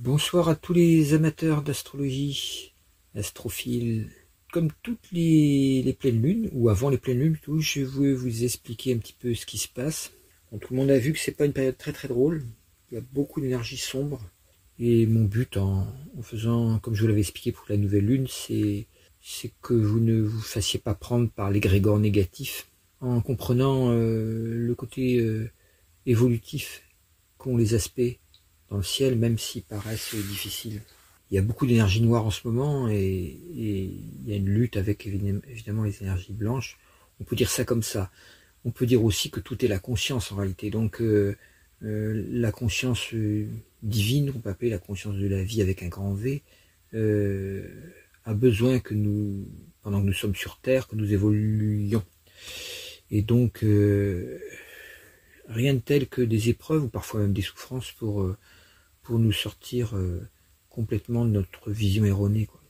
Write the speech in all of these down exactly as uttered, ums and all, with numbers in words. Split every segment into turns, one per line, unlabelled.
Bonsoir à tous les amateurs d'astrologie, astrophiles. Comme toutes les, les pleines lunes, ou avant les pleines lunes, tout, je veux vous expliquer un petit peu ce qui se passe. Bon, tout le monde a vu que c'est pas une période très très drôle. Il y a beaucoup d'énergie sombre. Et mon but en, en faisant, comme je vous l'avais expliqué pour la nouvelle lune, c'est c'est que vous ne vous fassiez pas prendre par l'égrégore négatif, en comprenant euh, le côté euh, évolutif qu'ont les aspects dans le ciel, même s'ils paraissent difficiles. Il y a beaucoup d'énergie noire en ce moment et, et il y a une lutte avec évidemment les énergies blanches. On peut dire ça comme ça. On peut dire aussi que tout est la conscience en réalité. Donc euh, euh, la conscience euh, divine, on peut appeler la conscience de la vie avec un grand V, euh, a besoin que nous, pendant que nous sommes sur Terre, que nous évoluions. Et donc euh, rien de tel que des épreuves ou parfois même des souffrances pour euh, pour nous sortir euh, complètement de notre vision erronée, quoi.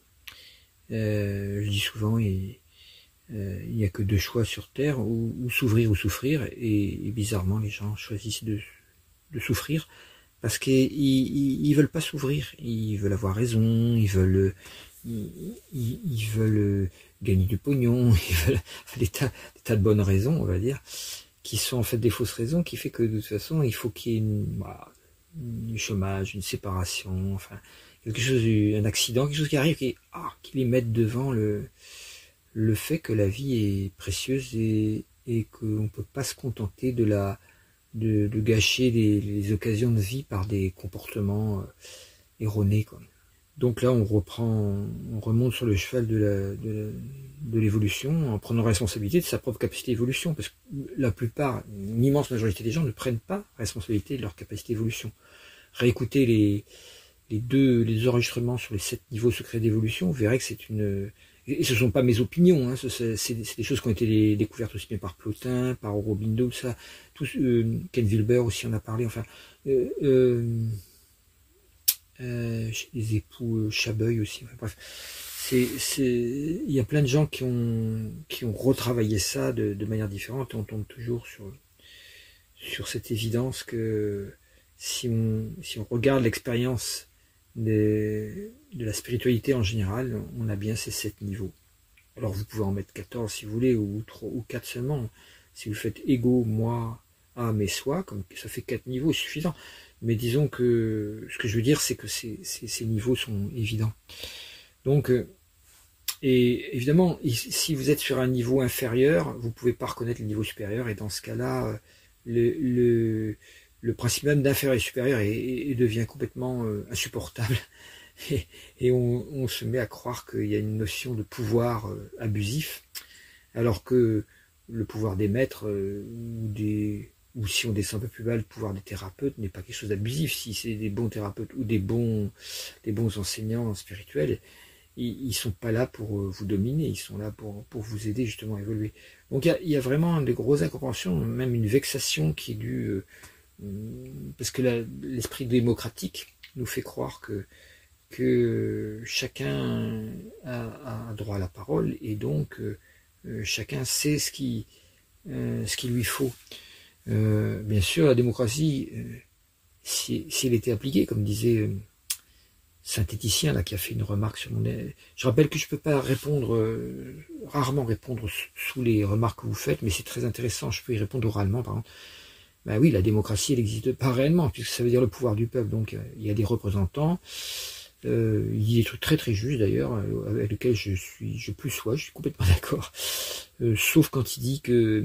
Euh, je dis souvent, il euh, n'y a que deux choix sur Terre, ou, ou s'ouvrir ou souffrir, et, et bizarrement les gens choisissent de, de souffrir, parce qu'ils ils, ils veulent pas s'ouvrir, ils veulent avoir raison, ils veulent ils, ils, ils veulent gagner du pognon, ils veulent des tas, des tas de bonnes raisons, on va dire, qui sont en fait des fausses raisons, qui fait que de toute façon il faut qu'il y ait une, voilà, du chômage, une séparation, enfin quelque chose, un accident, quelque chose qui arrive, qui, ah, qui les mette devant le, le fait que la vie est précieuse et, et qu'on ne peut pas se contenter de, la, de, de gâcher les, les occasions de vie par des comportements euh, erronés, quoi. Donc là on reprend, on remonte sur le cheval de la, de, de l'évolution en prenant responsabilité de sa propre capacité d'évolution, parce que la plupart, une immense majorité des gens ne prennent pas responsabilité de leur capacité d'évolution. Réécoutez les, les deux les enregistrements sur les sept niveaux secrets d'évolution, vous verrez que c'est une, et ce ne sont pas mes opinions, hein, c'est, c'est des choses qui ont été découvertes aussi bien par Plotin, par Aurobindo, ça, tous, euh, Ken Wilber aussi en a parlé, enfin, euh, euh, Euh, les époux euh, Chabeuil aussi, enfin, bref, c'est, c'est, il y a plein de gens qui ont, qui ont retravaillé ça de, de manière différente, et on tombe toujours sur, sur cette évidence que si on, si on regarde l'expérience de, de la spiritualité en général, on a bien ces sept niveaux. Alors vous pouvez en mettre quatorze si vous voulez, ou trois, ou quatre seulement. Si vous faites ego, moi, âme et soi, comme ça fait quatre niveaux, c'est suffisant. Mais disons que ce que je veux dire, c'est que ces, ces, ces niveaux sont évidents. Donc, euh, et évidemment, si vous êtes sur un niveau inférieur, vous ne pouvez pas reconnaître le niveau supérieur, et dans ce cas-là, le, le, le principe même d'inférieur et supérieur est, est, devient complètement euh, insupportable. Et, et on, on se met à croire qu'il y a une notion de pouvoir euh, abusif, alors que le pouvoir des maîtres euh, ou des... ou si on descend un peu plus bas, le pouvoir des thérapeutes n'est pas quelque chose d'abusif. Si c'est des bons thérapeutes ou des bons, des bons enseignants spirituels, ils, ils sont pas là pour vous dominer, ils sont là pour, pour vous aider justement à évoluer. Donc il y a, il y a vraiment des grosses incompréhensions, même une vexation qui est due, euh, parce que la, l'esprit démocratique nous fait croire que, que chacun a, a droit à la parole, et donc euh, chacun sait ce qui, euh, ce qu'il lui faut. Euh, bien sûr, la démocratie, euh, si, si elle était appliquée, comme disait euh, Synthéticien, là, qui a fait une remarque sur mon... Je rappelle que je ne peux pas répondre, euh, rarement répondre sous les remarques que vous faites, mais c'est très intéressant, je peux y répondre oralement, par exemple. Ben oui, la démocratie, elle n'existe pas réellement, puisque ça veut dire le pouvoir du peuple, donc euh, il y a des représentants, euh, il y a des trucs très très justes d'ailleurs, avec lesquels je suis, je plus sois, je suis complètement d'accord. Euh, sauf quand il dit que,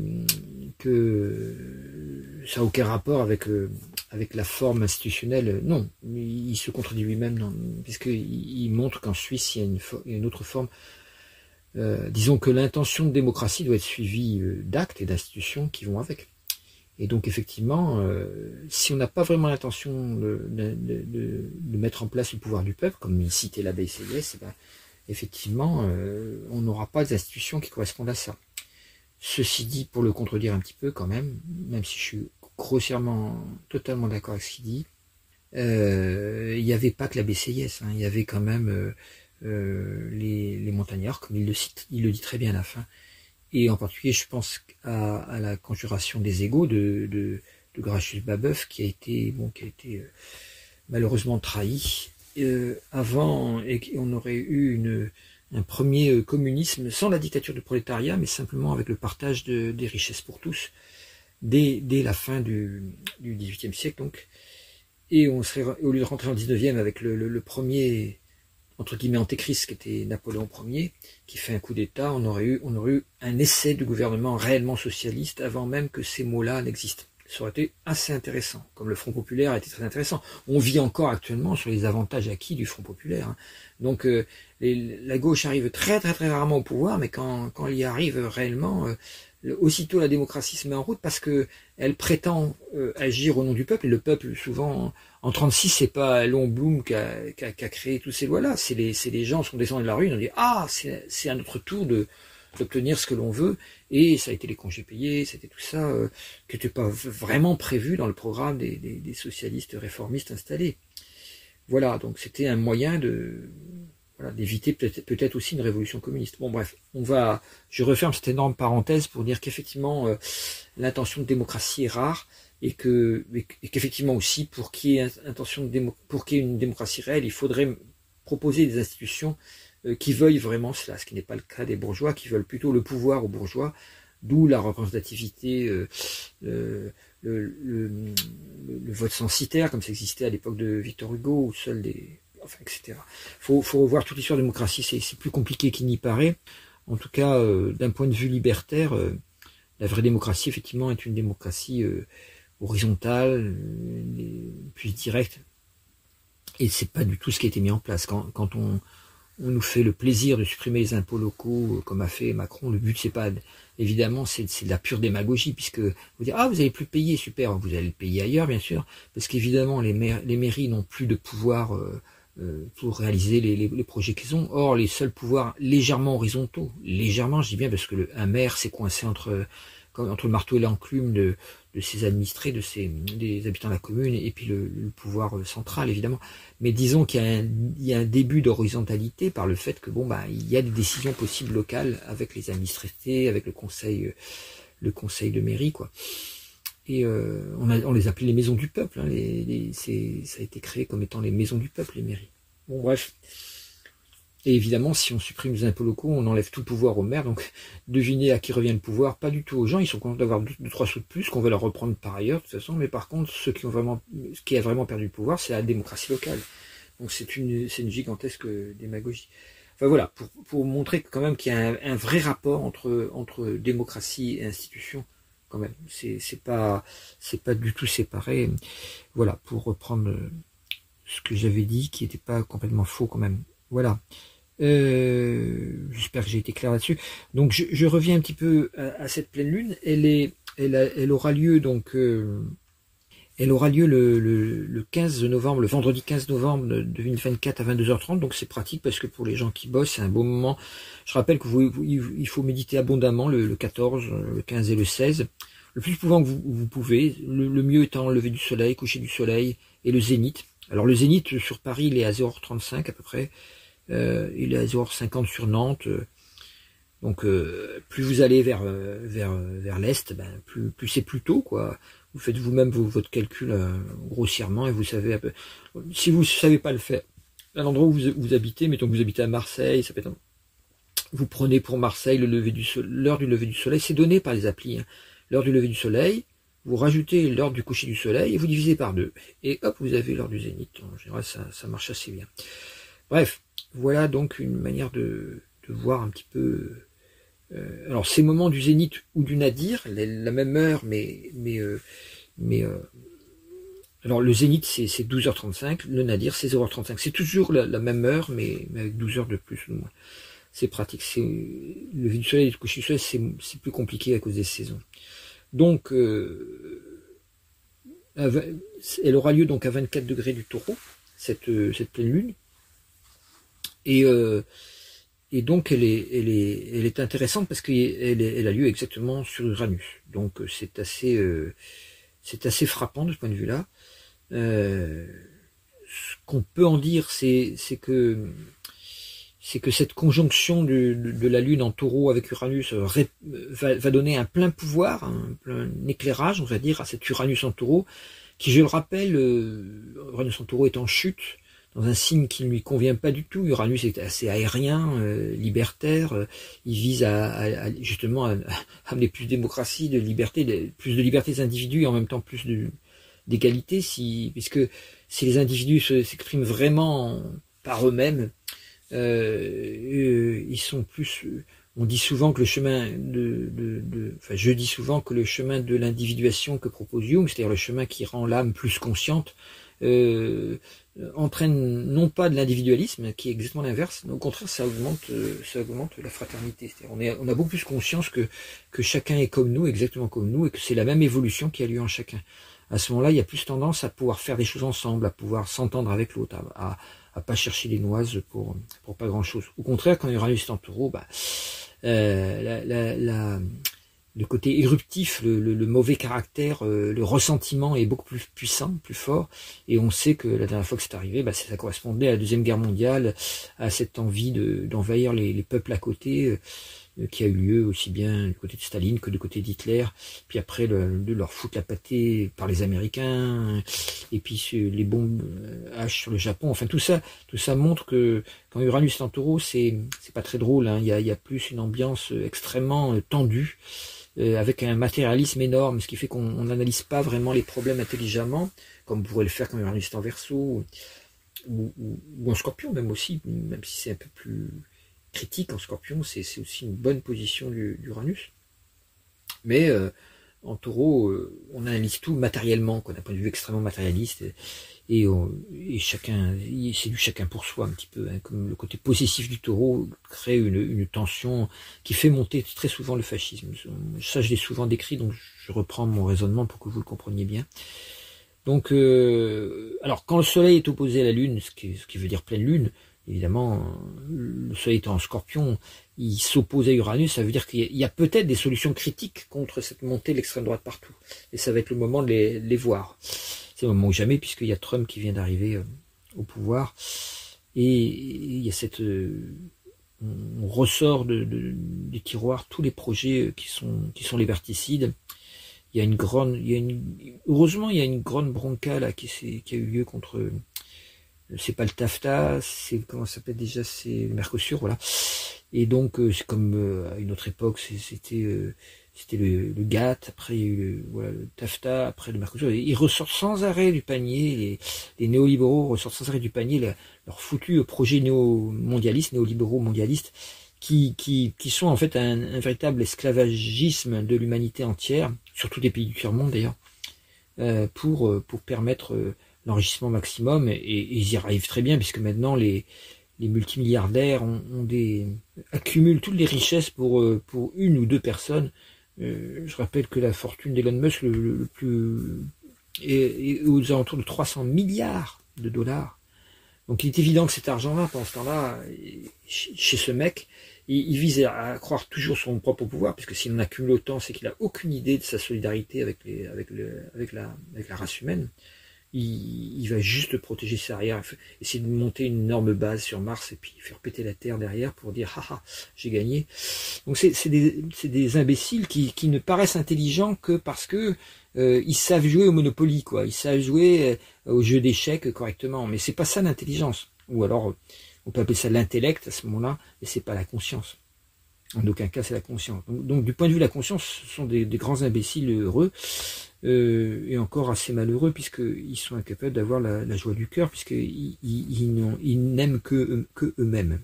que ça n'a aucun rapport avec, euh, avec la forme institutionnelle. Non, il se contredit lui-même, puisqu'il il montre qu'en Suisse, il y a une, il y a une autre forme. Euh, disons que l'intention de démocratie doit être suivie euh, d'actes et d'institutions qui vont avec. Et donc effectivement, euh, si on n'a pas vraiment l'intention de, de, de, de mettre en place le pouvoir du peuple, comme il citait la B C S, eh ben, effectivement, euh, on n'aura pas d'institutions qui correspondent à ça. Ceci dit, pour le contredire un petit peu quand même, même si je suis grossièrement totalement d'accord avec ce qu'il dit, euh, il n'y avait pas que la B C I S, hein, il y avait quand même euh, euh, les, les montagnards, comme il le cite, il le dit très bien à la fin, et en particulier je pense à, à la conjuration des égaux de, de, de Gracius Babeuf, qui a été, bon, qui a été euh, malheureusement trahi euh, avant, et on aurait eu une, un premier communisme sans la dictature du prolétariat, mais simplement avec le partage de, des richesses pour tous, dès, dès la fin du, du dix-huitième siècle, donc. Et on serait, au lieu de rentrer en dix-neuvième avec le, le, le premier, entre guillemets, antéchrist, qui était Napoléon Ier, qui fait un coup d'État, on aurait eu, on aurait eu un essai de gouvernement réellement socialiste avant même que ces mots-là n'existent. Ça aurait été assez intéressant, comme le Front populaire a été très intéressant. On vit encore actuellement sur les avantages acquis du Front populaire. Hein. Donc euh, les, la gauche arrive très très très rarement au pouvoir, mais quand, quand elle y arrive réellement, euh, le, aussitôt la démocratie se met en route parce que elle prétend euh, agir au nom du peuple, et le peuple souvent, en trente-six, c'est pas Léon Blum qui a, qui a, qui a créé toutes ces lois-là, c'est les, c'est les gens qui sont descendus de la rue, ils ont dit « Ah, c'est à notre tour de... » d'obtenir ce que l'on veut, et ça a été les congés payés, c'était tout ça euh, qui n'était pas vraiment prévu dans le programme des, des, des socialistes réformistes installés. Voilà, donc c'était un moyen de voilà, d'éviter peut-être peut-être aussi une révolution communiste. Bon bref, on va, je referme cette énorme parenthèse pour dire qu'effectivement euh, l'intention de démocratie est rare, et que et qu'effectivement aussi pour qu'il y ait intention de démo, pour qu'il y ait une démocratie réelle, il faudrait proposer des institutions qui veuillent vraiment cela, ce qui n'est pas le cas des bourgeois, qui veulent plutôt le pouvoir aux bourgeois, d'où la représentativité, euh, le, le, le, le vote censitaire, comme ça existait à l'époque de Victor Hugo, où seuls des... enfin, et cetera. Faut, faut revoir toute l'histoire de la démocratie, c'est plus compliqué qu'il n'y paraît. En tout cas, euh, d'un point de vue libertaire, euh, la vraie démocratie, effectivement, est une démocratie euh, horizontale, euh, plus directe, et c'est pas du tout ce qui a été mis en place. Quand, quand on on nous fait le plaisir de supprimer les impôts locaux, comme a fait Macron. Le but, c'est pas, évidemment, c'est de la pure démagogie, puisque vous dites, ah, vous allez plus payer, super, vous allez le payer ailleurs, bien sûr, parce qu'évidemment, les, les mairies n'ont plus de pouvoir euh, euh, pour réaliser les, les, les projets qu'ils ont. Or, les seuls pouvoirs légèrement horizontaux, légèrement, je dis bien, parce que le, un maire s'est coincé entre, entre le marteau et l'enclume de, de ses administrés, de ses, des habitants de la commune, et puis le, le pouvoir central, évidemment. Mais disons qu'il y, y a un début d'horizontalité par le fait que bon bah il y a des décisions possibles locales avec les administrés, avec le conseil, le conseil de mairie, quoi. Et euh, on, a, on les appelait les maisons du peuple. Hein, les, les, ça a été créé comme étant les maisons du peuple, les mairies. Bon bref. Et évidemment, si on supprime les impôts locaux, on enlève tout le pouvoir aux maires. Donc, devinez à qui revient le pouvoir. Pas du tout aux gens. Ils sont contents d'avoir deux, deux, trois sous de plus, qu'on va leur reprendre par ailleurs, de toute façon. Mais par contre, ceux qui ont vraiment, ce qui a vraiment perdu le pouvoir, c'est la démocratie locale. Donc, c'est une, c'est une gigantesque démagogie. Enfin voilà, pour, pour montrer quand même qu'il y a un, un vrai rapport entre, entre démocratie et institution. Quand même, c'est, c'est pas, c'est pas du tout séparé. Voilà, pour reprendre ce que j'avais dit, qui n'était pas complètement faux quand même. Voilà. Euh, j'espère que j'ai été clair là-dessus. Donc je, je reviens un petit peu à, à cette pleine lune. Elle est, elle, a, elle aura lieu donc, euh, elle aura lieu le, le, le quinze novembre, le vendredi quinze novembre de deux mille vingt-quatre à vingt-deux heures trente. Donc c'est pratique parce que pour les gens qui bossent, c'est un beau moment. Je rappelle que vous, vous il faut méditer abondamment le, le quatorze, le quinze et le seize, le plus souvent que vous, vous pouvez. Le, le mieux étant le lever du soleil, coucher du soleil et le zénith. Alors le zénith sur Paris, il est à zéro heure trente-cinq à peu près. Euh, il est à zéro heure cinquante sur Nantes, euh, donc euh, plus vous allez vers euh, vers vers l'est, ben plus plus c'est plus tôt quoi. Vous faites vous-même votre calcul euh, grossièrement et vous savez un peu. Si vous savez pas le faire, à l'endroit où vous, vous habitez, mettons que vous habitez à Marseille, ça peut être, vous prenez pour Marseille le lever du l'heure du lever du soleil, c'est donné par les applis. Hein. L'heure du lever du soleil, vous rajoutez l'heure du coucher du soleil et vous divisez par deux et hop vous avez l'heure du zénith. En général ça ça marche assez bien. Bref. Voilà donc une manière de, de voir un petit peu. Euh, alors ces moments du zénith ou du nadir, la, la même heure, mais mais euh, mais euh, alors le zénith c'est douze heures trente-cinq, le nadir c'est zéro heure trente-cinq. C'est toujours la, la même heure, mais, mais avec douze heures de plus ou de moins. C'est pratique. C'est le lever du soleil et le coucher du soleil, c'est c'est plus compliqué à cause des saisons. Donc euh, elle aura lieu donc à vingt-quatre degrés du Taureau, cette cette pleine lune. Et, euh, et donc elle est, elle est, elle est intéressante parce qu'elle elle a lieu exactement sur Uranus. Donc c'est assez, euh, c'est assez frappant de ce point de vue-là. Euh, ce qu'on peut en dire, c'est, c'est que, c'est que cette conjonction de, de, de la Lune en Taureau avec Uranus ré, va, va donner un plein pouvoir, un plein éclairage, on va dire, à cet Uranus en Taureau, qui, je le rappelle, euh, Uranus en Taureau est en chute. dans un signe qui ne lui convient pas du tout. Uranus est assez aérien, euh, libertaire, euh, il vise à, à, à justement à, à amener plus de démocratie, de liberté, de, plus de liberté des individus et en même temps plus de d'égalité, si, puisque si les individus s'expriment vraiment par eux-mêmes, euh, ils sont plus... On dit souvent que le chemin de, de, de... Enfin, je dis souvent que le chemin de l'individuation que propose Jung, c'est-à-dire le chemin qui rend l'âme plus consciente, euh, entraîne non pas de l'individualisme, qui est exactement l'inverse, mais au contraire, ça augmente, ça augmente la fraternité. C'est-à-dire on, est, on a beaucoup plus conscience que, que chacun est comme nous, exactement comme nous, et que c'est la même évolution qui a lieu en chacun. À ce moment-là, il y a plus tendance à pouvoir faire des choses ensemble, à pouvoir s'entendre avec l'autre, à, à, à pas chercher des noises pour, pour pas grand-chose. Au contraire, quand Uranus est en taureau, bah, euh, la, la, la, le côté éruptif, le, le, le mauvais caractère, euh, le ressentiment est beaucoup plus puissant, plus fort, et on sait que la dernière fois que c'est arrivé, bah, ça correspondait à la Deuxième Guerre mondiale, à cette envie de, d'envahir les, les peuples à côté, euh, qui a eu lieu aussi bien du côté de Staline que du côté d'Hitler, puis après le, de leur foutre la pâtée par les Américains, et puis les bombes H sur le Japon, enfin tout ça, tout ça montre que quand Uranus est en taureau, c'est c'est pas très drôle, hein. il, y a, il y a plus une ambiance extrêmement tendue, euh, avec un matérialisme énorme, ce qui fait qu'on n'analyse pas vraiment les problèmes intelligemment, comme on pourrait le faire quand Uranus est en Verseau, ou, ou, ou en Scorpion même aussi, même si c'est un peu plus critique en Scorpion, c'est aussi une bonne position d'Uranus. Mais euh, en Taureau, euh, on analyse tout matériellement, d'un point de vue extrêmement matérialiste, et, et, on, et chacun, c'est du chacun pour soi un petit peu, hein, comme le côté possessif du Taureau crée une, une tension qui fait monter très souvent le fascisme. Ça, je l'ai souvent décrit, donc je reprends mon raisonnement pour que vous le compreniez bien. Donc, euh, alors quand le Soleil est opposé à la Lune, ce qui, ce qui veut dire pleine Lune, évidemment, le Soleil étant en Scorpion, il s'oppose à Uranus, ça veut dire qu'il y a, a peut-être des solutions critiques contre cette montée de l'extrême droite partout. Et ça va être le moment de les, les voir. C'est le moment ou jamais, puisqu'il y a Trump qui vient d'arriver euh, au pouvoir. Et il y a cette... Euh, on ressort de, de, des tiroirs tous les projets qui sont, qui sont liberticides. Il y a une grande... Il y a une, heureusement, il y a une grande bronca là, qui, qui a eu lieu contre... C'est pas le TAFTA, c'est comment ça s'appelle déjà, c'est le Mercosur, voilà. Et donc euh, c'est comme euh, à une autre époque, c'était euh, c'était le, le GATT, après il y a eu le, voilà, le TAFTA, après le Mercosur. Et ils ressortent sans arrêt du panier, les, les néolibéraux ressortent sans arrêt du panier leur, leur foutu projet néo-mondialiste, néolibéraux mondialistes, qui, qui, qui sont en fait un, un véritable esclavagisme de l'humanité entière, sur tous les pays du tiers-monde d'ailleurs, euh, pour, pour permettre euh, l'enrichissement maximum, et, et ils y arrivent très bien, puisque maintenant les, les multimilliardaires ont, ont des, accumulent toutes les richesses pour, pour une ou deux personnes. Euh, je rappelle que la fortune d'Elon Musk le, le, le plus est, est aux alentours de trois cents milliards de dollars. Donc il est évident que cet argent-là, pendant ce temps-là, chez ce mec, il, il vise à croire toujours son propre pouvoir, puisque s'il en accumule autant, c'est qu'il n'a aucune idée de sa solidarité avec, les, avec, le, avec, la, avec la race humaine. Il, il va juste protéger ses arrières, essayer de monter une énorme base sur Mars et puis faire péter la Terre derrière pour dire « haha, j'ai gagné ». Donc c'est des, des imbéciles qui, qui ne paraissent intelligents que parce que euh, ils savent jouer au Monopoly, quoi. Ils savent jouer euh, au jeu d'échecs correctement, mais c'est pas ça l'intelligence. Ou alors on peut appeler ça l'intellect à ce moment-là, et c'est pas la conscience. En aucun cas c'est la conscience. Donc, donc du point de vue de la conscience, ce sont des, des grands imbéciles heureux. Euh, et encore assez malheureux, puisqu'ils sont incapables d'avoir la, la joie du cœur, puisqu'ils ils, ils n'aiment que, que eux-mêmes.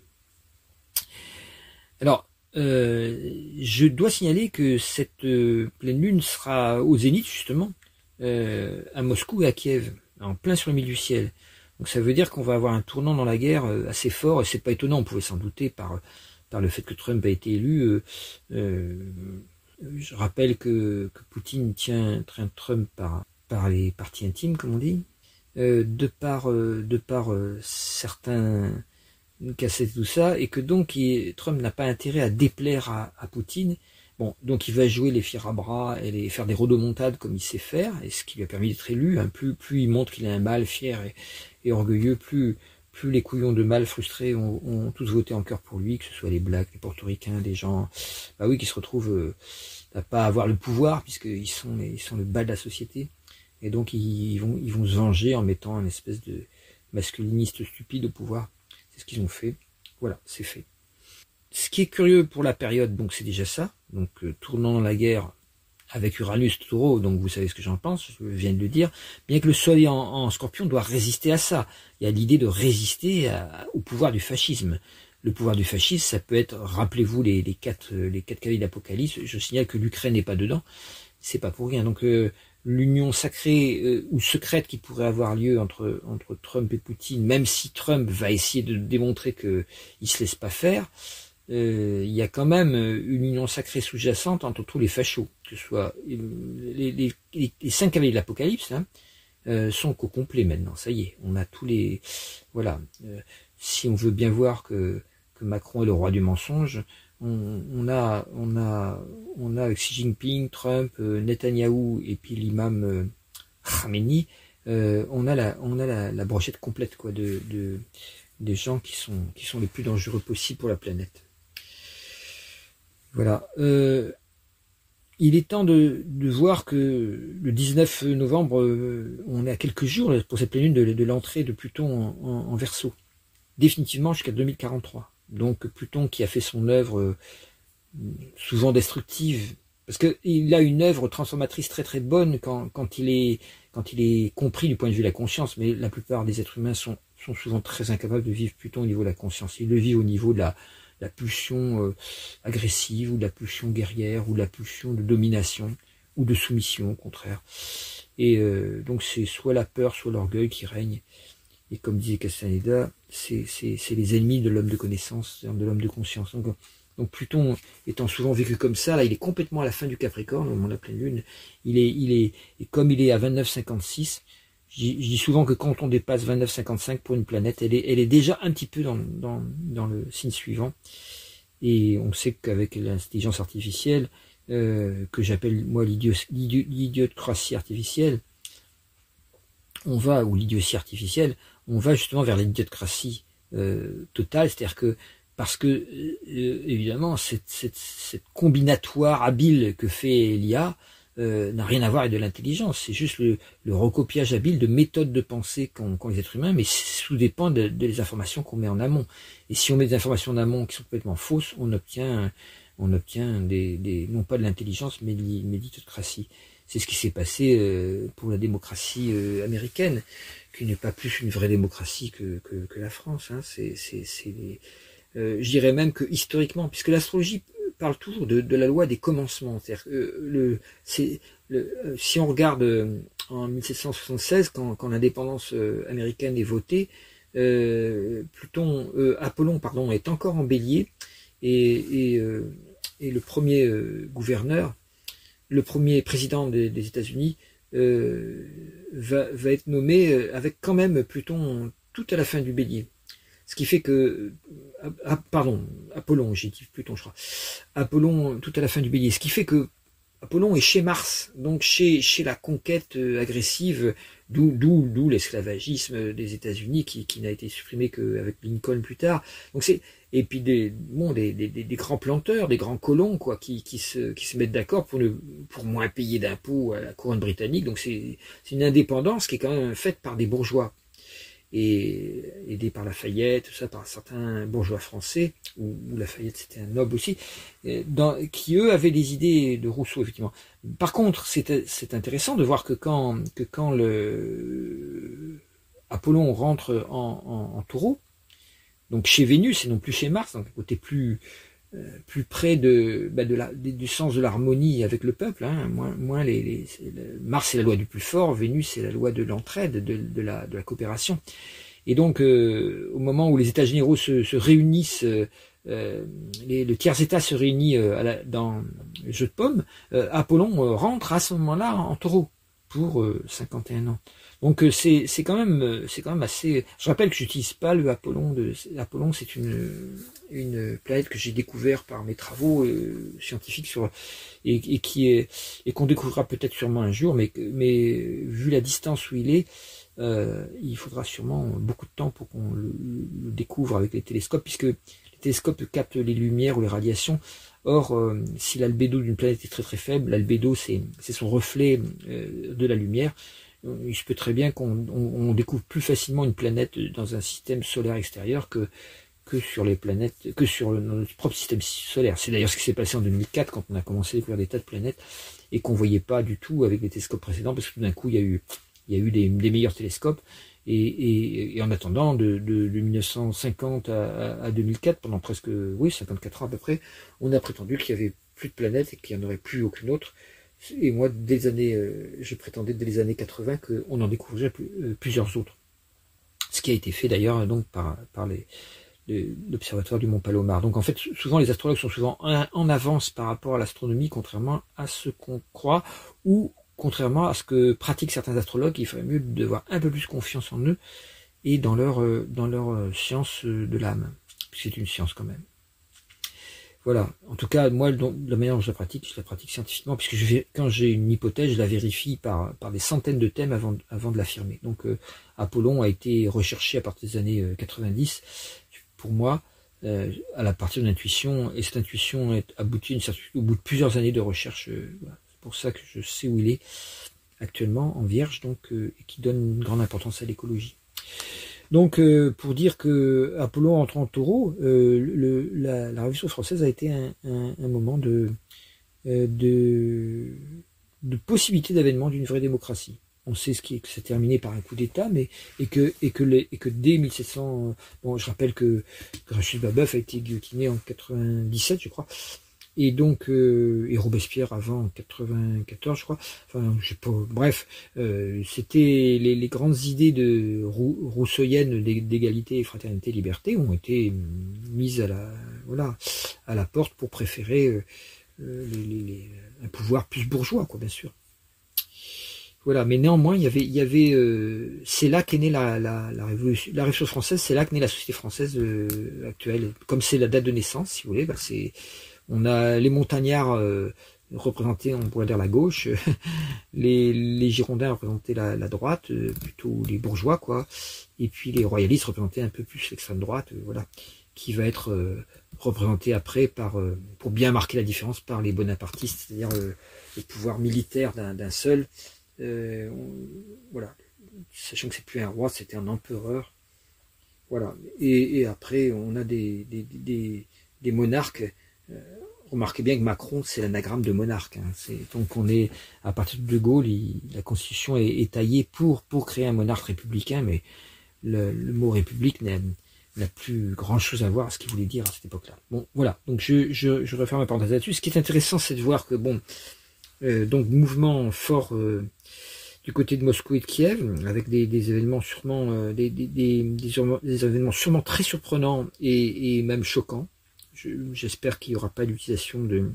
Alors, euh, je dois signaler que cette euh, pleine lune sera au zénith, justement, euh, à Moscou et à Kiev, en plein sur le milieu du ciel. Donc ça veut dire qu'on va avoir un tournant dans la guerre assez fort, et c'est pas étonnant, on pouvait s'en douter par, par le fait que Trump a été élu. Euh, euh, Je rappelle que, que Poutine tient Trump par, par les parties intimes, comme on dit, euh, de par, euh, de par euh, certains cassettes, tout ça, et que donc il, Trump n'a pas intérêt à déplaire à, à Poutine. Bon, donc il va jouer les fiers à bras et les, faire des rodomontades comme il sait faire, et ce qui lui a permis d'être élu. Hein, plus, plus il montre qu'il a un mâle fier et, et orgueilleux, plus, plus les couillons de mâle frustrés ont, ont tous voté en cœur pour lui, que ce soit les Blacks, les Portoricains, des gens, bah oui, qui se retrouvent euh, à pas avoir le pouvoir, puisqu'ils sont, ils sont le bas de la société, et donc ils, ils, vont, ils vont se venger en mettant une espèce de, masculinistes stupides au pouvoir. C'est ce qu'ils ont fait. Voilà, c'est fait. Ce qui est curieux pour la période, donc c'est déjà ça. Donc euh, tournant la guerre avec Uranus Taureau, donc vous savez ce que j'en pense, je viens de le dire, bien que le soleil en, en Scorpion doit résister à ça. Il y a l'idée de résister à, au pouvoir du fascisme. Le pouvoir du fascisme, ça peut être, rappelez-vous les, les quatre les quatre cavaliers d'Apocalypse, je signale que l'Ukraine n'est pas dedans, c'est pas pour rien. Donc euh, l'union sacrée euh, ou secrète qui pourrait avoir lieu entre entre Trump et Poutine, même si Trump va essayer de démontrer que il se laisse pas faire, Euh, il y a quand même une union sacrée sous-jacente entre tous les fachos, que ce soit les, les, les, les cinq cavaliers de l'Apocalypse hein, euh, sont qu'au complet maintenant. Ça y est, on a tous les voilà. Euh, si on veut bien voir que, que Macron est le roi du mensonge, on, on a on a on a Xi Jinping, Trump, euh, Netanyahou et puis l'imam euh, Khamenei. Euh, on a la on a la, la brochette complète quoi de, de des gens qui sont qui sont les plus dangereux possibles pour la planète. Voilà. Euh, il est temps de, de voir que le dix-neuf novembre, euh, on est à quelques jours pour cette pleine lune de, de l'entrée de Pluton en, en, en Verseau, définitivement jusqu'à deux mille quarante-trois. Donc Pluton qui a fait son œuvre euh, souvent destructive, parce qu'il a une œuvre transformatrice très très bonne quand, quand il est quand il est compris du point de vue de la conscience, mais la plupart des êtres humains sont sont souvent très incapables de vivre Pluton au niveau de la conscience. Ils le vivent au niveau de la la pulsion euh, agressive ou de la pulsion guerrière ou de la pulsion de domination ou de soumission au contraire. Et euh, donc c'est soit la peur, soit l'orgueil qui règne. Et comme disait Castaneda, c'est c'est les ennemis de l'homme de connaissance, de l'homme de conscience. Donc, donc Pluton étant souvent vécu comme ça, là il est complètement à la fin du Capricorne, au moment de la pleine lune. Il est, il est, et comme il est à vingt-neuf virgule cinquante-six, je dis souvent que quand on dépasse vingt-neuf virgule cinquante-cinq pour une planète, elle est, elle est déjà un petit peu dans, dans, dans le signe suivant. Et on sait qu'avec l'intelligence artificielle, euh, que j'appelle moi l'idiocratie artificielle, on va, ou l'idiotie artificielle, on va justement vers l'idiocratie euh, totale, c'est-à-dire que parce que euh, évidemment cette, cette, cette combinatoire habile que fait l'I A euh, n'a rien à voir avec de l'intelligence, c'est juste le, le recopiage habile de méthodes de pensée qu'ont qu'ont les êtres humains, mais tout dépend de, de les informations qu'on met en amont. Et si on met des informations en amont qui sont complètement fausses, on obtient on obtient des, des non pas de l'intelligence mais de l'idiocratie. C'est ce qui s'est passé euh, pour la démocratie euh, américaine, qui n'est pas plus une vraie démocratie que, que, que la France. Hein. C'est, c'est, c'est les, euh, je dirais même que historiquement, puisque l'astrologie parle toujours de, de la loi des commencements. C'est-à-dire que euh, le, c'est, le, euh, si on regarde euh, en mille sept cent soixante-seize, quand, quand l'indépendance euh, américaine est votée, euh, Pluton, euh, Apollon, pardon, est encore en Bélier, et, et, euh, et le premier euh, gouverneur, le premier président des, des États-Unis euh, va, va être nommé avec quand même Pluton tout à la fin du Bélier. Ce qui fait que, ah, pardon, Apollon, j'ai dit Pluton, je crois. Apollon tout à la fin du Bélier. Ce qui fait que Apollon est chez Mars, donc chez, chez la conquête agressive, d'où d'où d'où l'esclavagisme des États-Unis qui, qui n'a été supprimé qu'avec Lincoln plus tard. Donc c'est et puis des bon des, des, des grands planteurs, des grands colons quoi, qui, qui se qui se mettent d'accord pour ne pour moins payer d'impôts à la couronne britannique. Donc c'est c'est une indépendance qui est quand même faite par des bourgeois et aidé par Lafayette, tout ça, par certains bourgeois français, ou, ou Lafayette c'était un noble aussi, dans, qui eux avaient des idées de Rousseau, effectivement. Par contre, c'est, c'est intéressant de voir que quand, que quand le Apollon rentre en, en, en Taureau, donc chez Vénus et non plus chez Mars, donc un côté plus Euh, plus près de, bah de la, du sens de l'harmonie avec le peuple, hein, moins, moins les, les, Mars c'est la loi du plus fort, Vénus c'est la loi de l'entraide, de, de, la, de la coopération. Et donc euh, au moment où les États généraux se, se réunissent, euh, les, le tiers état se réunit euh, à la, dans le jeu de paume, euh, Apollon euh, rentre à ce moment-là en Taureau pour euh, cinquante et un ans. Donc euh, c'est c'est quand même c'est quand même assez. Je rappelle que j'utilise pas le Apollon de Apollon, c'est une une planète que j'ai découvert par mes travaux euh, scientifiques sur et, et qui est et qu'on découvrira peut-être sûrement un jour, mais mais vu la distance où il est, euh, il faudra sûrement beaucoup de temps pour qu'on le, le découvre avec les télescopes, puisque les télescopes captent les lumières ou les radiations. Or, euh, si l'albédo d'une planète est très très faible, l'albédo c'est c'est son reflet euh, de la lumière. il se peut très bien qu'on on, on découvre plus facilement une planète dans un système solaire extérieur que que sur les planètes, que sur le, notre propre système solaire. C'est d'ailleurs ce qui s'est passé en deux mille quatre quand on a commencé à découvrir des tas de planètes et qu'on voyait pas du tout avec les télescopes précédents, parce que tout d'un coup il y a eu il y a eu des, des meilleurs télescopes. Et, et, et en attendant, de, de, de mille neuf cent cinquante à, à deux mille quatre, pendant presque, oui, cinquante-quatre ans à peu près, on a prétendu qu'il n'y avait plus de planète et qu'il n'y en aurait plus aucune autre. Et moi, dès les années, euh, je prétendais dès les années quatre-vingts qu'on en découvrirait plus, euh, plusieurs autres. Ce qui a été fait d'ailleurs donc par, par les, l'observatoire du Mont Palomar. Donc en fait, souvent les astrologues sont souvent en avance par rapport à l'astronomie, contrairement à ce qu'on croit, ou contrairement à ce que pratiquent certains astrologues. Il ferait mieux d'avoir un peu plus confiance en eux et dans leur, dans leur science de l'âme. C'est une science quand même. Voilà. En tout cas, moi, de la manière dont je la pratique, je la pratique scientifiquement, puisque je vais, quand j'ai une hypothèse, je la vérifie par, par des centaines de thèmes avant, avant de l'affirmer. Donc, euh, Apollon a été recherché à partir des années quatre-vingt-dix, pour moi, euh, à la partir d'une intuition, et cette intuition est aboutie une certitude, au bout de plusieurs années de recherche. Euh, voilà. C'est pour ça que je sais où il est actuellement, en Vierge, donc, euh, et qui donne une grande importance à l'écologie. Donc, euh, pour dire que Apollon entre en Taureau, euh, le, la, la Révolution française a été un, un, un moment de, euh, de, de possibilité d'avènement d'une vraie démocratie. On sait ce qui s'est terminé par un coup d'État, mais et que et que les, et que dès mille sept cents, bon, je rappelle que Rachid Babeuf a été guillotiné en quatre-vingt-dix-sept, je crois. Et donc, euh, et Robespierre avant, en quatre-vingt-quatorze, je crois. Enfin, je sais pas. Bref, euh, c'était les, les grandes idées de rousseauiennes d'égalité, fraternité, liberté ont été mises à la, voilà, à la porte pour préférer euh, les, les, les, un pouvoir plus bourgeois, quoi, bien sûr. Voilà. Mais néanmoins, il y avait, il y avait, euh, c'est là qu'est née la, la, la révolution, la révolution française. C'est là qu'est née la société française euh, actuelle. Comme c'est la date de naissance, si vous voulez, bah c'est on a les montagnards euh, représentés, on pourrait dire la gauche, les, les Girondins représentaient la, la droite, euh, plutôt les bourgeois, quoi, et puis les royalistes représentaient un peu plus l'extrême droite, euh, voilà, qui va être euh, représenté après par, euh, pour bien marquer la différence, par les bonapartistes, c'est-à-dire euh, le pouvoir militaire d'un seul, euh, on, voilà, sachant que c'est plus un roi, c'était un empereur, voilà, et, et après on a des, des, des, des monarques. Euh, remarquez bien que Macron, c'est l'anagramme de monarque. Hein. Donc on est à partir de De Gaulle, il, la Constitution est, est taillée pour pour créer un monarque républicain, mais le, le mot république n'a plus grand chose à voir à ce qu'il voulait dire à cette époque-là. Bon, voilà. Donc je je, je referme ma parenthèse là-dessus. Ce qui est intéressant, c'est de voir que bon, euh, donc mouvement fort euh, du côté de Moscou et de Kiev, avec des, des événements sûrement euh, des, des, des, des, des événements sûrement très surprenants et, et même choquants. J'espère qu'il n'y aura pas d'utilisation de,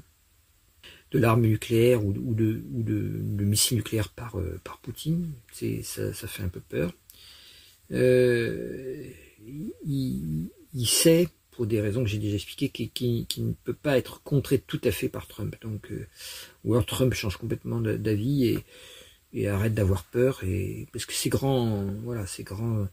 de l'arme nucléaire ou de, ou de, ou de, de missiles nucléaires par, euh, par Poutine. Ça, ça fait un peu peur. Euh, il, il sait, pour des raisons que j'ai déjà expliquées, qu'il qu'il, qu'il ne peut pas être contré tout à fait par Trump. Donc, euh, ou alors Trump change complètement d'avis et, et arrête d'avoir peur. Et, parce que ces grands, voilà, ces grands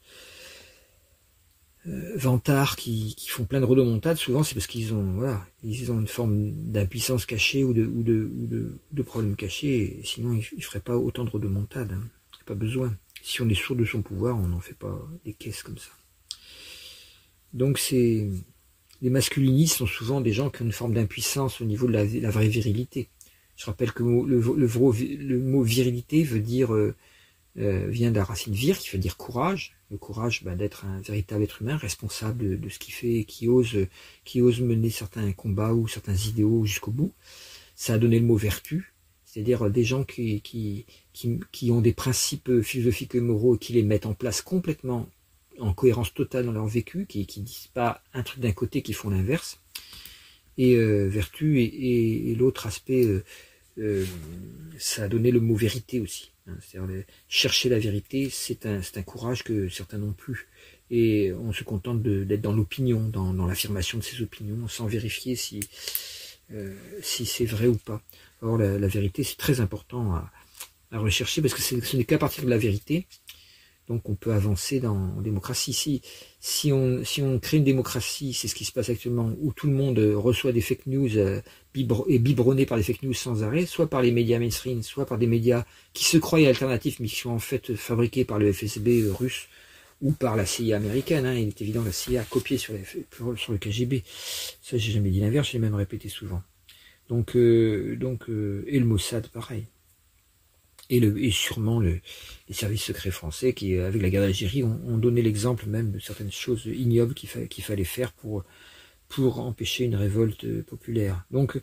Euh, vantards qui, qui font plein de rodomontades, souvent c'est parce qu'ils ont voilà, ils ont une forme d'impuissance cachée ou de ou de ou de, de problèmes cachés, et sinon ils, ils feraient pas autant de rodomontades, hein. Il n'y a pas besoin. Si on est sourd de son pouvoir, on n'en fait pas des caisses comme ça. Donc c'est les masculinistes sont souvent des gens qui ont une forme d'impuissance au niveau de la, la vraie virilité. Je rappelle que le, le, le, le mot virilité veut dire euh, euh, vient de la racine vir, qui veut dire courage. Le courage bah, d'être un véritable être humain, responsable de, de ce qu'il fait, et qui ose, qui ose mener certains combats ou certains idéaux jusqu'au bout. Ça a donné le mot vertu, c'est-à-dire des gens qui, qui, qui, qui ont des principes philosophiques et moraux et qui les mettent en place complètement en cohérence totale dans leur vécu, qui ne disent pas un truc d'un côté, qui font l'inverse. Et euh, vertu et, et, et l'autre aspect, euh, euh, ça a donné le mot vérité aussi. C'est-à-dire chercher la vérité, c'est un, c'est un courage que certains n'ont plus. Et on se contente d'être dans l'opinion, dans, dans l'affirmation de ses opinions, sans vérifier si, euh, si c'est vrai ou pas. Or, la, la vérité, c'est très important à, à rechercher, parce que ce n'est qu'à partir de la vérité Donc on peut avancer dans en démocratie. Si, si, on, si on crée une démocratie, c'est ce qui se passe actuellement, où tout le monde reçoit des fake news euh, biber, et biberonné par des fake news sans arrêt, soit par les médias mainstream, soit par des médias qui se croient alternatifs, mais qui sont en fait fabriqués par le F S B russe, ou par la C I A américaine. Hein. Il est évident que la C I A a copié sur, les, sur le K G B. Ça, j'ai jamais dit l'inverse, j'ai même répété souvent. Donc, euh, donc euh, et le Mossad, pareil. Et, le, et sûrement le, les services secrets français qui, avec la guerre d'Algérie, ont, ont donné l'exemple même de certaines choses ignobles qu'il fa, qu'il fallait faire pour, pour empêcher une révolte populaire. Donc,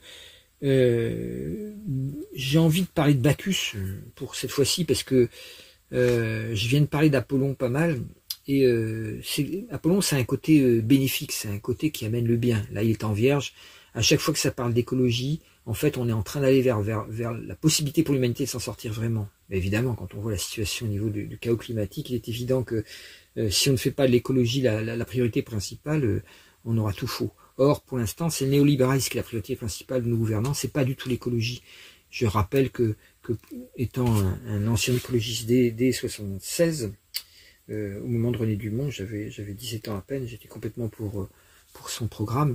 euh, j'ai envie de parler de Bacchus pour cette fois-ci, parce que euh, je viens de parler d'Apollon pas mal, et euh, Apollon, c'est un côté euh, bénéfique, c'est un côté qui amène le bien. Là, il est en Vierge. À chaque fois que ça parle d'écologie, en fait, on est en train d'aller vers, vers, vers la possibilité pour l'humanité de s'en sortir vraiment. Mais évidemment, quand on voit la situation au niveau du, du chaos climatique, il est évident que euh, si on ne fait pas de l'écologie la, la, la priorité principale, euh, on aura tout faux. Or, pour l'instant, c'est le néolibéralisme qui est la priorité principale de nos gouvernants, c'est pas du tout l'écologie. Je rappelle que, que étant un, un ancien écologiste dès, dès soixante-seize, euh, au moment de René Dumont, j'avais j'avais dix-sept ans à peine, j'étais complètement pour, pour son programme,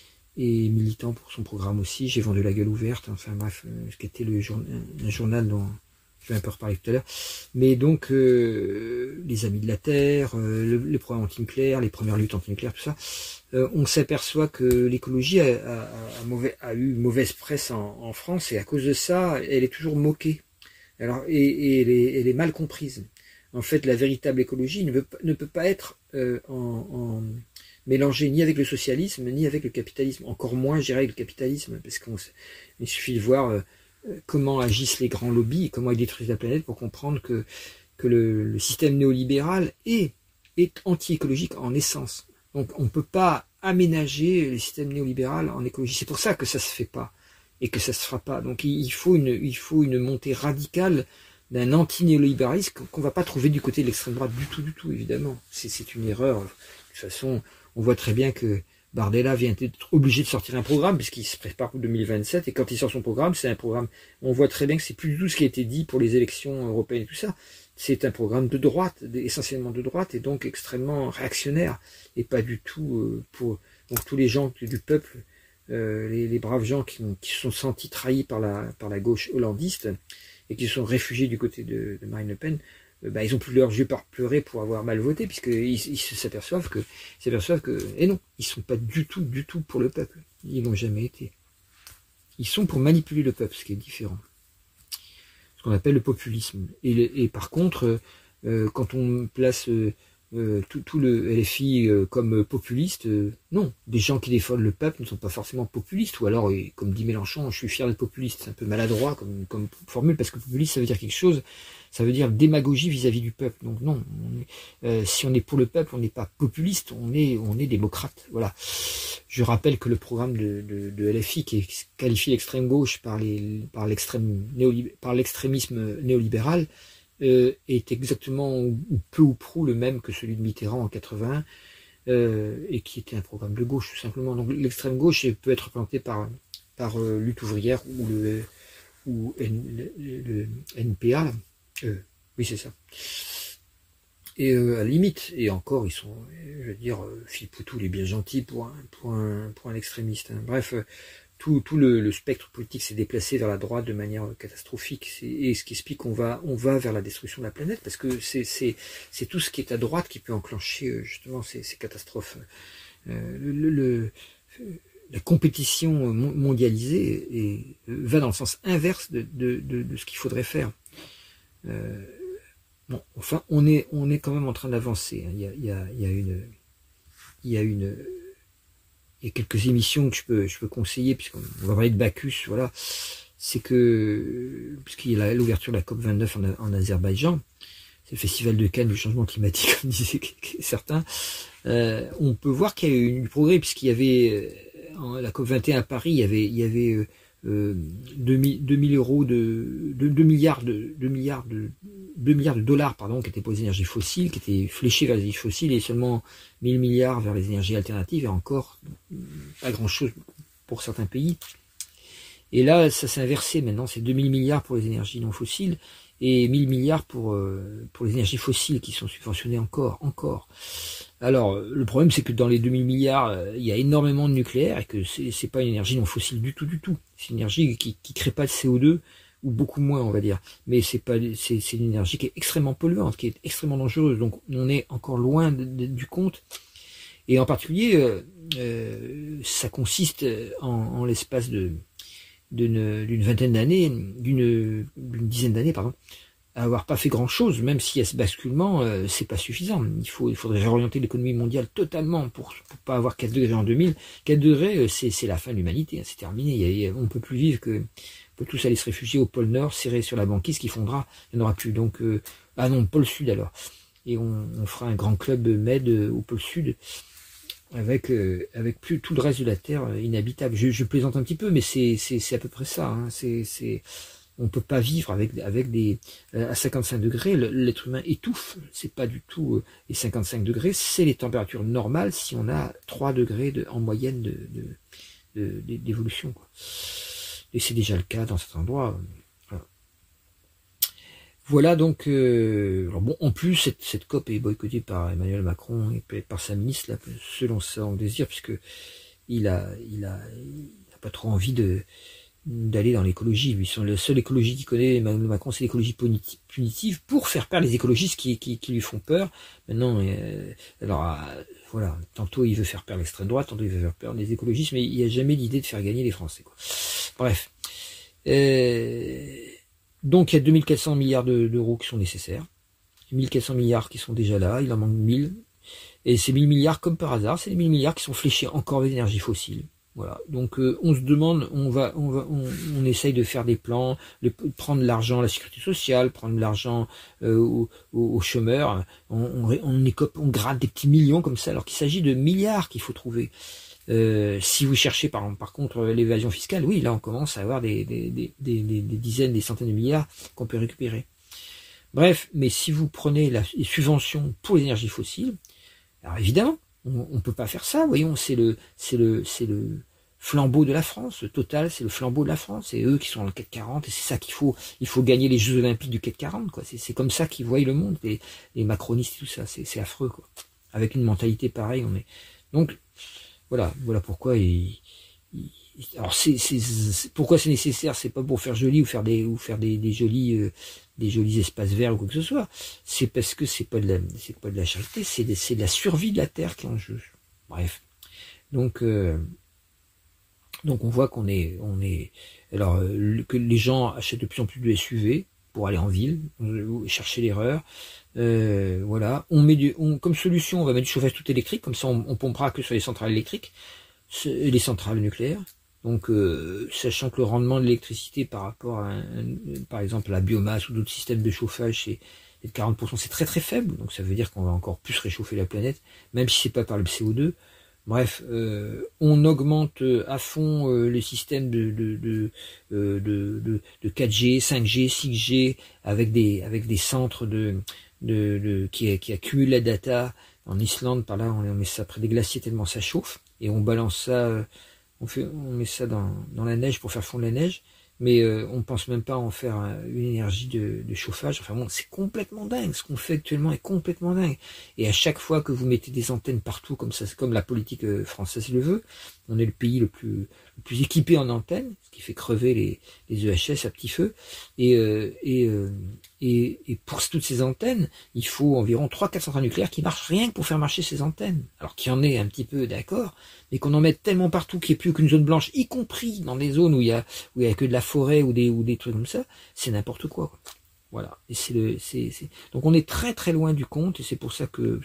et militant pour son programme aussi. J'ai vendu la gueule ouverte, enfin bref, euh, ce qui était le jour, un, un journal dont je vais un peu reparler tout à l'heure. Mais donc, euh, les Amis de la Terre, euh, le, les programmes anti-nucléaires, les premières luttes anti-nucléaires, tout ça, euh, on s'aperçoit que l'écologie a, a, a, mauvais, a eu mauvaise presse en, en France, et à cause de ça, elle est toujours moquée. Alors, et, et elle, est, elle est mal comprise. En fait, la véritable écologie ne peut, ne peut pas être euh, en... en mélangé ni avec le socialisme, ni avec le capitalisme. Encore moins, je dirais, avec le capitalisme, parce qu'il suffit de voir euh, comment agissent les grands lobbies, et comment ils détruisent la planète, pour comprendre que, que le, le système néolibéral est, est anti-écologique en essence. Donc on ne peut pas aménager le système néolibéral en écologie. C'est pour ça que ça ne se fait pas, et que ça ne se fera pas. Donc il faut une, il faut une montée radicale d'un anti-néolibéralisme qu'on ne va pas trouver du côté de l'extrême droite du tout, du tout, évidemment. C'est une erreur. De toute façon, on voit très bien que Bardella vient d'être obligé de sortir un programme, puisqu'il se prépare pour deux mille vingt-sept, et quand il sort son programme, c'est un programme, on voit très bien que c'est plus du tout ce qui a été dit pour les élections européennes et tout ça. C'est un programme de droite, essentiellement de droite, et donc extrêmement réactionnaire, et pas du tout euh, pour donc tous les gens du peuple, euh, les, les braves gens qui, qui se sont sentis trahis par la, par la gauche hollandiste, et qui se sont réfugiés du côté de, de Marine Le Pen, bah, ils ont plus leurs yeux par pleurer pour avoir mal voté, puisqu'ils ils s'aperçoivent que, s'aperçoivent que, et non, ils sont pas du tout, du tout pour le peuple. Ils n'ont jamais été. Ils sont pour manipuler le peuple, ce qui est différent. Ce qu'on appelle le populisme. Et, et par contre, euh, quand on place euh, euh, tout, tout le L F I euh, comme populiste, euh, non. Des gens qui défendent le peuple ne sont pas forcément populistes. Ou alors, et, comme dit Mélenchon, je suis fier d'être populiste. C'est un peu maladroit comme, comme formule, parce que populiste, ça veut dire quelque chose. Ça veut dire démagogie vis-à-vis du peuple. Donc non, on est, euh, si on est pour le peuple, on n'est pas populiste, on est, on est démocrate. Voilà. Je rappelle que le programme de, de, de L F I, qui est qualifié d'extrême gauche par les, par l'extrême néolib, par l'extrémisme néolibéral, euh, est exactement ou peu ou prou le même que celui de Mitterrand en quatre-vingt-un, euh, et qui était un programme de gauche tout simplement. Donc l'extrême gauche peut être représentée par par euh, Lutte ouvrière ou le ou N, le, le N P A. Là. Euh, oui, c'est ça. Et euh, à la limite, et encore, ils sont, je veux dire, euh, Philippe Poutou, il est bien gentil pour un, pour un, pour un extrémiste. Hein. Bref, euh, tout, tout le, le spectre politique s'est déplacé vers la droite de manière catastrophique. Et ce qui explique qu'on va, on va vers la destruction de la planète, parce que c'est, c'est, c'est tout ce qui est à droite qui peut enclencher justement ces, ces catastrophes. Euh, le, le, le, la compétition mondialisée et, va dans le sens inverse de, de, de, de ce qu'il faudrait faire. Euh, bon, enfin, on est, on est quand même en train d'avancer. Hein. Il y a, il y a, il y a une, il y a une, il y a quelques émissions que je peux, je peux conseiller, puisqu'on va parler de Bacchus, voilà. C'est que, puisqu'il y a l'ouverture de la COP vingt-neuf en, en Azerbaïdjan, c'est le festival de Cannes du changement climatique, comme disaient certains, euh, on peut voir qu'il y a eu du progrès, puisqu'il y avait, en la COP vingt et un à Paris, il y avait, il y avait, euh, Euh, deux mille euros de, de deux milliards de deux milliards de deux milliards de dollars pardon qui étaient pour les énergies fossiles, qui étaient fléchés vers les énergies fossiles, et seulement mille milliards vers les énergies alternatives, et encore pas grand chose pour certains pays. Et là ça s'est inversé, maintenant c'est deux mille milliards pour les énergies non fossiles et mille milliards pour, euh, pour les énergies fossiles qui sont subventionnées encore, encore. Alors, le problème, c'est que dans les deux mille milliards, euh, il y a énormément de nucléaire et que c'est, c'est pas une énergie non fossile du tout, du tout. C'est une énergie qui, qui crée pas de C O deux, ou beaucoup moins, on va dire. Mais c'est pas, c'est, c'est une énergie qui est extrêmement polluante, qui est extrêmement dangereuse. Donc, on est encore loin de, de, du compte. Et en particulier, euh, euh, ça consiste en, en l'espace de d'une, d'une vingtaine d'années, d'une, d'une dizaine d'années, pardon, à avoir pas fait grand chose, même s'il y a ce basculement, euh, c'est pas suffisant. Il faut, il faudrait réorienter l'économie mondiale totalement pour, pour pas avoir quatre degrés en deux mille. quatre degrés, euh, c'est, c'est la fin de l'humanité, hein, c'est terminé. Il y a, il y a, on peut plus vivre que, on peut tous aller se réfugier au pôle Nord, serré sur la banquise qui fondra, il n'y en aura plus. Donc, euh, ah non, pôle Sud alors. Et on, on fera un grand club Med euh, au pôle Sud, avec euh, avec plus tout le reste de la Terre euh, inhabitable. Je, je plaisante un petit peu, mais c'est c'est c'est à peu près ça. Hein. C'est c'est on peut pas vivre avec avec des euh, à cinquante-cinq degrés. L'être humain étouffe. C'est pas du tout euh, les cinquante-cinq degrés. C'est les températures normales si on a trois degrés de, en moyenne de, de, de d'évolution. Quoi. Et c'est déjà le cas dans certains endroits. Voilà. Voilà donc, euh, alors bon, en plus, cette, cette COP est boycottée par Emmanuel Macron et par sa ministre, là, selon son désir, puisque il a, il a, il a pas trop envie de, d'aller dans l'écologie. Lui, la seule écologie qu'il connaît, Emmanuel Macron, c'est l'écologie punitive pour faire peur les écologistes qui, qui, qui lui font peur. Maintenant, euh, alors, euh, voilà, tantôt il veut faire peur l'extrême droite, tantôt il veut faire peur les écologistes, mais il n'y a jamais l'idée de faire gagner les Français, quoi. Bref. Euh, Donc il y a deux mille quatre cents milliards d'euros qui sont nécessaires, mille quatre cents milliards qui sont déjà là, il en manque mille, et ces mille milliards, comme par hasard, c'est les mille milliards qui sont fléchés encore vers l'énergie fossile. Voilà. Donc euh, on se demande, on va, on va, on, on essaye de faire des plans, de prendre l'argent à la sécurité sociale, prendre l'argent euh, aux, aux chômeurs, on, on, on, écope, on gratte des petits millions comme ça, alors qu'il s'agit de milliards qu'il faut trouver. Euh, si vous cherchez par, par contre l'évasion fiscale, oui, là on commence à avoir des, des, des, des, des dizaines, des centaines de milliards qu'on peut récupérer. Bref, mais si vous prenez la, les subventions pour les énergies fossiles, alors évidemment, on ne peut pas faire ça. Voyons, c'est le, c'est le, c'est le flambeau de la France. Total, c'est le flambeau de la France. C'est eux qui sont dans le C A C quarante, et c'est ça qu'il faut. Il faut gagner les Jeux Olympiques du C A C quarante, quoi. C'est, c'est comme ça qu'ils voient le monde, les, les macronistes et tout ça. C'est, c'est affreux, quoi. Avec une mentalité pareille, on est. Donc voilà, voilà pourquoi il, il alors c'est, c'est, c'est pourquoi c'est nécessaire, c'est pas pour faire joli ou faire des ou faire des, des jolis euh, des jolis espaces verts ou quoi que ce soit. C'est parce que c'est pas de la c'est pas de la charité, c'est de, c'est de la survie de la terre qui est en jeu. Bref, donc euh, donc on voit qu'on est on est alors euh, que les gens achètent de plus en plus de S U V pour aller en ville, chercher l'erreur. Euh, voilà, on met du, on, comme solution, on va mettre du chauffage tout électrique, comme ça on, on pompera que sur les centrales électriques, les centrales nucléaires. Donc, euh, sachant que le rendement de l'électricité par rapport à, un, par exemple, à la biomasse ou d'autres systèmes de chauffage, c'est de quarante pour cent, c'est très très faible. Donc, ça veut dire qu'on va encore plus réchauffer la planète, même si c'est pas par le C O deux. Bref, euh, on augmente à fond euh, les systèmes de, de, de, de, de, de quatre G, cinq G, six G, avec des, avec des centres de De, de, qui, qui accumule la data en Islande, par là on met ça près des glaciers tellement ça chauffe, et on balance ça, on, fait, on met ça dans, dans la neige pour faire fondre la neige, mais euh, on pense même pas à en faire une énergie de, de chauffage. Enfin bon, c'est complètement dingue, ce qu'on fait actuellement est complètement dingue, et à chaque fois que vous mettez des antennes partout, comme ça, c'est comme la politique française le veut, on est le pays le plus, le plus équipé en antennes, ce qui fait crever les, les E H S à petit feu, et, euh, et, euh, et, et pour toutes ces antennes, il faut environ trois quatre centrales nucléaires qui marchent rien que pour faire marcher ces antennes, alors qu'il y en ait un petit peu, d'accord, mais qu'on en mette tellement partout qu'il n'y ait plus qu'une zone blanche, y compris dans des zones où il y a, où il y a que de la forêt ou des, ou des trucs comme ça, c'est n'importe quoi, quoi. Voilà. Et c'est le, c'est, c'est, donc on est très très loin du compte, et c'est pour ça que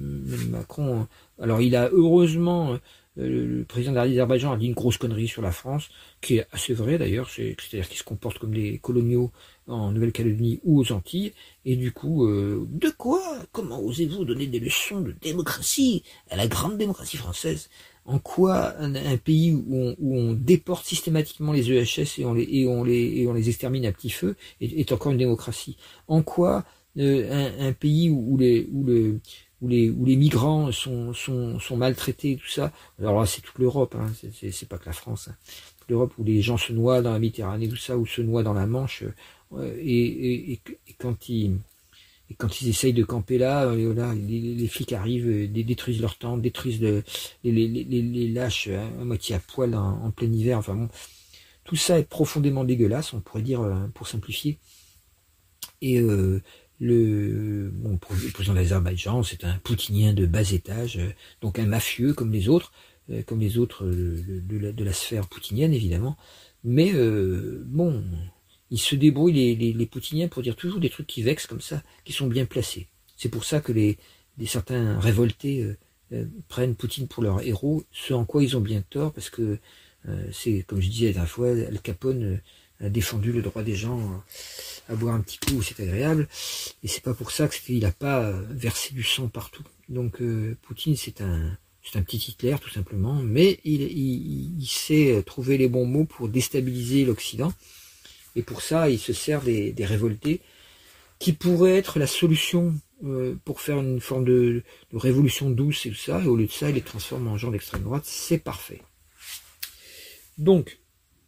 Macron, alors il a heureusement, le président de l'Azerbaïdjan a dit une grosse connerie sur la France, qui est assez vrai d'ailleurs, c'est, c'est-à-dire qu'ils se comportent comme des coloniaux en Nouvelle-Calédonie ou aux Antilles, et du coup, euh, de quoi? Comment osez-vous donner des leçons de démocratie à la grande démocratie française? En quoi un, un pays où on, où on déporte systématiquement les E H S et on les, et on les, et on les extermine à petit feu est, est encore une démocratie? En quoi euh, un, un pays où, où les, où le, où les, où les migrants sont, sont, sont maltraités, tout ça, alors là c'est toute l'Europe, hein, c'est, c'est, c'est pas que la France, hein. Toute l'Europe où les gens se noient dans la Méditerranée, tout ça, ou se noient dans la Manche, et, et, et, et quand ils et quand ils essayent de camper là, là les, les flics arrivent, détruisent leur tente, détruisent le, les, les, les, les lâches hein, à moitié à poil en, en plein hiver. Enfin bon, tout ça est profondément dégueulasse, on pourrait dire pour simplifier. Et euh, le, bon, le président de l'Azerbaïdjan, c'est un poutinien de bas étage, donc un mafieux comme les autres, comme les autres de, de, la, de la sphère poutinienne évidemment. Mais euh, bon, ils se débrouillent les, les, les poutiniens pour dire toujours des trucs qui vexent comme ça, qui sont bien placés. C'est pour ça que les, les certains révoltés euh, euh, prennent Poutine pour leur héros, ce en quoi ils ont bien tort, parce que euh, c'est, comme je disais la dernière fois, Al Capone euh, a défendu le droit des gens à, à boire un petit coup, c'est agréable, et c'est pas pour ça qu'il n'a pas versé du sang partout. Donc euh, Poutine, c'est un c'est un petit Hitler tout simplement, mais il, il, il sait trouver les bons mots pour déstabiliser l'Occident. Et pour ça, il se sert des, des révoltés qui pourraient être la solution euh, pour faire une forme de, de révolution douce et tout ça. Et au lieu de ça, il les transforme en gens d'extrême droite. C'est parfait. Donc,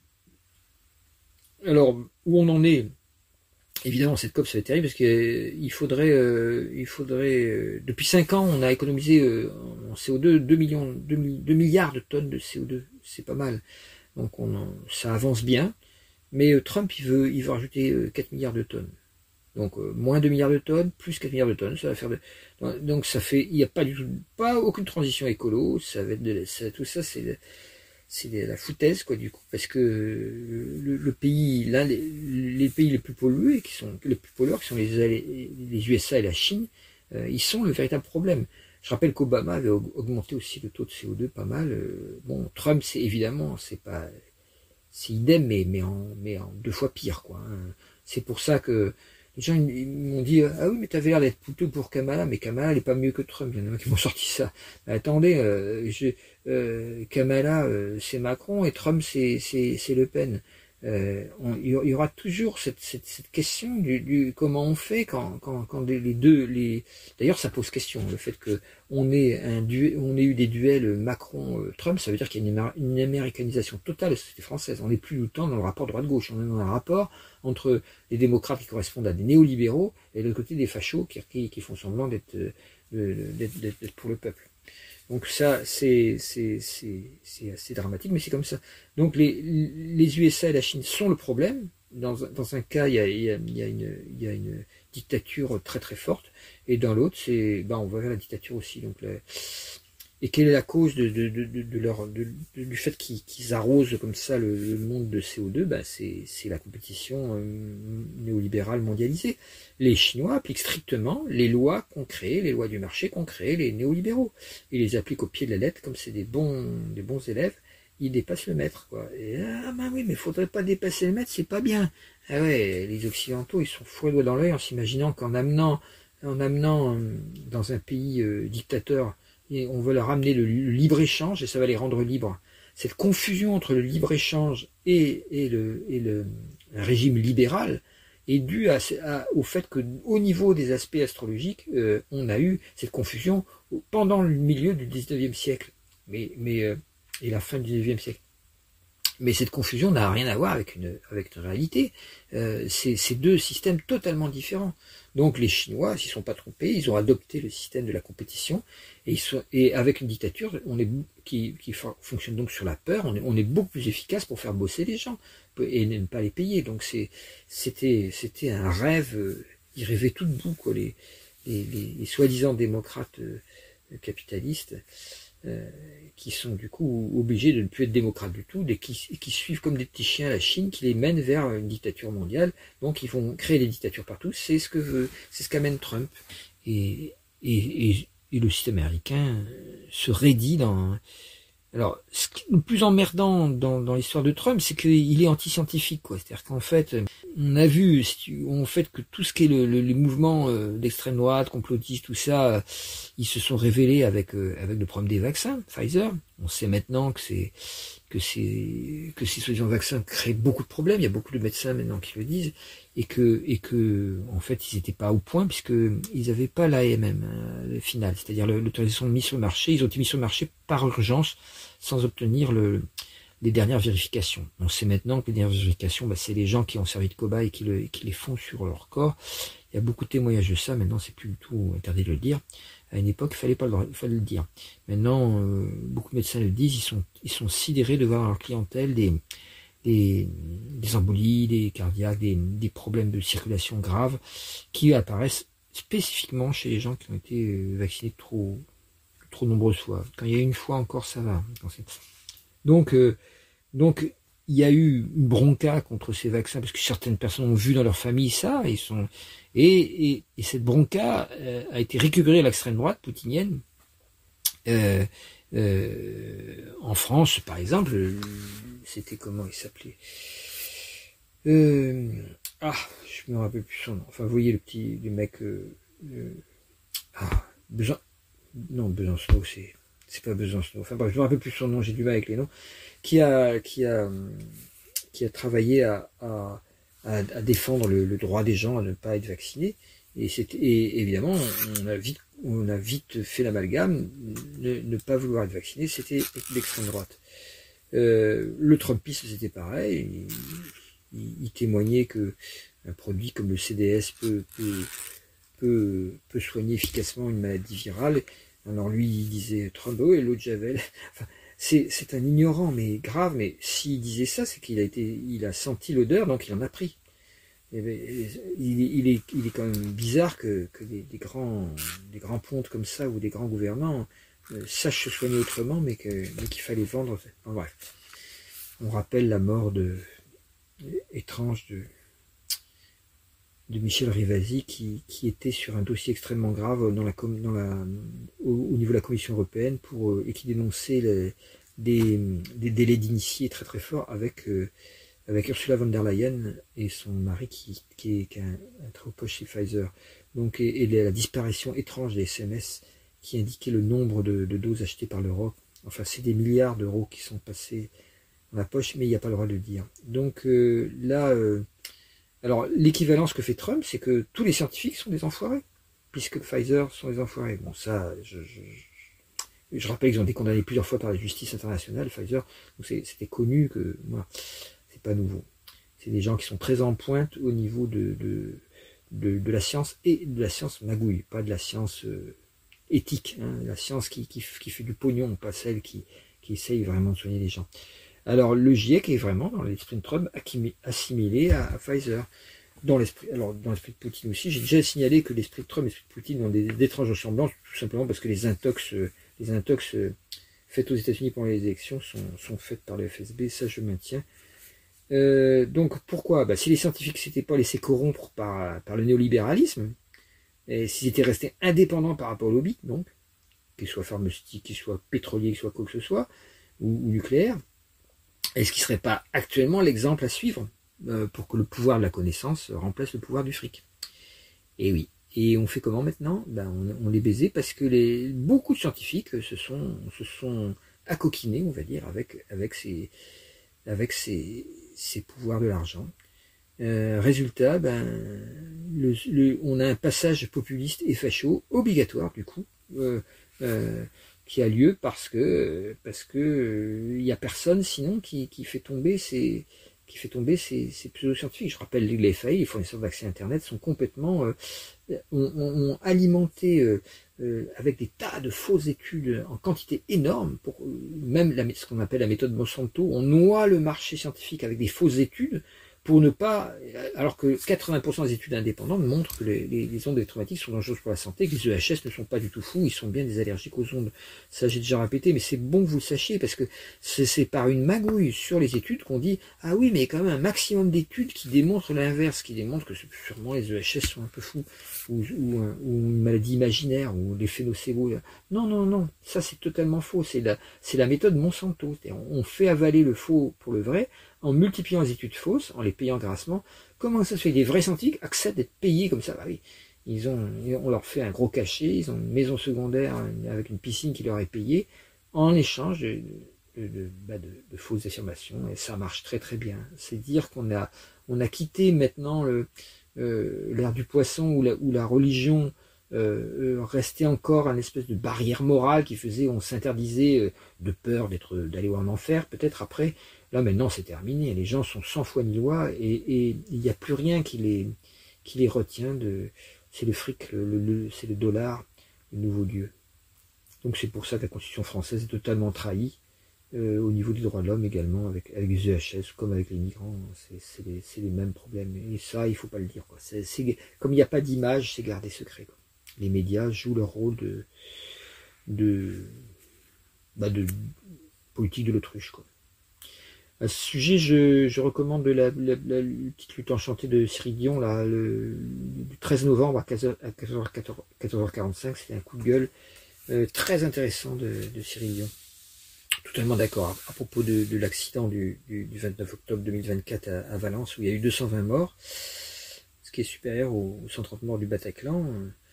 alors, où on en est? Évidemment, cette COP, ça va être terrible parce qu'il faudrait, euh, il faudrait, euh, depuis cinq ans, on a économisé euh, en C O deux deux millions, deux milliards de tonnes de C O deux. C'est pas mal. Donc, on en, ça avance bien. Mais Trump, il veut, il veut rajouter quatre milliards de tonnes. Donc, euh, moins deux milliards de tonnes, plus quatre milliards de tonnes, ça va faire de... Donc, ça fait, il n'y a pas du tout, pas aucune transition écolo, ça va être de, ça, tout ça, c'est, c'est de la foutaise, quoi, du coup, parce que le, le pays, l'un des, les pays les plus pollués, qui sont, les plus pollueurs, qui sont les, les U S A et la Chine, euh, ils sont le véritable problème. Je rappelle qu'Obama avait augmenté aussi le taux de C O deux pas mal. Euh, bon, Trump, c'est évidemment, c'est pas, c'est idem, mais, mais, en, mais en deux fois pire, quoi. Hein. C'est pour ça que les gens ils m'ont dit « Ah oui, mais t'avais l'air d'être plutôt pour Kamala, mais Kamala, elle est pas mieux que Trump. » Il y en a qui m'ont sorti ça. Mais attendez, euh, je, euh, Kamala, euh, c'est Macron, et Trump, c'est Le Pen. Euh, on, il y aura toujours cette, cette, cette question du, du comment on fait quand, quand, quand les deux, les d'ailleurs ça pose question le fait que on ait un duel, on ait eu des duels Macron-Trump, ça veut dire qu'il y a une, une américanisation totale de la société française. On n'est plus tout le temps dans le rapport droite-gauche, on est dans un rapport entre les démocrates qui correspondent à des néolibéraux et de l'autre côté des fachos qui, qui, qui font semblant d'être d'être pour le peuple. Donc ça, c'est assez dramatique, mais c'est comme ça. Donc les, les U S A et la Chine sont le problème. Dans, dans un cas, il y, a, il, y a, il, y a une, il y a une dictature très très forte, et dans l'autre, c'est, ben, on va vers la dictature aussi. Donc, la, et quelle est la cause de, de, de, de, de leur, de, de, du fait qu'ils qu'ils arrosent comme ça le, le monde de C O deux? Ben, c'est la compétition euh, néolibérale mondialisée. Les Chinois appliquent strictement les lois qu'ont créées, les lois du marché qu'ont créées les néolibéraux. Ils les appliquent au pied de la lettre, comme c'est des bons, des bons élèves, ils dépassent le maître, quoi. Et, ah ben oui, mais faudrait pas dépasser le maître, c'est pas bien. Ah ouais, les Occidentaux, ils sont fous les doigts dans l'œil en s'imaginant qu'en amenant, en amenant euh, dans un pays euh, dictateur, et on veut leur amener le, le libre-échange et ça va les rendre libres. Cette confusion entre le libre-échange et, et, le, et le régime libéral est due à, à, au fait qu'au niveau des aspects astrologiques, euh, on a eu cette confusion pendant le milieu du dix-neuvième siècle mais, mais, euh, et la fin du dix-neuvième siècle. Mais cette confusion n'a rien à voir avec une, avec une réalité. Euh, c'est deux systèmes totalement différents. Donc les Chinois, s'ils ne sont pas trompés, ils ont adopté le système de la compétition, et, ils sont, et avec une dictature on est, qui, qui fonctionne donc sur la peur, on est, on est beaucoup plus efficace pour faire bosser les gens, et ne pas les payer. Donc c'était c'était un rêve, ils rêvaient tout debout, quoi, les, les, les, les soi-disant démocrates euh, capitalistes. Euh, qui sont du coup obligés de ne plus être démocrates du tout, et qui, qui suivent comme des petits chiens la Chine, qui les mène vers une dictature mondiale. Donc ils vont créer des dictatures partout. C'est ce que veut, c'est ce qu'amène Trump. Et, et, et, et le système américain se raidit dans. Alors, ce qui est le plus emmerdant dans, dans l'histoire de Trump, c'est qu'il est anti-scientifique, quoi. C'est-à-dire qu'en fait, on a vu, en fait, que tout ce qui est le, le, les mouvements d'extrême droite, complotistes, tout ça, ils se sont révélés avec euh, avec le problème des vaccins, Pfizer. On sait maintenant que c'est que c'est que ces soi-disant vaccins créent beaucoup de problèmes. Il y a beaucoup de médecins maintenant qui le disent, et que et que en fait, ils n'étaient pas au point puisque ils n'avaient pas l'A M M euh, finale, c'est-à-dire l'autorisation de mise sur le marché. Ils ont été mis sur le marché par urgence, sans obtenir le les dernières vérifications. On sait maintenant que les dernières vérifications, bah, c'est les gens qui ont servi de cobaye et qui, le, qui les font sur leur corps. Il y a beaucoup de témoignages de ça, maintenant c'est plus du tout interdit de le dire. À une époque, il fallait pas le, il fallait le dire. Maintenant, euh, beaucoup de médecins le disent, ils sont, ils sont sidérés de voir dans leur clientèle des, des, des embolies, des cardiaques, des, des problèmes de circulation graves qui apparaissent spécifiquement chez les gens qui ont été vaccinés trop, trop nombreuses fois. Quand il y a une fois encore, ça va. Donc, euh, donc, il y a eu une bronca contre ces vaccins parce que certaines personnes ont vu dans leur famille ça, et, sont, et, et, et cette bronca euh, a été récupérée à l'extrême droite poutinienne. Euh, euh, en France, par exemple, c'était comment il s'appelait euh, Ah, je me rappelle plus son nom. Enfin, vous voyez le petit, le mec. Euh, euh, ah, Besan, non, Besancenot, c'est, c'est pas Besancenot. Enfin, bref, je me rappelle plus son nom. J'ai du mal avec les noms. Qui a, qui a, qui a travaillé à, à, à défendre le, le droit des gens à ne pas être vaccinés. Et, et évidemment, on a vite, on a vite fait l'amalgame. Ne, ne pas vouloir être vacciné, c'était l'extrême droite. Euh, le Trumpisme, c'était pareil. Il, il, il témoignait que un produit comme le C D S peut, peut, peut, peut soigner efficacement une maladie virale. Alors lui, il disait Trump, oh, et l'eau de Javel. Enfin, c'est, c'est un ignorant, mais grave. Mais s'il disait ça, c'est qu'il a été, il a senti l'odeur, donc il en a pris. Et il, il, est, il est quand même bizarre que, que des, des grands, des grands pontes comme ça ou des grands gouvernants euh, sachent se soigner autrement, mais que, mais qu'il fallait vendre. Enfin, bref, on rappelle la mort de étrange de de Michel Rivasi qui, qui était sur un dossier extrêmement grave dans la, dans la, au, au niveau de la Commission européenne pour, et qui dénonçait les, des, des délais d'initiés très très forts avec, euh, avec Ursula von der Leyen et son mari qui, qui est, qui a un, un très haut poste chez Pfizer. Donc, et, et la disparition étrange des S M S qui indiquaient le nombre de, de doses achetées par l'Europe. Enfin, c'est des milliards d'euros qui sont passés dans la poche, mais il n'y a pas le droit de le dire. Donc euh, là... Euh, Alors, l'équivalence que fait Trump, c'est que tous les scientifiques sont des enfoirés, puisque Pfizer sont des enfoirés. Bon, ça, je, je, je, je rappelle qu'ils ont été condamnés plusieurs fois par la justice internationale, Pfizer, donc c'était connu que, voilà, c'est pas nouveau. C'est des gens qui sont très en pointe au niveau de, de, de, de la science, et de la science magouille, pas de la science euh, éthique, hein, la science qui, qui, qui fait du pognon, pas celle qui, qui essaye vraiment de soigner les gens. Alors le GIEC est vraiment dans l'esprit de Trump assimilé à, à Pfizer. Dans l'esprit, alors dans l'esprit de Poutine aussi, j'ai déjà signalé que l'esprit de Trump et l'esprit de Poutine ont d'étranges ressemblances, tout simplement parce que les intox, les intox faites aux États-Unis pendant les élections sont, sont faites par le F S B, ça je maintiens. Euh, donc pourquoi bah, si les scientifiques ne s'étaient pas laissés corrompre par, par le néolibéralisme, et s'ils étaient restés indépendants par rapport au lobby, donc, qu'ils soient pharmaceutiques, qu'ils soient pétroliers, qu'ils soient quoi que ce soit, ou, ou nucléaires, est-ce qu'il ne serait pas actuellement l'exemple à suivre euh, pour que le pouvoir de la connaissance remplace le pouvoir du fric? Et oui. Et on fait comment maintenant? Ben on, on les baisait parce que les, beaucoup de scientifiques se sont, se sont accoquinés, on va dire, avec, avec, ces, avec ces, ces pouvoirs de l'argent. Euh, résultat, ben, le, le, on a un passage populiste et facho obligatoire, du coup, euh, euh, qui a lieu parce que parce que il euh, y a personne sinon qui, qui fait tomber ces qui fait tomber ces, ces pseudo-scientifiques. Je rappelle les F A I, les fournisseurs d'accès Internet, sont complètement euh, ont, ont alimenté euh, euh, avec des tas de fausses études en quantité énorme, pour euh, même la, ce qu'on appelle la méthode Monsanto. On noie le marché scientifique avec des fausses études pour ne pas, alors que quatre-vingts pour cent des études indépendantes montrent que les, les, les ondes électromagnétiques sont dangereuses pour la santé, que les E H S ne sont pas du tout fous, ils sont bien des allergiques aux ondes. Ça, j'ai déjà répété, mais c'est bon que vous le sachiez, parce que c'est par une magouille sur les études qu'on dit, ah oui, mais il y a quand même un maximum d'études qui démontrent l'inverse, qui démontrent que sûrement les E H S sont un peu fous, ou, ou, ou une maladie imaginaire, ou l'effet nocebo. Non, non, non, ça c'est totalement faux, c'est la, c'est la méthode Monsanto. On fait avaler le faux pour le vrai, en multipliant les études fausses, en les payant grassement. Comment ça se fait? Les vrais scientifiques acceptent d'être payés comme ça? Bah oui, ils ont, on leur fait un gros cachet, ils ont une maison secondaire avec une piscine qui leur est payée, en échange de, de, de, bah de, de fausses affirmations, et ça marche très très bien. C'est dire qu'on a, on a quitté maintenant le, euh, l'ère du poisson où la, où la religion euh, restait encore une espèce de barrière morale qui faisait, on s'interdisait euh, de peur d'être, d'aller en enfer, peut-être après. Là maintenant c'est terminé, les gens sont sans foi ni loi et il n'y a plus rien qui les, qui les retient. De, c'est le fric, le, le, le, c'est le dollar, le nouveau dieu. Donc c'est pour ça que la Constitution française est totalement trahie. Euh, au niveau des droits de l'homme également, avec, avec les E H S, comme avec les migrants, c'est les, les mêmes problèmes. Et ça, il faut pas le dire, quoi. C'est, c'est, comme il n'y a pas d'image, c'est gardé secret, quoi. Les médias jouent leur rôle de, de, bah de politique de l'autruche, quoi. À ce sujet, je, je recommande la, la, la, la petite lutte enchantée de Cyril Dion, là, le, le treize novembre à quatorze heures quarante-cinq, c'était un coup de gueule euh, très intéressant de, de Cyril Dion. Totalement d'accord à propos de, de l'accident du, du, du vingt-neuf octobre deux mille vingt-quatre à, à Valence, où il y a eu deux cent vingt morts, ce qui est supérieur aux cent trente morts du Bataclan.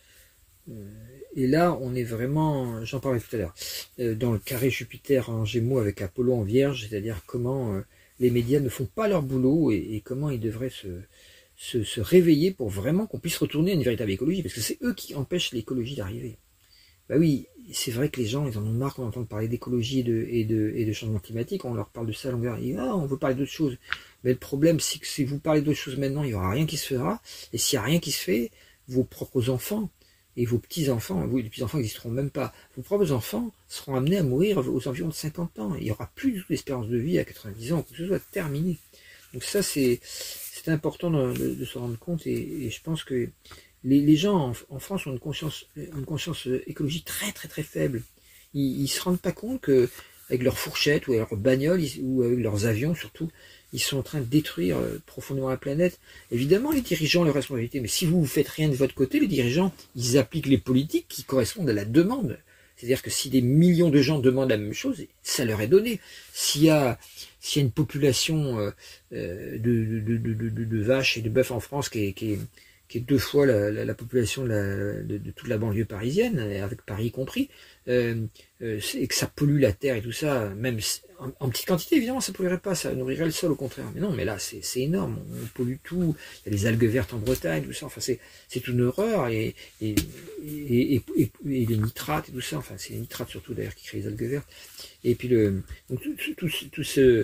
Et là, on est vraiment, j'en parlais tout à l'heure, dans le carré Jupiter en Gémeaux avec Apollo en Vierge, c'est-à-dire comment les médias ne font pas leur boulot et, et comment ils devraient se, se, se réveiller pour vraiment qu'on puisse retourner à une véritable écologie, parce que c'est eux qui empêchent l'écologie d'arriver. Bah oui, c'est vrai que les gens, ils en ont marre qu'on entende parler d'écologie et de, et, de, et de changement climatique, on leur parle de ça à longueur, et ah, on veut parler d'autres choses. Mais le problème, c'est que si vous parlez d'autres choses maintenant, il n'y aura rien qui se fera, et s'il n'y a rien qui se fait, vos propres enfants, et vos petits-enfants, vous, les petits-enfants n'existeront même pas, vos propres enfants seront amenés à mourir aux environs de cinquante ans, il n'y aura plus d'espérance de vie à quatre-vingt-dix ans, que ce soit terminé. Donc ça, c'est important de, de, de se rendre compte, et, et je pense que Les, les gens en, en France ont une conscience, une conscience écologique très très très faible. Ils, ils se rendent pas compte que avec leurs fourchettes ou avec leurs bagnoles ils, ou avec leurs avions surtout, ils sont en train de détruire profondément la planète. Évidemment, les dirigeants ont leur responsabilité, mais si vous ne faites rien de votre côté, les dirigeants, ils appliquent les politiques qui correspondent à la demande. C'est-à-dire que si des millions de gens demandent la même chose, ça leur est donné. S'il y a, s'il y a une population euh, de, de, de, de, de vaches et de bœufs en France qui est, qui est qui est deux fois la, la, la population de, la, de, de toute la banlieue parisienne, avec Paris compris, euh, euh, et que ça pollue la terre et tout ça, même en, en petite quantité, évidemment, ça polluerait pas, ça nourrirait le sol, au contraire. Mais non, mais là, c'est énorme, on pollue tout, il y a les algues vertes en Bretagne, tout ça, enfin, c'est une horreur, et, et, et, et, et, et les nitrates et tout ça, enfin, c'est les nitrates surtout, d'ailleurs, qui créent les algues vertes. Et puis, le, donc, tout, tout, tout ce, euh,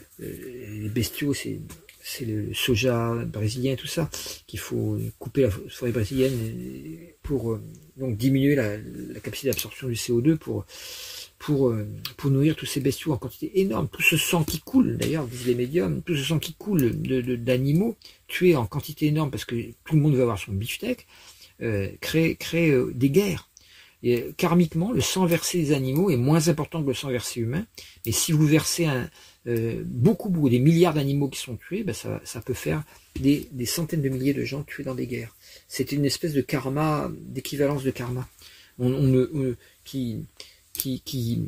les bestiaux, c'est... c'est le soja brésilien et tout ça, qu'il faut couper la forêt brésilienne pour euh, donc diminuer la, la capacité d'absorption du C O deux pour, pour, euh, pour nourrir tous ces bestiaux en quantité énorme. Tout ce sang qui coule, d'ailleurs, disent les médiums, tout ce sang qui coule d'animaux tués en quantité énorme parce que tout le monde veut avoir son beefsteak, euh, crée, crée euh, des guerres. Et, karmiquement, le sang versé des animaux est moins important que le sang versé humain, mais si vous versez un Euh, beaucoup, beaucoup, des milliards d'animaux qui sont tués, ben ça, ça peut faire des, des centaines de milliers de gens tués dans des guerres. C'est une espèce de karma, d'équivalence de karma, on, on, on, qui, qui, qui,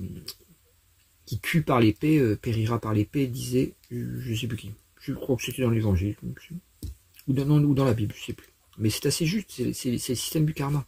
qui tue par l'épée, euh, périra par l'épée, disait, je ne sais plus qui, je crois que c'était dans l'évangile, ou dans, ou dans la Bible, je ne sais plus. Mais c'est assez juste, c'est le système du karma.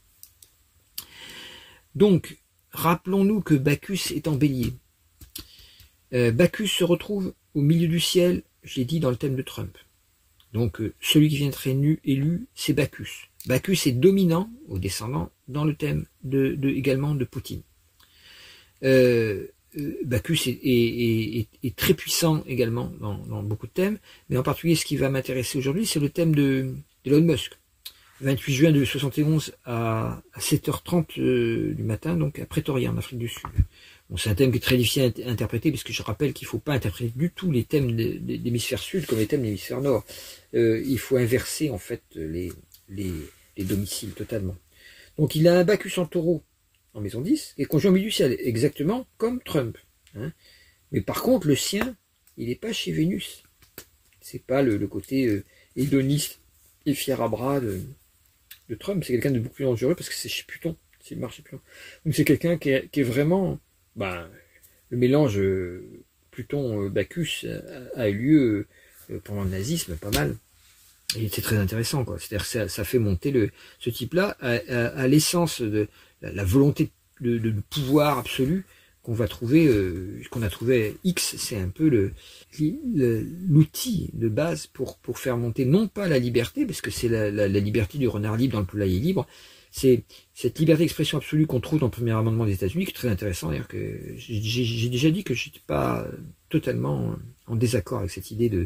Donc, rappelons-nous que Bacchus est en bélier. Euh, Bacchus se retrouve au milieu du ciel, je l'ai dit dans le thème de Trump. Donc euh, celui qui vient d'être élu, élu c'est Bacchus. Bacchus est dominant, au descendant, dans le thème de, de, également de Poutine. Euh, euh, Bacchus est, est, est, est très puissant également dans, dans beaucoup de thèmes, mais en particulier ce qui va m'intéresser aujourd'hui, c'est le thème de, de Elon Musk. vingt-huit juin de soixante et onze à, à sept heures trente euh, du matin, donc à Pretoria, en Afrique du Sud. Bon, c'est un thème qui est très difficile à interpréter, puisque je rappelle qu'il ne faut pas interpréter du tout les thèmes de, de, d'hémisphère sud comme les thèmes de l'hémisphère nord. Euh, il faut inverser en fait les, les, les domiciles totalement. Donc il a un Bacchus en taureau en maison dix, et conjoint au milieu du ciel, exactement comme Trump. Hein. Mais par contre, le sien, il n'est pas chez Vénus. C'est pas le, le côté euh, hédoniste et fier à bras de, de Trump. C'est quelqu'un de beaucoup plus dangereux parce que c'est chez Pluton. C'est le marché Pluton. Donc c'est quelqu'un qui, qui est vraiment... Ben, le mélange euh, Pluton-Bacchus a, a eu lieu euh, pendant le nazisme, pas mal. Et c'est très intéressant, quoi. C'est-à-dire que ça, ça fait monter le, ce type-là à, à, à l'essence de la, la volonté de, de, de pouvoir absolu qu'on va trouver, euh, qu'on a trouvé X, c'est un peu le l'outil de base pour pour faire monter non pas la liberté, parce que c'est la, la, la liberté du renard libre dans le poulailler libre, c'est cette liberté d'expression absolue qu'on trouve dans le premier amendement des États-Unis, qui est très intéressant, d'ailleurs, que j'ai déjà dit que je n'étais pas totalement en désaccord avec cette idée de...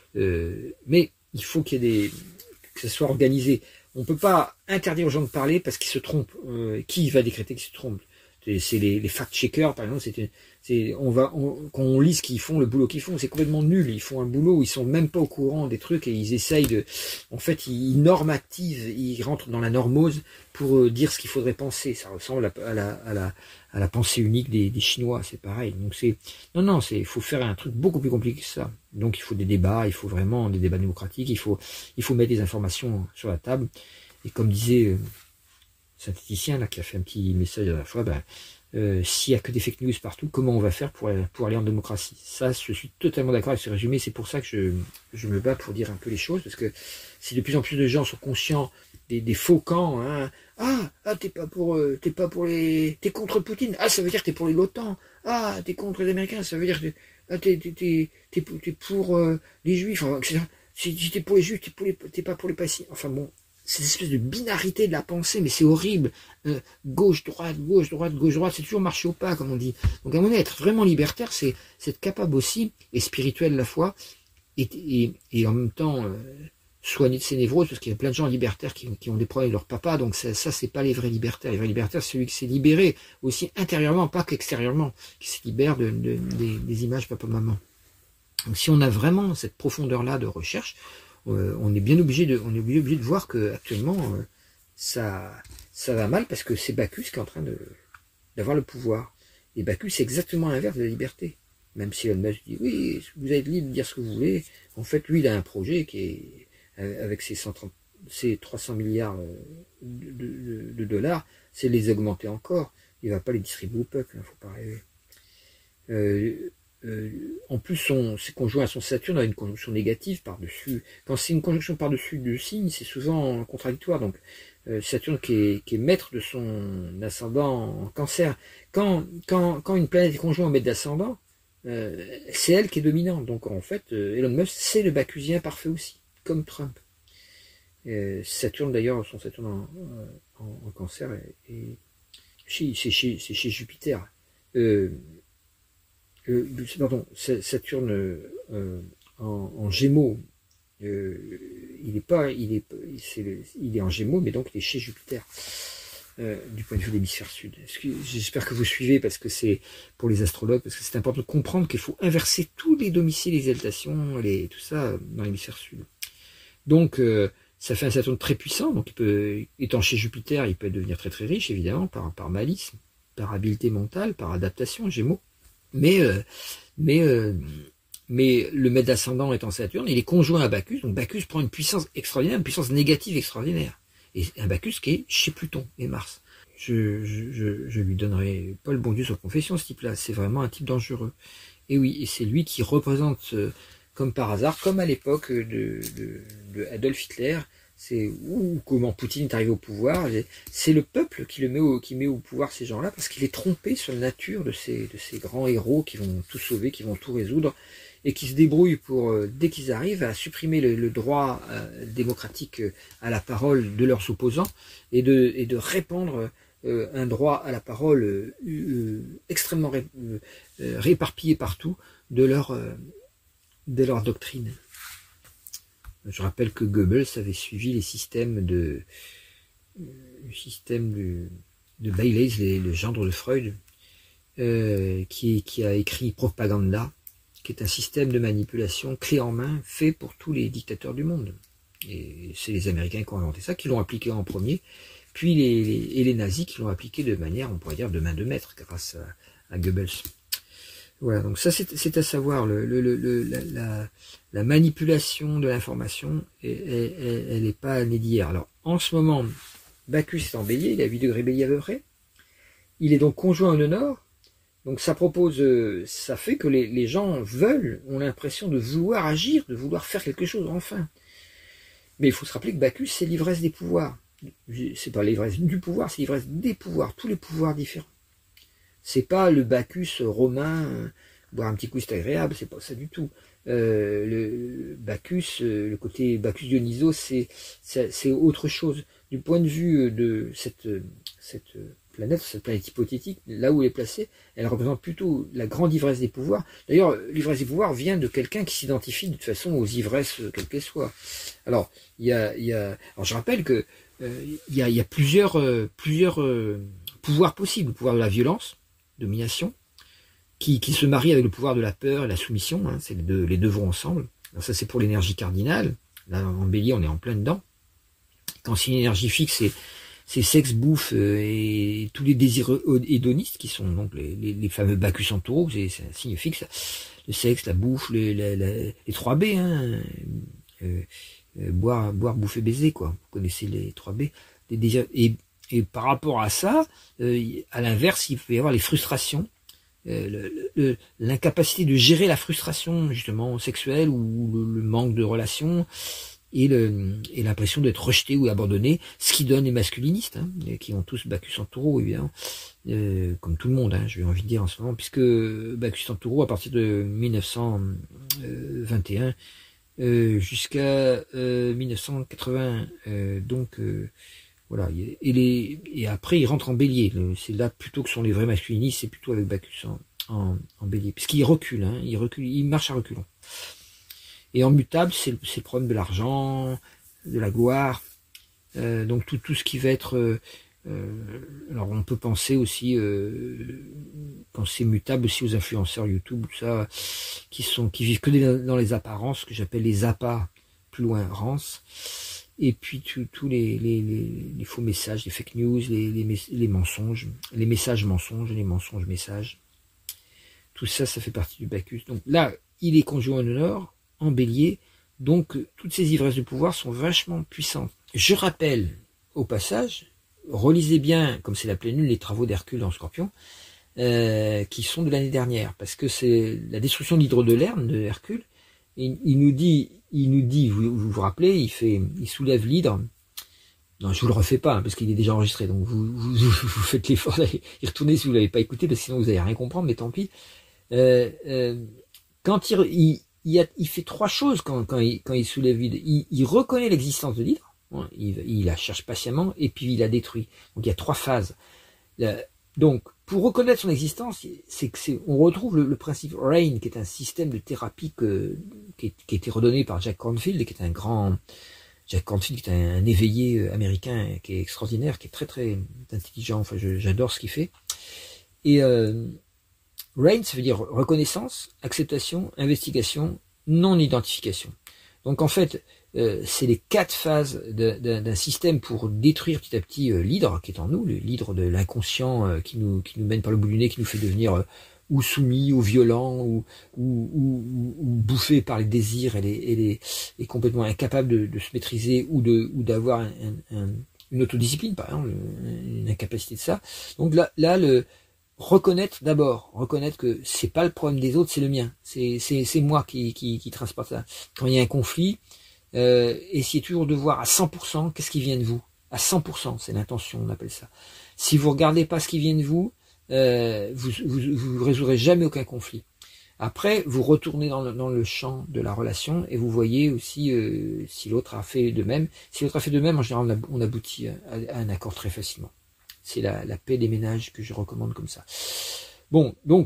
Euh, mais il faut qu'il y ait des... que ça soit organisé. On ne peut pas interdire aux gens de parler parce qu'ils se trompent. Euh, qui va décréter qu'ils se trompent? C'est les, les fact-checkers, par exemple. C'est, c'est, on va, on, quand on lit ce qu'ils font, le boulot qu'ils font, c'est complètement nul. Ils font un boulot où ils sont même pas au courant des trucs et ils essayent de, en fait, ils normativent, ils rentrent dans la normose pour euh, dire ce qu'il faudrait penser. Ça ressemble à, à, la, à, la, à la pensée unique des, des Chinois, c'est pareil. Donc c'est, non, non, c'est, il faut faire un truc beaucoup plus compliqué que ça. Donc il faut des débats, il faut vraiment des débats démocratiques, il faut, il faut mettre des informations sur la table. Et comme disait euh, synthéticien là qui a fait un petit message à la fois, ben, euh, s'il y a que des fake news partout, comment on va faire pour, pour aller en démocratie? Ça, je suis totalement d'accord avec ce résumé. C'est pour ça que je, je me bats pour dire un peu les choses, parce que si de plus en plus de gens sont conscients des, des faux camps, hein, ah, ah t'es pas pour, euh, t'es pas pour les, t'es contre Poutine, ah ça veut dire que t'es pour l'OTAN, ah t'es contre les Américains, ça veut dire que ah, t'es, t'es, t'es, t'es, t'es pour euh, les Juifs, enfin, et cetera. Si, si t'es pour les Juifs, t'es pour les, t'es pas pour les Palestiniens. Enfin bon. Cette espèce de binarité de la pensée, mais c'est horrible. Euh, gauche, droite, gauche, droite, gauche, droite, c'est toujours marcher au pas, comme on dit. Donc à mon avis, être vraiment libertaire, c'est être capable aussi, et spirituel à la fois, et, et, et en même temps euh, soigner de ses névroses, parce qu'il y a plein de gens libertaires qui, qui ont des problèmes avec leur papa, donc ça, ça c'est pas les vrais libertaires. Les vrais libertaires, c'est celui qui s'est libéré, aussi intérieurement, pas qu'extérieureement, qui se libère de, de, des, des images papa-maman. Donc si on a vraiment cette profondeur-là de recherche, Euh, on est bien obligé de, on est obligé, obligé de voir que actuellement euh, ça, ça va mal parce que c'est Bacchus qui est en train de d'avoir le pouvoir. Et Bacchus c'est exactement l'inverse de la liberté. Même si Elon Musk dit oui, vous êtes libre de dire ce que vous voulez. En fait, lui, il a un projet qui est avec ses cent trente, ses trois cents milliards de, de, de dollars, c'est les augmenter encore. Il va pas les distribuer au peuple, hein, faut pas rêver. Euh, Euh, en plus, son, c'est conjoint à son Saturne a une conjonction négative par-dessus. Quand c'est une conjonction par-dessus de signes, c'est souvent contradictoire. Donc, euh, Saturne qui est, qui est maître de son ascendant en Cancer. Quand, quand, quand une planète est conjointe au maître d'ascendant, euh, c'est elle qui est dominante. Donc, en fait, euh, Elon Musk, c'est le Bacchusien parfait aussi, comme Trump. Euh, Saturne, d'ailleurs, son Saturne en, en, en Cancer, et c'est chez, c'est chez Jupiter. Euh, Euh, pardon, Saturne euh, en, en Gémeaux, euh, il est pas, il est, c'est le, il est en Gémeaux, mais donc il est chez Jupiter euh, du point de vue de l'hémisphère sud. J'espère que vous suivez parce que c'est pour les astrologues, parce que c'est important de comprendre qu'il faut inverser tous les domiciles, les exaltations, les, tout ça dans l'hémisphère sud. Donc euh, ça fait un Saturne très puissant, donc il peut, étant chez Jupiter, il peut devenir très très riche évidemment par par malice, par habileté mentale, par adaptation, Gémeaux. Mais, euh, mais, euh, mais le maître d'ascendant étant Saturne, il est conjoint à Bacchus, donc Bacchus prend une puissance extraordinaire, une puissance négative extraordinaire. Et un Bacchus qui est chez Pluton et Mars. Je, je, je, je lui donnerai pas le bon Dieu sur confession, ce type-là. C'est vraiment un type dangereux. Et oui, et c'est lui qui représente, euh, comme par hasard, comme à l'époque de, de, de Adolf Hitler, c'est ou comment Poutine est arrivé au pouvoir, c'est le peuple qui le met au, qui met au pouvoir ces gens-là parce qu'il est trompé sur la nature de ces, de ces grands héros qui vont tout sauver, qui vont tout résoudre et qui se débrouillent pour, euh, dès qu'ils arrivent, à supprimer le, le droit euh, démocratique euh, à la parole de leurs opposants et de, et de répandre euh, un droit à la parole euh, euh, extrêmement ré, euh, réparpillé partout de leur, euh, de leur doctrine. Je rappelle que Goebbels avait suivi les systèmes de le système de, de Bayles, le gendre de Freud, euh, qui, qui a écrit Propaganda, qui est un système de manipulation clé en main fait pour tous les dictateurs du monde. Et c'est les Américains qui ont inventé ça, qui l'ont appliqué en premier, puis les, les, et les nazis qui l'ont appliqué de manière, on pourrait dire, de main de maître, grâce à, à Goebbels. Voilà, donc ça c'est à savoir, le, le, le, la, la, la manipulation de l'information, elle n'est pas née d'hier. Alors en ce moment, Bacchus est en bélier, il a huit degrés bélier à peu près, il est donc conjoint au nœud nord, donc ça propose, ça fait que les, les gens veulent, ont l'impression de vouloir agir, de vouloir faire quelque chose, enfin. Mais il faut se rappeler que Bacchus c'est l'ivresse des pouvoirs, c'est pas l'ivresse du pouvoir, c'est l'ivresse des pouvoirs, tous les pouvoirs différents. C'est pas le Bacchus romain, euh, boire un petit coup c'est agréable, c'est pas ça du tout. Euh, le Bacchus, euh, le côté Bacchus Dionysos, c'est c'est autre chose. du point de vue de cette, cette planète, cette planète hypothétique, là où elle est placée, elle représente plutôt la grande ivresse des pouvoirs. D'ailleurs, l'ivresse des pouvoirs vient de quelqu'un qui s'identifie de toute façon aux ivresses, quelles qu'elles soient. Alors, il y a, il y a, alors je rappelle que euh, il y a, il y a plusieurs, euh, plusieurs euh, pouvoirs possibles. Le pouvoir de la violence, domination, qui, qui se marie avec le pouvoir de la peur et la soumission. Hein, c'est les deux, les deux vont ensemble. Alors ça, c'est pour l'énergie cardinale. Là, en Bélier, on est en plein dedans. Quand c'est une énergie fixe, c'est c'est sexe, bouffe euh, et tous les désirs hédonistes qui sont donc les, les, les fameux Bacchus en taureau, c'est un signe fixe. Le sexe, la bouffe, les, les, les, les trois B, hein, euh, euh, boire, boire, bouffer, baiser, quoi. Vous connaissez les trois B. Les désirs, et, et par rapport à ça, euh, à l'inverse, il peut y avoir les frustrations, euh, l'incapacité de gérer la frustration justement sexuelle ou le, le manque de relations. Et l'impression d'être rejeté ou abandonné, ce qui donne les masculinistes, hein, qui ont tous Bacchus en taureau, évidemment, euh, comme tout le monde, hein, j'ai envie de dire en ce moment, puisque Bacchus en taureau, à partir de mille neuf cent vingt et un euh, jusqu'à euh, mille neuf cent quatre-vingts, euh, donc euh, voilà, et, les, et après il rentre en bélier, c'est là plutôt que sont les vrais masculinistes, c'est plutôt avec Bacchus en, en, en bélier, puisqu'il recule, hein, il recule, il marche à reculons. Et en mutable, c'est le, le problème de l'argent, de la gloire, euh, donc tout, tout ce qui va être... Euh, euh, alors on peut penser aussi, euh, quand c'est mutable aussi aux influenceurs YouTube, tout ça, qui sont qui vivent que dans les apparences, ce que j'appelle les appas, plus loin, rance, et puis tous les, les, les, les faux messages, les fake news, les, les, les mensonges, les messages mensonges, les mensonges messages, tout ça, ça fait partie du Bacchus. Donc là, il est conjoint au nord, en bélier, donc toutes ces ivresses de pouvoir sont vachement puissantes. Je rappelle, au passage, relisez bien, comme c'est la pleine lune, les travaux d'Hercule en Scorpion, euh, qui sont de l'année dernière, parce que c'est la destruction de l'hydre de Lerne de Hercule. Il, il nous dit, il nous dit, vous vous, vous rappelez, il fait, il soulève l'hydre. Non, je vous le refais pas, hein, parce qu'il est déjà enregistré, donc vous, vous, vous faites l'effort d'aller y retourner si vous l'avez pas écouté, parce que sinon vous allez rien comprendre, mais tant pis. Euh, euh, quand il, il Il, a, il fait trois choses quand, quand, il, quand il soulève l'hydre. Il, il reconnaît l'existence de l'hydre, il, il la cherche patiemment, et puis il la détruit. Donc il y a trois phases. La, donc, pour reconnaître son existence, c'est que c'est, on retrouve le, le principe RAIN, qui est un système de thérapie que, qui, est, qui a été redonné par Jack Canfield, qui est un grand... Jack Canfield, qui est un, un éveillé américain, qui est extraordinaire, qui est très très intelligent, enfin j'adore ce qu'il fait. Et... Euh, RAIN, ça veut dire reconnaissance, acceptation, investigation, non-identification. Donc en fait, euh, c'est les quatre phases d'un système pour détruire petit à petit euh, l'hydre qui est en nous, l'hydre de l'inconscient euh, qui nous qui nous mène par le bout du nez, qui nous fait devenir euh, ou soumis, ou violent, ou, ou, ou, ou bouffé par les désirs et les, et les et complètement incapable de, de se maîtriser ou de ou d'avoir un, un, une autodiscipline, par exemple, une incapacité de ça. Donc là, là le reconnaître d'abord, reconnaître que c'est pas le problème des autres, c'est le mien, c'est c'est c'est moi qui qui qui transporte ça. Quand il y a un conflit, euh, essayez toujours de voir à cent pour cent qu'est-ce qui vient de vous. À cent pour cent, c'est l'intention, on appelle ça. Si vous regardez pas ce qui vient de vous, euh, vous vous vous résoudrez jamais aucun conflit. Après, vous retournez dans le, dans le champ de la relation et vous voyez aussi euh, si l'autre a fait de même. Si l'autre a fait de même, en général, on aboutit à, à un accord très facilement. C'est la, la paix des ménages que je recommande comme ça. Bon, donc,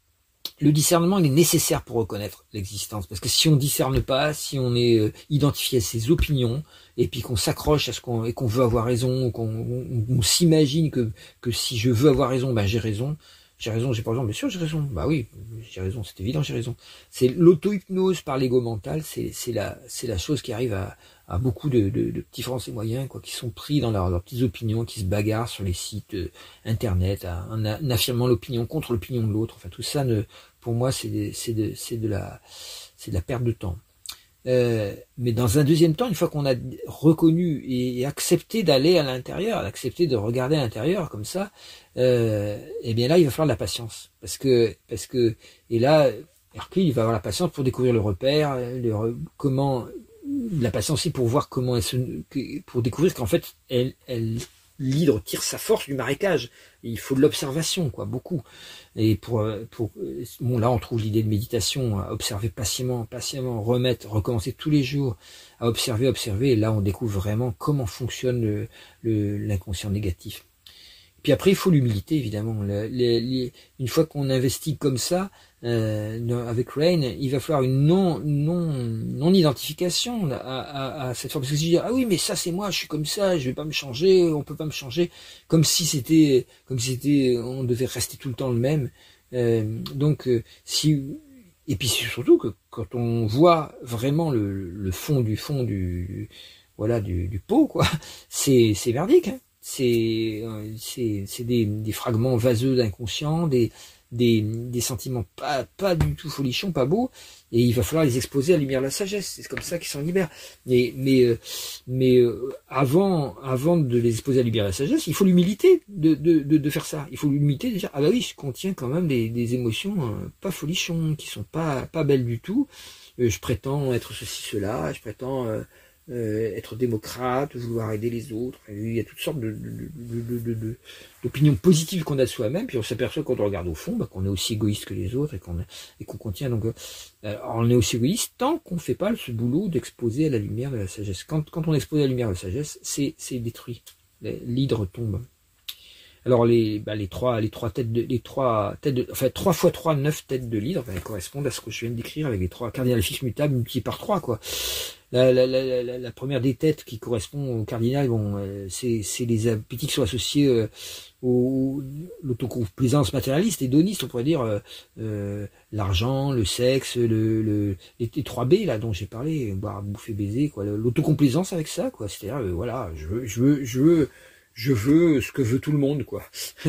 le discernement, il est nécessaire pour reconnaître l'existence. Parce que si on discerne pas, si on est euh, identifié à ses opinions, et puis qu'on s'accroche à ce qu'on et qu'on veut avoir raison, qu'on on, on s'imagine que, que si je veux avoir raison, ben j'ai raison. J'ai raison, j'ai pas raison, bien sûr j'ai raison. Bah oui, j'ai raison, c'est évident, j'ai raison. C'est l'auto-hypnose par l'ego mental, c'est c'est la c'est la chose qui arrive à, à beaucoup de, de, de petits Français moyens, quoi, qui sont pris dans leurs, leurs petites opinions, qui se bagarrent sur les sites euh, internet, à, en, en affirmant l'opinion contre l'opinion de l'autre. Enfin tout ça, ne, pour moi, c'est c'est de c'est de la c'est de la perte de temps. Euh, mais dans un deuxième temps, une fois qu'on a reconnu et, et accepté d'aller à l'intérieur, accepté de regarder à l'intérieur comme ça, euh, et bien là, il va falloir de la patience, parce que parce que et là, Hercule, il va avoir la patience pour découvrir le repère, le, comment la patience aussi pour voir comment elle se, pour découvrir qu'en fait, elle elle l'hydre tire sa force du marécage. Et il faut de l'observation, quoi, beaucoup. Et pour, pour bon, là, on trouve l'idée de méditation, à observer patiemment, patiemment, remettre, recommencer tous les jours, à observer, observer. Et là, on découvre vraiment comment fonctionne le, le, l'inconscient négatif. Puis après, il faut l'humilité, évidemment. Le, les, les, une fois qu'on investit comme ça, euh, avec Rain, il va falloir une non, non, non identification à, à, à cette forme. Parce que si je dis, ah oui, mais ça c'est moi, je suis comme ça, je vais pas me changer, on peut pas me changer, comme si c'était, comme si c'était, on devait rester tout le temps le même. Euh, donc, euh, si, et puis surtout que quand on voit vraiment le, le fond du fond du, voilà, du, du pot, quoi, c'est, c'est merdique, hein. C'est c'est c'est des, des fragments vaseux d'inconscient, des des des sentiments pas pas du tout folichons, pas beaux, et il va falloir les exposer à la lumière de la sagesse. C'est comme ça qu'ils s'en libèrent. Mais mais mais avant avant de les exposer à la lumière de la sagesse, il faut l'humilité de de de, de faire ça. Il faut l'humilité de dire ah bah oui, je contiens quand même des des émotions euh, pas folichons, qui sont pas pas belles du tout. Euh, je prétends être ceci cela, je prétends euh, Euh, être démocrate, vouloir aider les autres. Il y a toutes sortes de, de, de, de, de, d'opinions positives qu'on a de soi-même, puis on s'aperçoit quand on regarde au fond bah, qu'on est aussi égoïste que les autres et qu'on et qu'on contient. Donc, euh, on est aussi égoïste tant qu'on ne fait pas ce boulot d'exposer à la lumière de la sagesse. Quand, quand on expose à la lumière de la sagesse, c'est, c'est détruit. L'hydre tombe. Alors les, bah, les trois, les trois têtes de, les trois têtes de, enfin trois fois trois, neuf têtes de l'hydre, bah, correspondent à ce que je viens de décrire avec les trois cardinales fixes mutables multipliés par trois, quoi. La, la, la, la, la première des têtes qui correspond au cardinal, bon, euh, c'est, c'est les appétits qui sont associés euh, au l'autocomplaisance matérialiste, hédoniste, on pourrait dire euh, euh, l'argent, le sexe, le, le les, les trois B là dont j'ai parlé, boire, bouffer, baiser, quoi, l'autocomplaisance avec ça, quoi. C'est-à-dire, euh, voilà, je veux, je veux, je veux. Je veux ce que veut tout le monde, quoi.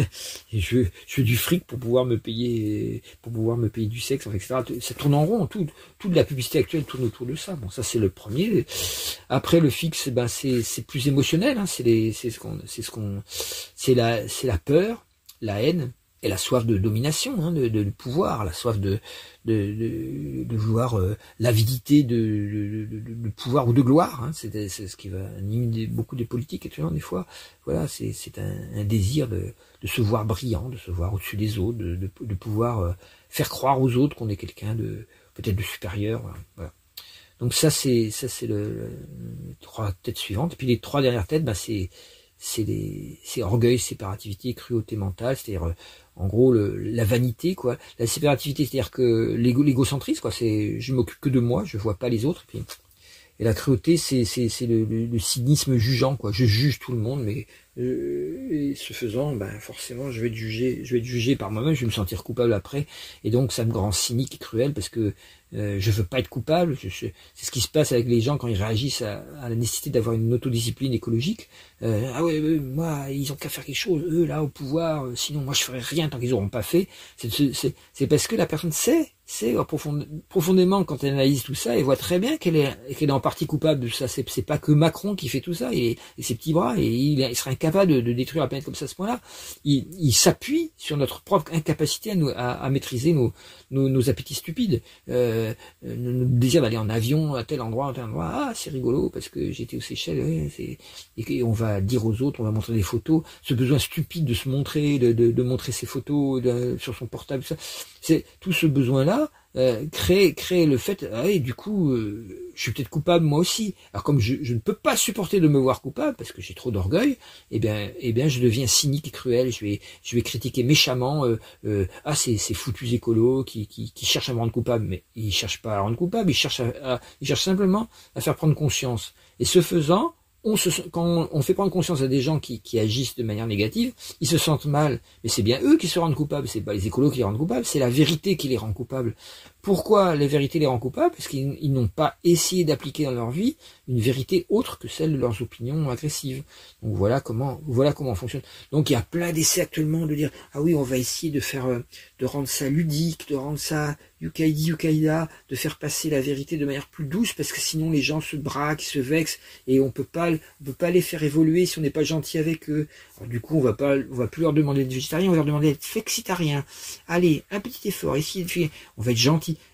Et je veux, je veux du fric pour pouvoir me payer, pour pouvoir me payer du sexe, et cetera. Ça tourne en rond. Tout, toute la publicité actuelle tourne autour de ça. Bon, ça c'est le premier. Après le fixe, ben c'est, c'est plus émotionnel. Hein. C'est les, c'est ce qu'on, c'est ce qu'on, c'est la, c'est la peur, la haine et la soif de domination, hein, de, de, de pouvoir, la soif de, de, de, de vouloir euh, l'avidité de, de, de, de pouvoir ou de gloire. Hein, c'est, c'est ce qui va animer beaucoup des politiques actuellement des fois. Voilà, c'est, c'est un, un désir de, de se voir brillant, de se voir au-dessus des autres, de, de, de pouvoir euh, faire croire aux autres qu'on est quelqu'un de peut-être de supérieur. Voilà, voilà. Donc ça c'est ça c'est le, le les trois têtes suivantes. Et puis les trois dernières têtes, bah c'est c'est des c'est orgueil, séparativité, cruauté mentale, c'est-à-dire euh, en gros le, la vanité, quoi. La séparativité, c'est-à-dire que l'égo, l'égocentrisme, quoi, c'est je m'occupe que de moi, je vois pas les autres. Et, puis, et la cruauté, c'est c'est c'est le, le, le cynisme jugeant, quoi. Je juge tout le monde, mais euh, et ce faisant, ben forcément, je vais être jugé, je vais être jugé par moi-même, je vais me sentir coupable après, et donc ça me rend cynique et cruel parce que Euh, je veux pas être coupable. Je, je, c'est ce qui se passe avec les gens quand ils réagissent à, à la nécessité d'avoir une autodiscipline écologique. Euh, ah ouais, euh, moi, ils ont qu'à faire quelque chose, eux là au pouvoir. Euh, sinon, moi, je ferai rien tant qu'ils auront pas fait. C'est, c'est, c'est parce que la personne sait, sait profond, profondément quand elle analyse tout ça, elle voit très bien qu'elle est, qu'elle est en partie coupable de ça. C'est, c'est pas que Macron qui fait tout ça et, et ses petits bras et il, il serait incapable de, de détruire la planète comme ça à ce point-là. Il, il s'appuie sur notre propre incapacité à, nous, à, à maîtriser nos, nos, nos appétits stupides. Euh, Euh, notre désir d'aller en avion à tel endroit, à tel endroit, ah c'est rigolo parce que j'étais aux Seychelles, ouais, c'est... et on va dire aux autres, on va montrer des photos, ce besoin stupide de se montrer, de, de, de montrer ses photos de, sur son portable, ça, c'est tout ce besoin-là euh, crée crée le fait, ah et du coup euh, je suis peut-être coupable moi aussi. Alors comme je, je ne peux pas supporter de me voir coupable parce que j'ai trop d'orgueil, eh bien eh bien je deviens cynique et cruel. Je vais je vais critiquer méchamment euh, euh, ah ces ces foutus écolos qui, qui qui cherchent à me rendre coupable, mais ils cherchent pas à rendre coupable, ils cherchent à, à ils cherchent simplement à faire prendre conscience. Et ce faisant, on se, quand on fait prendre conscience à des gens qui, qui agissent de manière négative, ils se sentent mal, mais c'est bien eux qui se rendent coupables, c'est pas les écolos qui les rendent coupables, c'est la vérité qui les rend coupables. Pourquoi la vérité les rend coupables? Parce qu'ils ils n'ont pas essayé d'appliquer dans leur vie une vérité autre que celle de leurs opinions agressives. Donc voilà comment, voilà comment on fonctionne. Donc il y a plein d'essais actuellement de dire ah oui on va essayer de faire, de rendre ça ludique, de rendre ça yukaïdi yukaïda, de faire passer la vérité de manière plus douce parce que sinon les gens se braquent, se vexent et on peut pas, on peut pas les faire évoluer si on n'est pas gentil avec eux. Alors du coup on va pas, on va plus leur demander d'être végétarien, on va leur demander d'être flexitarien. Allez un petit effort, essayez de faire, on va être gentil.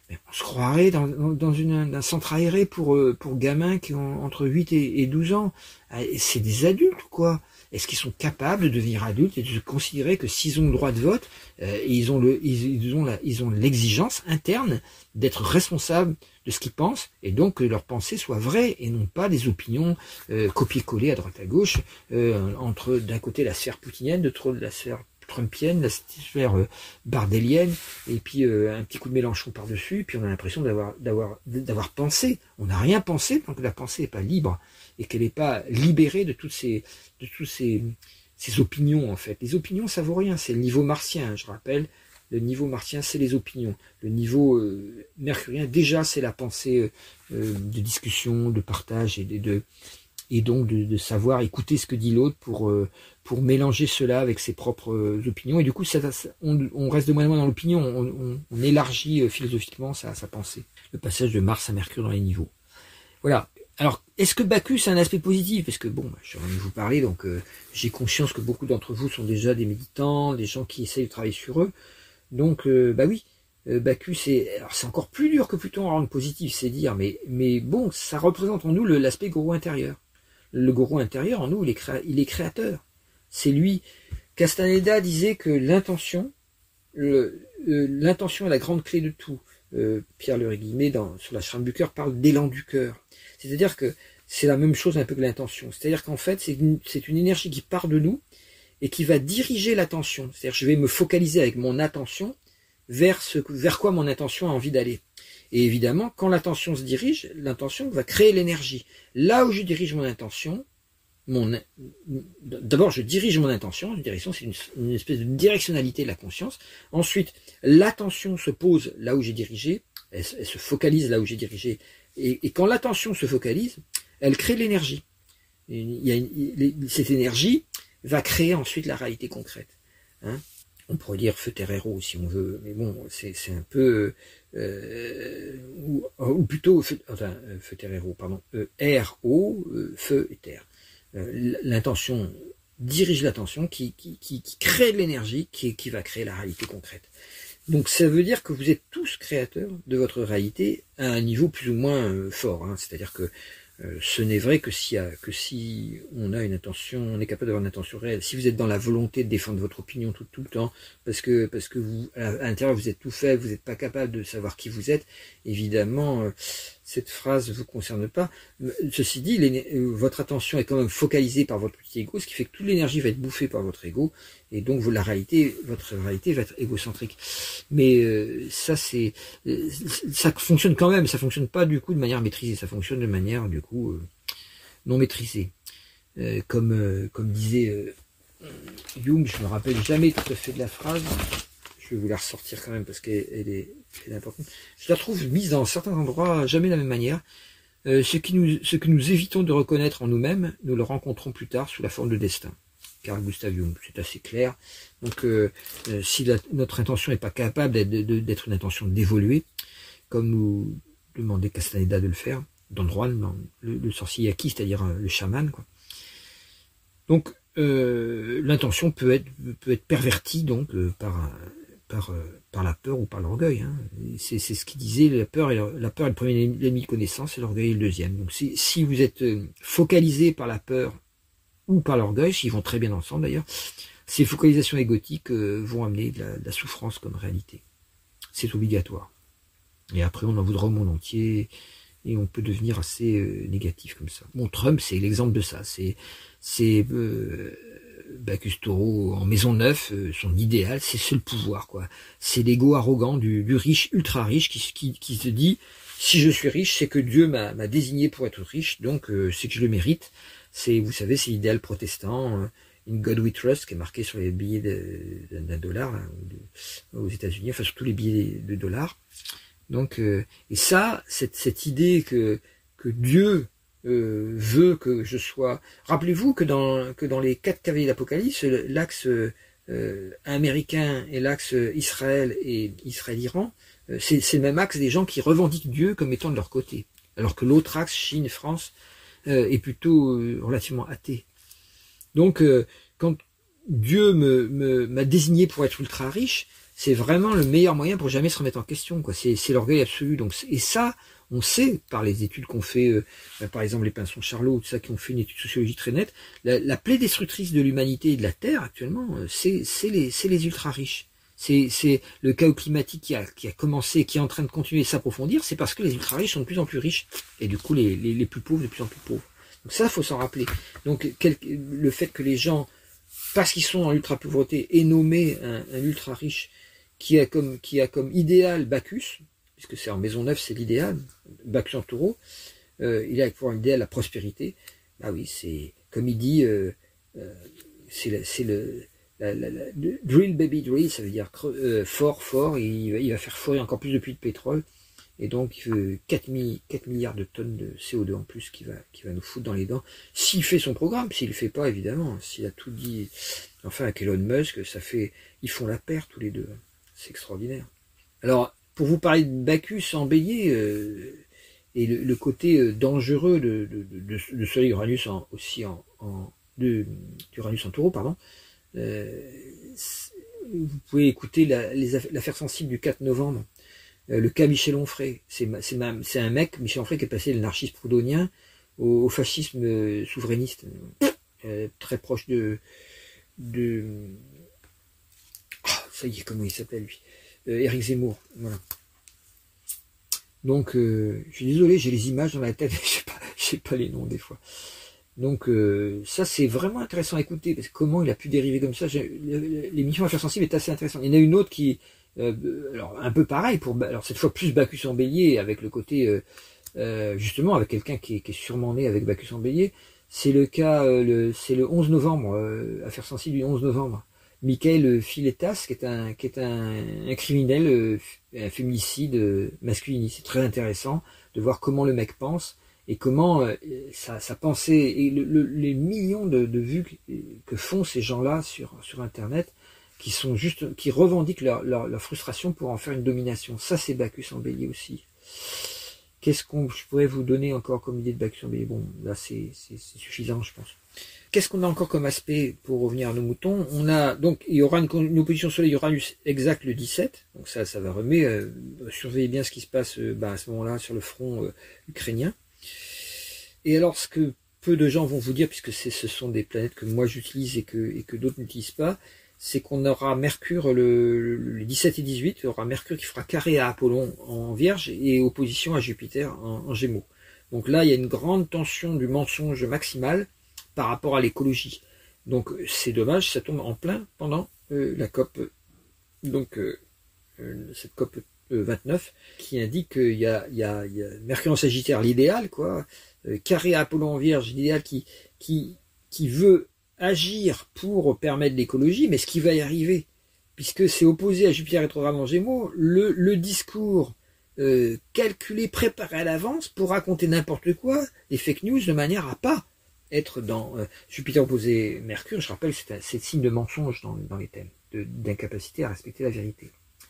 Mais on se croirait dans, dans une, un centre aéré pour, pour gamins qui ont entre huit et douze ans. C'est des adultes, quoi. Est-ce qu'ils sont capables de devenir adultes et de considérer que s'ils ont le droit de vote, euh, ils ont le, ils, ils ont la, ils ont l'exigence interne d'être responsables de ce qu'ils pensent, et donc que leurs pensées soient vraies et non pas des opinions euh, copier-coller à droite à gauche euh, entre d'un côté la sphère poutinienne, de l'autre la sphère trumpienne, la sphère euh, bardélienne, et puis euh, un petit coup de Mélenchon par-dessus, puis on a l'impression d'avoir d'avoir d'avoir pensé. On n'a rien pensé tant que la pensée n'est pas libre et qu'elle n'est pas libérée de toutes ces de tous ces, ces opinions en fait. Les opinions ça vaut rien, c'est le niveau martien, je rappelle. Le niveau martien, c'est les opinions. Le niveau euh, mercurien, déjà, c'est la pensée euh, de discussion, de partage et de, de et donc de, de savoir écouter ce que dit l'autre pour euh, pour mélanger cela avec ses propres euh, opinions. Et du coup, ça, on, on reste de moins en moins dans l'opinion, on, on, on élargit euh, philosophiquement sa, sa pensée. Le passage de Mars à Mercure dans les niveaux. Voilà. Alors, est-ce que Bacchus a un aspect positif? Parce que bon, j'ai envie de vous parler, donc euh, j'ai conscience que beaucoup d'entre vous sont déjà des méditants, des gens qui essayent de travailler sur eux. Donc, euh, bah oui, euh, Bacchus, c'est, alors c'est encore plus dur que Pluton en rendre positif, c'est dire, mais, mais bon, ça représente en nous l'aspect gourou intérieur. Le gourou intérieur, en nous, il est, créa, il est créateur. C'est lui. Castaneda disait que l'intention, l'intention est la grande clé de tout. Euh, Pierre Le Guillemet, dans, sur la Charme du cœur, parle d'élan du cœur. C'est-à-dire que c'est la même chose un peu que l'intention. C'est-à-dire qu'en fait, c'est une, c'est une énergie qui part de nous, et qui va diriger l'attention. C'est-à-dire je vais me focaliser avec mon attention vers, ce, vers quoi mon attention a envie d'aller. Et évidemment, quand l'attention se dirige, l'intention va créer l'énergie. Là où je dirige mon intention, mon, d'abord je dirige mon intention, une direction, c'est une, une espèce de directionnalité de la conscience. Ensuite, l'attention se pose là où j'ai dirigé, elle, elle se focalise là où j'ai dirigé. Et, et quand l'attention se focalise, elle crée de l'énergie. Il y a une, cette énergie va créer ensuite la réalité concrète. Hein, on pourrait dire feu, terre, héros si on veut, mais bon, c'est un peu... Euh, ou, ou plutôt, feu, enfin, feu, terre, héros, pardon, euh, air, eau, euh, feu et terre. Euh, L'intention dirige l'attention qui, qui, qui, qui crée de l'énergie qui, qui va créer la réalité concrète. Donc ça veut dire que vous êtes tous créateurs de votre réalité à un niveau plus ou moins euh, fort. Hein, c'est-à-dire que Euh, ce n'est vrai que si, que si on a une intention, on est capable d'avoir une intention réelle. Si vous êtes dans la volonté de défendre votre opinion tout, tout le temps, parce que parce que vous à l'intérieur vous êtes tout faible, vous n'êtes pas capable de savoir qui vous êtes, évidemment euh, cette phrase ne vous concerne pas. Ceci dit, votre attention est quand même focalisée par votre petit ego, ce qui fait que toute l'énergie va être bouffée par votre ego, et donc vous, la réalité, votre réalité va être égocentrique. Mais euh, ça c'est, ça fonctionne quand même, ça fonctionne pas du coup de manière maîtrisée, ça fonctionne de manière du coup euh, non maîtrisée. Euh, comme euh, comme disait euh, Jung, je me rappelle jamais tout à fait de la phrase. Je vais vous la ressortir quand même parce qu'elle elle est, elle est importante. Je la trouve mise dans certains endroits jamais de la même manière. Euh, ce, qui nous, ce que nous évitons de reconnaître en nous-mêmes, nous le rencontrons plus tard sous la forme de destin. Carl Gustav Jung, c'est assez clair. Donc, euh, euh, si la, notre intention n'est pas capable d'être une intention d'évoluer, comme nous demandait Castaneda de le faire, Don Juan, dans le, le sorcier yaqui, c'est-à-dire le chaman, quoi. Donc, euh, l'intention peut être, peut être pervertie donc euh, par un, Par, par la peur ou par l'orgueil. Hein. C'est ce qu'il disait, la peur, est, la peur est le premier ennemi de connaissance et l'orgueil est le deuxième. Donc si, si vous êtes focalisé par la peur ou par l'orgueil, s'ils vont très bien ensemble d'ailleurs, ces focalisations égotiques euh, vont amener de la, de la souffrance comme réalité. C'est obligatoire. Et après on en voudra au monde entier et on peut devenir assez euh, négatif comme ça. Bon, Trump c'est l'exemple de ça. C'est... c'est euh, Bacchus Taureau en maison neuve, euh, son idéal, c'est le pouvoir, quoi. C'est l'ego arrogant du, du riche, ultra riche, qui, qui, qui se dit, si je suis riche, c'est que Dieu m'a désigné pour être riche, donc euh, c'est que je le mérite. C'est, vous savez, c'est l'idéal protestant, euh, In God We Trust, qui est marqué sur les billets d'un dollar, hein, aux États-Unis, enfin sur tous les billets de dollars. Donc, euh, et ça, cette, cette idée que, que Dieu Euh, veut que je sois... Rappelez-vous que dans, que dans les quatre cavaliers d'Apocalypse, l'axe euh, américain et l'axe Israël et Israël-Iran, euh, c'est le même axe des gens qui revendiquent Dieu comme étant de leur côté. Alors que l'autre axe, Chine-France, euh, est plutôt euh, relativement athée. Donc, euh, quand Dieu me, me, m'a désigné pour être ultra riche, c'est vraiment le meilleur moyen pour jamais se remettre en question, quoi. C'est l'orgueil absolu. Donc, et ça, on sait par les études qu'on fait, euh, par exemple les Pinson Charlot, tout ça, qui ont fait une étude sociologique très nette, la, la plaie destructrice de l'humanité et de la Terre actuellement, euh, c'est les, les ultra riches. C'est le chaos climatique qui a, qui a commencé, qui est en train de continuer de s'approfondir, c'est parce que les ultra riches sont de plus en plus riches et du coup les, les, les plus pauvres de plus en plus pauvres. Donc ça, il faut s'en rappeler. Donc quel, le fait que les gens, parce qu'ils sont en ultra pauvreté, aient nommé un, un ultra riche qui a comme, qui a comme idéal Bacchus, puisque c'est en Maisonneuve, c'est l'idéal, Bacchus en taureau, euh, il a pour idéal la prospérité. Bah oui, c'est comme il dit, euh, euh, c'est le La, la, la, drill baby drill, ça veut dire euh, fort, fort, et il va, il va faire forer encore plus de puits de pétrole, et donc euh, quatre milliards de tonnes de C O deux en plus qui va, qui va nous foutre dans les dents, s'il fait son programme. S'il le fait pas, évidemment, s'il a tout dit, enfin avec Elon Musk, ça fait, ils font la paire tous les deux, c'est extraordinaire. Alors, pour vous parler de Bacchus en bélier, euh, et le, le côté euh, dangereux de, de, de, de, de Soleil Uranus en, aussi en, en de, d'Uranus en taureau, pardon, Euh, vous pouvez écouter l'affaire sensible du quatre novembre, euh, le cas Michel Onfray. C'est un mec, Michel Onfray, qui est passé de l'anarchisme proudhonien au, au fascisme euh, souverainiste, euh, très proche de... de oh, ça y est, comment il s'appelle lui, euh, Éric Zemmour, voilà. Donc, euh, je suis désolé, j'ai les images dans la tête, je sais pas, je sais pas les noms des fois. Donc euh, ça c'est vraiment intéressant à écouter, parce que comment il a pu dériver comme ça. L'émission Affaires sensibles est assez intéressante. Il y en a une autre qui, euh, alors un peu pareil, pour, alors cette fois plus Bacchus en bélier, avec le côté, euh, euh, justement avec quelqu'un qui, qui est sûrement né avec Bacchus en bélier. C'est le cas, euh, le, c'est le onze novembre, euh, Affaires sensibles du onze novembre. Michael Filetas, qui est un, qui est un, un criminel, euh, un féminicide euh, masculiniste. C'est très intéressant de voir comment le mec pense, et comment euh, sa, sa pensée et le, le, les millions de, de vues que, que font ces gens-là sur, sur Internet, qui sont juste, qui revendiquent leur, leur, leur frustration pour en faire une domination. Ça, c'est Bacchus en bélier aussi. Qu'est-ce qu'on je pourrais vous donner encore comme idée de Bacchus en bélier? Bon, là, c'est suffisant, je pense. Qu'est-ce qu'on a encore comme aspect pour revenir à nos moutons? On a donc, il y aura une, une opposition Soleil-Uranus exacte le dix-sept, donc ça, ça va remettre. Euh, surveillez bien ce qui se passe euh, bah, à ce moment-là sur le front euh, ukrainien. Et alors, ce que peu de gens vont vous dire, puisque ce sont des planètes que moi j'utilise et que, et que d'autres n'utilisent pas, c'est qu'on aura Mercure le, le dix-sept et dix-huit, il y aura Mercure qui fera carré à Apollon en Vierge et opposition à Jupiter en, en Gémeaux. Donc là, il y a une grande tension du mensonge maximal par rapport à l'écologie. Donc c'est dommage, ça tombe en plein pendant euh, la COP, donc euh, cette COP vingt-neuf, qui indique qu'il y a, il y a, il y a Mercure en Sagittaire, l'idéal, quoi, euh, carré à Apollon en Vierge, l'idéal qui, qui, qui veut agir pour permettre l'écologie, mais ce qui va y arriver, puisque c'est opposé à Jupiter rétrograde en Gémeaux, le, le discours euh, calculé, préparé à l'avance pour raconter n'importe quoi, des fake news, de manière à pas être dans euh, Jupiter opposé Mercure. Je rappelle, c'est signe de mensonge dans, dans les thèmes, d'incapacité à respecter la vérité.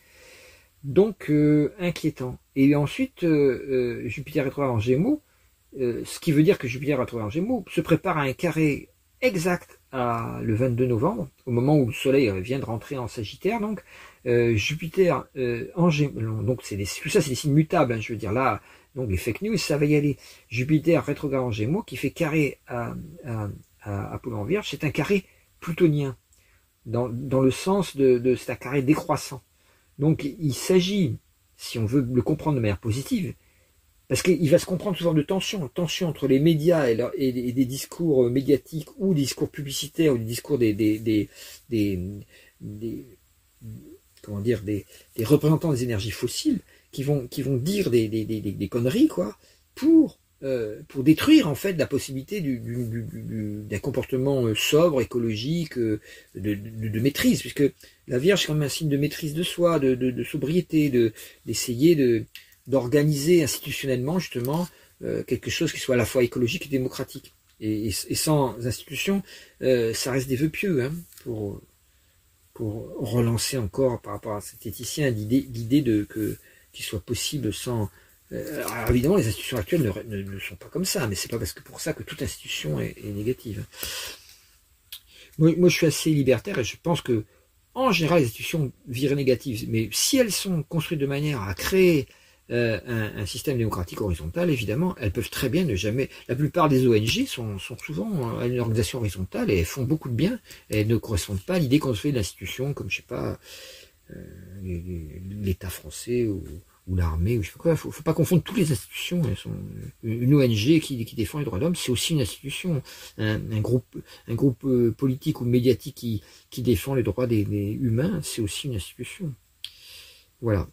Donc, euh, inquiétant. Et ensuite, euh, euh, Jupiter rétrograde en Gémeaux, euh, ce qui veut dire que Jupiter rétrograde en Gémeaux se prépare à un carré exact à le vingt-deux novembre, au moment où le Soleil vient de rentrer en Sagittaire. Donc, euh, Jupiter euh, en Gémeaux, donc c'est tout ça, c'est des signes mutables, hein, je veux dire là, donc les fake news, ça va y aller. Jupiter rétrograde en Gémeaux, qui fait carré à, à, à Apollon en Vierge, c'est un carré plutonien, dans, dans le sens de, de c'est un carré décroissant. Donc il s'agit, si on veut le comprendre de manière positive, parce qu'il va se comprendre sous forme de tension, tension entre les médias et, leur, et, et des discours médiatiques ou des discours publicitaires ou des discours des, des, des, des, des comment dire, des, des représentants des énergies fossiles qui vont, qui vont dire des, des, des, des conneries, quoi, pour, euh, pour détruire en fait la possibilité du, du, du, du, d'un comportement sobre, écologique, de, de, de maîtrise, puisque la Vierge est quand même un signe de maîtrise de soi, de, de, de sobriété, de d'essayer de d'organiser institutionnellement justement euh, quelque chose qui soit à la fois écologique et démocratique. Et, et, et sans institution, euh, ça reste des vœux pieux, hein, pour pour relancer encore par rapport à cet éthicien l'idée l'idée de que qu'il soit possible sans. Euh, alors évidemment, les institutions actuelles ne, ne, ne sont pas comme ça, mais c'est pas parce que pour ça que toute institution est, est négative. Moi, moi, je suis assez libertaire et je pense que en général, les institutions virent négatives. Mais si elles sont construites de manière à créer euh, un, un système démocratique horizontal, évidemment, elles peuvent très bien ne jamais... La plupart des O N G sont, sont souvent à une organisation horizontale et elles font beaucoup de bien. Et elles ne correspondent pas à l'idée qu'on se fait de l'institution, comme, je sais pas, euh, l'État français ou... ou l'armée, ou je sais pas quoi. Faut, faut pas confondre toutes les institutions. Elles sont, une O N G qui, qui défend les droits de l'homme, c'est aussi une institution. Un, un groupe, un groupe politique ou médiatique qui, qui défend les droits des, des humains, c'est aussi une institution. Voilà.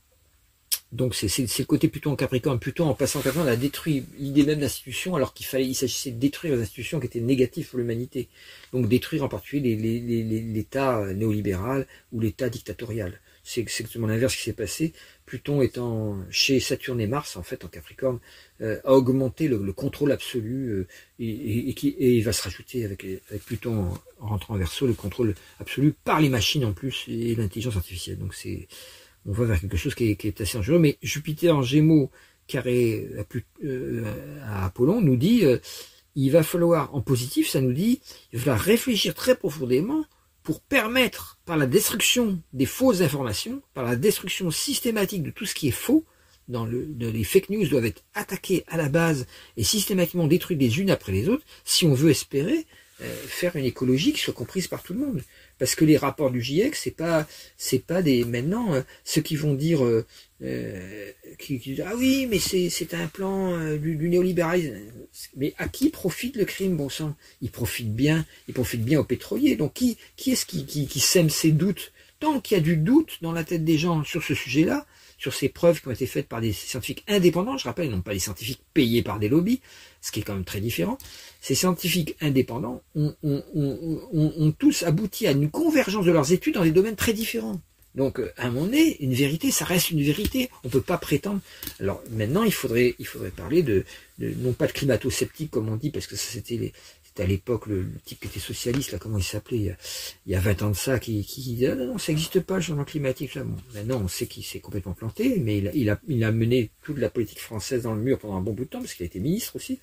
Donc c'est le côté plutôt en Capricorne, plutôt en passant en Capricorne, on a détruit l'idée même d'institution, alors qu'il fallait, il s'agissait de détruire les institutions qui étaient négatives pour l'humanité. Donc détruire en particulier l'État néolibéral ou l'État dictatorial. C'est exactement l'inverse qui s'est passé. Pluton étant chez Saturne et Mars, en fait, en Capricorne, euh, a augmenté le, le contrôle absolu euh, et, et, et, qui, et il va se rajouter avec, avec Pluton en, en rentrant en Verseau, le contrôle absolu par les machines en plus et l'intelligence artificielle. Donc c'est, on va vers quelque chose qui est, qui est assez dangereux. Mais Jupiter en Gémeaux, carré à, plus, euh, à Apollon, nous dit, euh, il va falloir, en positif, ça nous dit, il va falloir réfléchir très profondément pour permettre, par la destruction des fausses informations, par la destruction systématique de tout ce qui est faux, dans le, de, les fake news doivent être attaquées à la base et systématiquement détruites les unes après les autres, si on veut espérer euh, faire une écologie qui soit comprise par tout le monde. Parce que les rapports du GIEC, c'est pas, c'est pas des, maintenant, euh, ceux qui vont dire, euh, euh, qui, qui disent, ah oui, mais c'est, c'est un plan euh, du, du néolibéralisme. Mais à qui profite le crime, bon sang? Il profite bien, il profite bien aux pétroliers. Donc qui, qui est-ce qui, qui, qui sème ces doutes? Tant qu'il y a du doute dans la tête des gens sur ce sujet-là, sur ces preuves qui ont été faites par des scientifiques indépendants, je rappelle, non pas des scientifiques payés par des lobbies, ce qui est quand même très différent, ces scientifiques indépendants ont, ont, ont, ont, ont tous abouti à une convergence de leurs études dans des domaines très différents. Donc, à un moment donné, une vérité, ça reste une vérité. On ne peut pas prétendre. Alors, maintenant, il faudrait, il faudrait parler de, de non pas de climato-sceptique, comme on dit, parce que ça, c'était les, c'était à l'époque le, le type qui était socialiste, là, comment il s'appelait, il, il y a vingt ans de ça, qui, qui disait, ah, non, non, ça n'existe pas, le changement climatique, là. Bon, maintenant, on sait qu'il s'est complètement planté, mais il a, il a, il a mené toute la politique française dans le mur pendant un bon bout de temps, parce qu'il a été ministre aussi.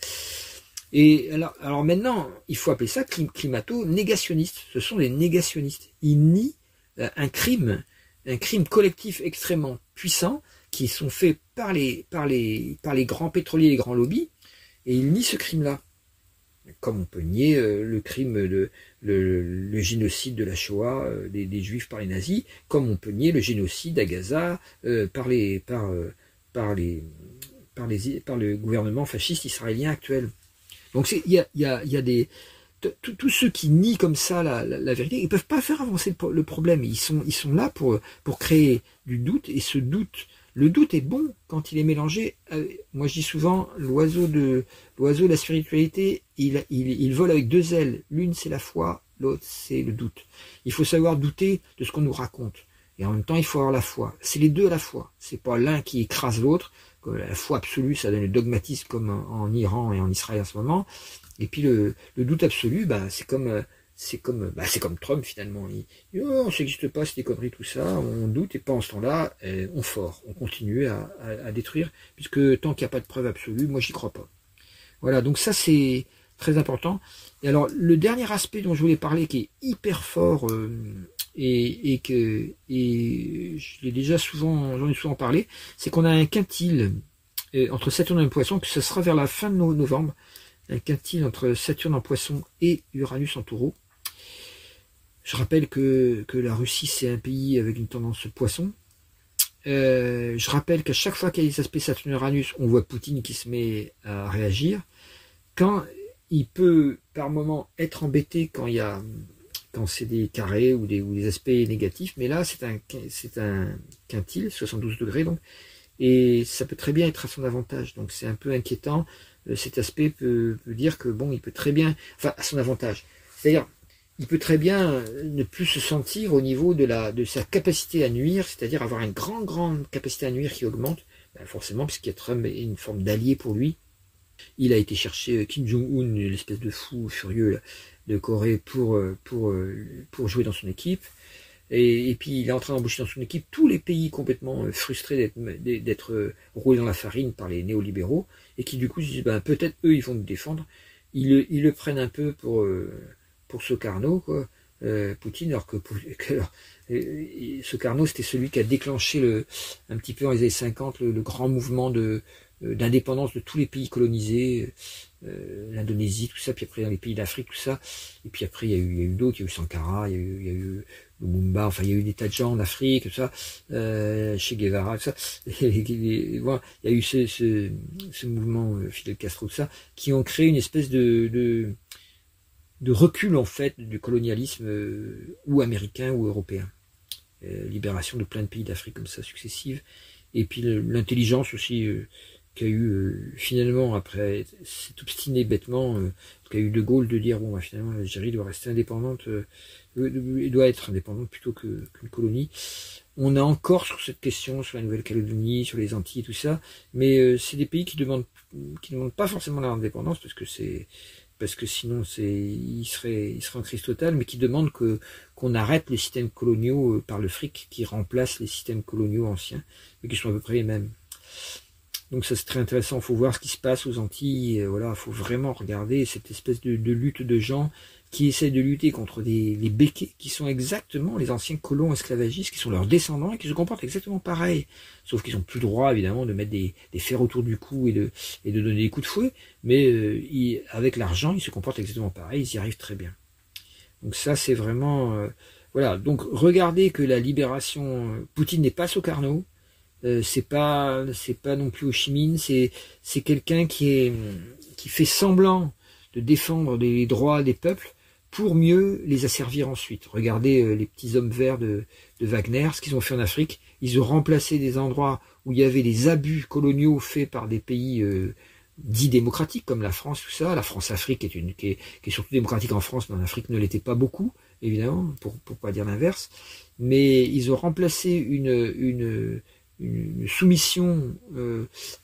Et alors, alors maintenant, il faut appeler ça climato-négationniste. Ce sont des négationnistes. Ils nient un crime, un crime collectif extrêmement puissant qui sont faits par les, par les, par les grands pétroliers, les grands lobbies, et ils nient ce crime-là. Comme on peut nier euh, le crime, de, le, le génocide de la Shoah euh, des, des Juifs par les nazis, comme on peut nier le génocide à Gaza euh, par les, par, euh, par les, par les, par le gouvernement fasciste israélien actuel. Donc il y a, y, a, y a des tous ceux qui nient comme ça la, la, la vérité, ils peuvent pas faire avancer le, le problème. Ils sont, ils sont là pour, pour créer du doute, et ce doute, le doute est bon quand il est mélangé. Avec, moi je dis souvent, l'oiseau de l'oiseau de la spiritualité, il, il, il vole avec deux ailes. L'une c'est la foi, l'autre c'est le doute. Il faut savoir douter de ce qu'on nous raconte. Et en même temps, il faut avoir la foi. C'est les deux à la fois. C'est pas l'un qui écrase l'autre. La foi absolue, ça donne le dogmatisme comme en Iran et en Israël en ce moment. Et puis le, le doute absolu, bah, c'est comme, c'est comme, bah, c'est comme Trump finalement. Il dit, oh, ça n'existe pas, c'est des conneries, tout ça. On doute et pendant ce temps-là, eh, on fort, on continue à, à, à détruire, puisque tant qu'il n'y a pas de preuve absolue, moi j'y crois pas. Voilà, donc ça c'est très important. Et alors le dernier aspect dont je voulais parler, qui est hyper fort. Euh, Et, et que et je l'ai déjà souvent, j'en ai souvent parlé, c'est qu'on a un quintile entre Saturne et le Poisson, que ce sera vers la fin de novembre, un quintile entre Saturne en Poisson et Uranus en Taureau. Je rappelle que, que la Russie c'est un pays avec une tendance Poisson. Euh, je rappelle qu'à chaque fois qu'il y a des aspects Saturne-Uranus, on voit Poutine qui se met à réagir. Quand il peut par moment être embêté quand il y a quand c'est des carrés ou des, ou des aspects négatifs, mais là c'est un, c'est un quintile, soixante-douze degrés donc, et ça peut très bien être à son avantage, donc c'est un peu inquiétant, cet aspect peut, peut dire que bon, il peut très bien, enfin à son avantage, c'est-à-dire, il peut très bien ne plus se sentir au niveau de, la, de sa capacité à nuire, c'est-à-dire avoir une grande, grande capacité à nuire qui augmente, ben forcément, puisqu'il y a Trump est une forme d'allié pour lui. Il a été chercher Kim Jong-un, l'espèce de fou furieux là, de Corée, pour, pour, pour jouer dans son équipe. Et, et puis il est en train d'embaucher dans son équipe tous les pays complètement frustrés d'être, d'être roulés dans la farine par les néolibéraux, et qui du coup se disent, ben, peut-être eux ils vont nous défendre. Ils, ils le prennent un peu pour, pour Soekarno, quoi. euh, Poutine, alors que, que alors, euh, Sukarno, c'était celui qui a déclenché le, un petit peu dans les années cinquante le, le grand mouvement de d'indépendance de tous les pays colonisés, euh, l'Indonésie, tout ça, puis après dans les pays d'Afrique, tout ça, et puis après il y a eu, il y a eu d'autres, il y a eu Sankara, il y a eu, il y a eu Lumumba, enfin il y a eu des tas de gens en Afrique, tout ça, euh, Che Guevara, tout ça, et, et, et, voilà, il y a eu ce, ce, ce mouvement euh, Fidel Castro, tout ça, qui ont créé une espèce de, de, de recul en fait du colonialisme euh, ou américain ou européen, euh, libération de plein de pays d'Afrique comme ça successives, et puis l'intelligence aussi euh, qu'a eu euh, finalement après s'est obstiné bêtement euh, qu'a eu De Gaulle de dire bon bah, finalement l'Algérie doit rester indépendante, euh, doit être indépendante plutôt que qu'une colonie. On a encore sur cette question sur la Nouvelle-Calédonie, sur les Antilles, tout ça, mais euh, c'est des pays qui demandent qui demandent pas forcément l'indépendance parce que c'est parce que sinon c'est il serait il serait en crise totale, mais qui demandent que qu'on arrête les systèmes coloniaux euh, par le fric qui remplace les systèmes coloniaux anciens, mais qui sont à peu près les mêmes. Donc ça c'est très intéressant, il faut voir ce qui se passe aux Antilles, et voilà, il faut vraiment regarder cette espèce de, de lutte de gens qui essaient de lutter contre des, les béquets, qui sont exactement les anciens colons esclavagistes, qui sont leurs descendants et qui se comportent exactement pareil. Sauf qu'ils ont plus le droit, évidemment, de mettre des, des fers autour du cou et de, et de donner des coups de fouet, mais euh, ils, avec l'argent, ils se comportent exactement pareil, ils y arrivent très bien. Donc ça c'est vraiment... Euh, voilà, donc regardez que la libération... Euh, Poutine n'est pas Sukarno, Euh, c'est pas c'est pas non plus Ho Chi Minh, c'est c'est quelqu'un qui est qui fait semblant de défendre les droits des peuples pour mieux les asservir ensuite. Regardez euh, les petits hommes verts de, de Wagner, ce qu'ils ont fait en Afrique. Ils ont remplacé des endroits où il y avait des abus coloniaux faits par des pays euh, dits démocratiques comme la France, tout ça. La France-Afrique est une qui est, qui est surtout démocratique en France, mais en Afrique ne l'était pas beaucoup, évidemment, pour pour pas dire l'inverse. Mais ils ont remplacé une une une soumission euh,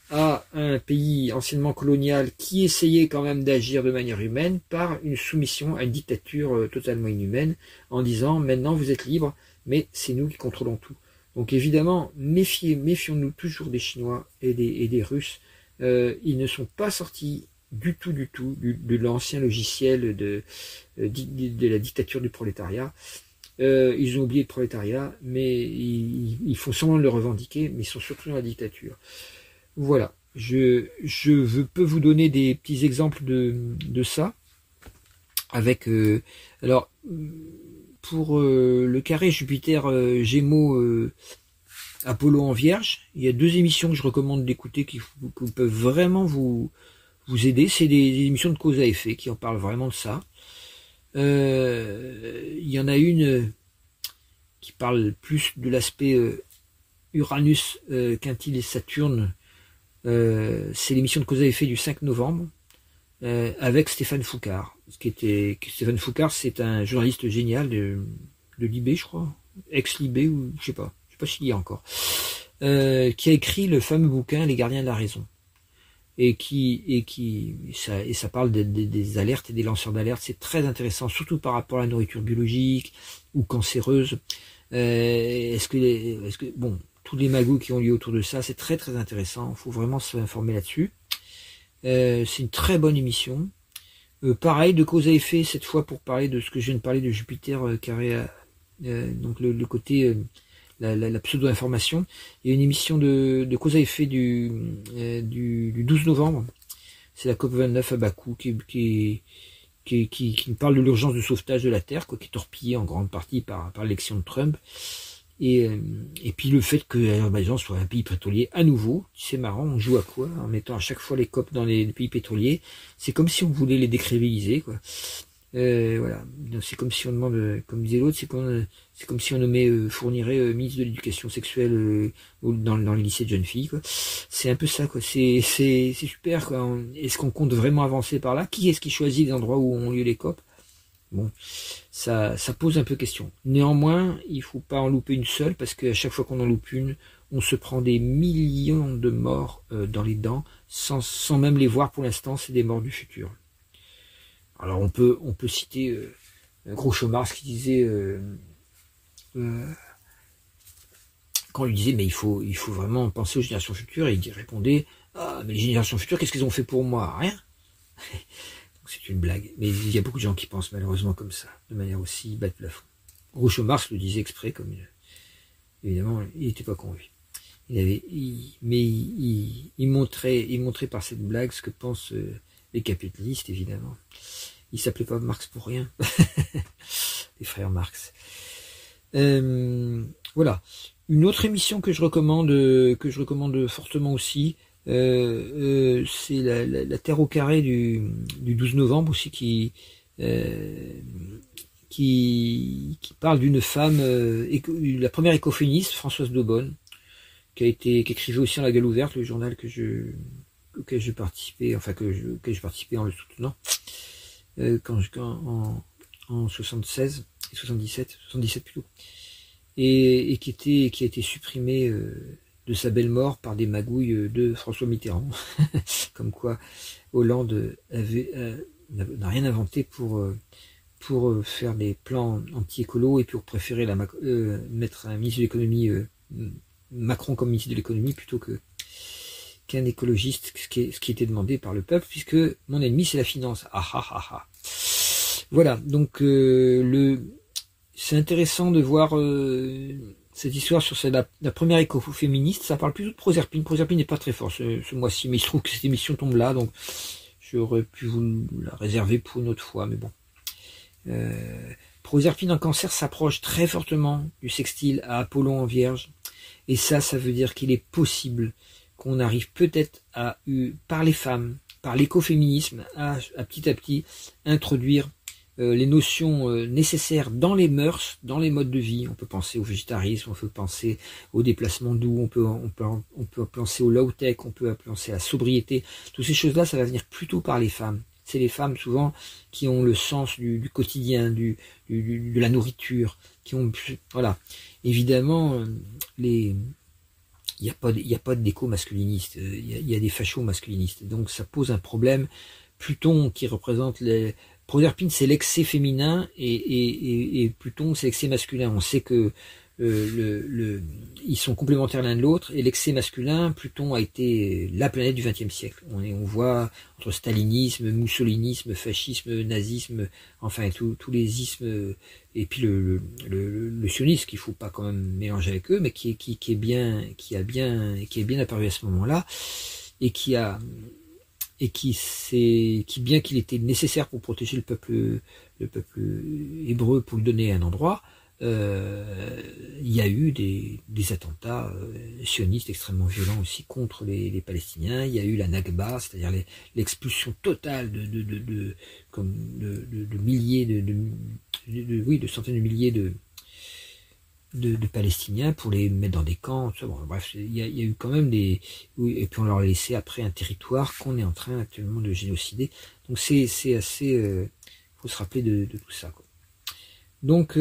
à un pays anciennement colonial qui essayait quand même d'agir de manière humaine par une soumission à une dictature euh, totalement inhumaine en disant maintenant vous êtes libres mais c'est nous qui contrôlons tout. Donc évidemment méfiez, méfions-nous toujours des Chinois et des, et des Russes. Euh, ils ne sont pas sortis du tout du tout du, de l'ancien logiciel de, de, de la dictature du prolétariat. Euh, ils ont oublié le prolétariat, mais ils, ils font semblant de le revendiquer, mais ils sont surtout dans la dictature. Voilà, je, je veux, peux vous donner des petits exemples de, de ça. Avec, euh, alors, pour euh, le carré Jupiter euh, Gémeaux euh, Apollo en Vierge, il y a deux émissions que je recommande d'écouter qui, qui peuvent vraiment vous, vous aider. C'est des, des émissions de cause à effet qui en parlent vraiment de ça. Euh, il y en a une qui parle plus de l'aspect euh, Uranus, euh, Quintile et Saturne. Euh, c'est l'émission de cause à effet du cinq novembre euh, avec Stéphane Foucard. Ce qui était Stéphane Foucard, c'est un journaliste génial de, de Libé, je crois, ex-Libé ou je sais pas, je sais pas s'il y a encore, euh, qui a écrit le fameux bouquin Les Gardiens de la Raison. Et qui et qui ça, et ça parle de, de, des alertes et des lanceurs d'alerte. C'est très intéressant, surtout par rapport à la nourriture biologique ou cancéreuse. Euh, est-ce que est-ce que bon, tous les magouilles qui ont lieu autour de ça, c'est très très intéressant. Il faut vraiment s'informer là-dessus. Euh, c'est une très bonne émission. Euh, pareil, de cause à effet cette fois pour parler de ce que je viens de parler de Jupiter euh, carré, euh, donc le, le côté euh, La, la, la pseudo-information. Il y a une émission de, de cause à effet du, euh, du, du douze novembre. C'est la COP vingt-neuf à Bakou qui, qui, qui, qui, qui parle de l'urgence de sauvetage de la Terre, quoi, qui est torpillée en grande partie par, par l'élection de Trump. Et, euh, et puis le fait que l'Azerbaïdjan soit un pays pétrolier à nouveau, c'est marrant, on joue à quoi en mettant à chaque fois les COP dans les pays pétroliers. C'est comme si on voulait les décrédibiliser, quoi. Euh, voilà, c'est comme si on demande, comme disait l'autre, c'est comme, c'est comme si on nommait euh, fournirait euh, ministre de l'éducation sexuelle euh, dans, dans les lycées de jeunes filles, quoi. C'est un peu ça, quoi. C'est, c'est, c'est super, quoi. Est-ce qu'on compte vraiment avancer par là? Qui est-ce qui choisit les endroits où ont lieu les COP? Bon, ça, ça pose un peu question. Néanmoins, il faut pas en louper une seule, parce qu'à chaque fois qu'on en loupe une, on se prend des millions de morts euh, dans les dents, sans, sans même les voir pour l'instant, c'est des morts du futur. Alors on peut on peut citer euh, Groucho Marx qui disait euh, euh, quand on lui disait mais il faut il faut vraiment penser aux générations futures, et il répondait ah mais les générations futures qu'est-ce qu'elles ont fait pour moi? Rien. c'est une blague. Mais il y a beaucoup de gens qui pensent malheureusement comme ça, de manière aussi bas de plafond. Groucho Marx le disait exprès, comme une... évidemment, il n'était pas convaincu. Il avait, il... mais il... Il... il montrait, il montrait par cette blague ce que pensent euh, les capitalistes, évidemment. Il s'appelait pas Marx pour rien, les frères Marx. Euh, voilà. Une autre émission que je recommande, que je recommande fortement aussi, euh, euh, c'est la, la, la Terre au carré du, du douze novembre aussi, qui euh, qui, qui parle d'une femme, euh, éco, la première écoféministe, Françoise Daubonne, qui a été, qui écrivait aussi dans La Gueule ouverte, le journal que je, auquel je participais, enfin que je, auquel je participais en le soutenant, euh, quand, je, quand en, en soixante-seize et soixante-dix-sept, soixante-dix-sept plutôt. Et, et qui était qui a été supprimé euh, de sa belle mort par des magouilles de François Mitterrand, comme quoi Hollande avait euh, n'a rien inventé pour euh, pour faire des plans anti-écolo et pour préférer la euh, mettre un ministre de l'économie euh, Macron comme ministre de l'économie plutôt que qu'un écologiste, ce qui, est, ce qui était demandé par le peuple, puisque mon ennemi c'est la finance. Ah ah ah ah. Voilà, donc euh, le c'est intéressant de voir euh, cette histoire sur la, la première écoféministe. Ça parle plutôt de Proserpine. Proserpine n'est pas très fort ce, ce mois-ci, mais il se trouve que cette émission tombe là, donc j'aurais pu vous la réserver pour une autre fois, mais bon. Euh, Proserpine en cancer s'approche très fortement du sextile à Apollon en vierge, et ça, ça veut dire qu'il est possible qu'on arrive peut-être à, par les femmes, par l'écoféminisme, à, à petit à petit introduire Euh, les notions euh, nécessaires dans les mœurs, dans les modes de vie. On peut penser au végétarisme, on peut penser au déplacement doux, on peut, on peut, on peut penser au low-tech, on peut penser à la sobriété. Toutes ces choses-là, ça va venir plutôt par les femmes. C'est les femmes souvent qui ont le sens du, du quotidien, du, du, du, de la nourriture, qui ont, voilà. Évidemment, les, il n'y a pas, il y a pas de déco masculiniste, il y a, il y a des fachos masculinistes. Donc ça pose un problème. Pluton qui représente les Proserpine, c'est l'excès féminin et, et, et, et Pluton, c'est l'excès masculin. On sait que euh, le, le, ils sont complémentaires l'un de l'autre, et l'excès masculin, Pluton a été la planète du vingtième siècle. On, est, on voit entre stalinisme, moussolinisme, fascisme, nazisme, enfin tous les ismes, et puis le, le, le, le sionisme qu'il faut pas quand même mélanger avec eux, mais qui est, qui, qui est bien, qui a bien, qui est bien apparu à ce moment-là, et qui a et qui c'est qui bien qu'il était nécessaire pour protéger le peuple le peuple hébreu, pour lui donner un endroit, euh, il y a eu des, des attentats euh, sionistes extrêmement violents aussi contre les, les Palestiniens. Il y a eu la Nakba, c'est-à-dire l'expulsion totale de de de, de comme de, de, de milliers de, de, de, de oui de centaines de milliers de De, de Palestiniens pour les mettre dans des camps. Bon, bref, il y, a, il y a eu quand même des... Oui, et puis on leur a laissé après un territoire qu'on est en train actuellement de génocider. Donc c'est c'est assez... Il euh, faut se rappeler de, de tout ça, quoi. Donc,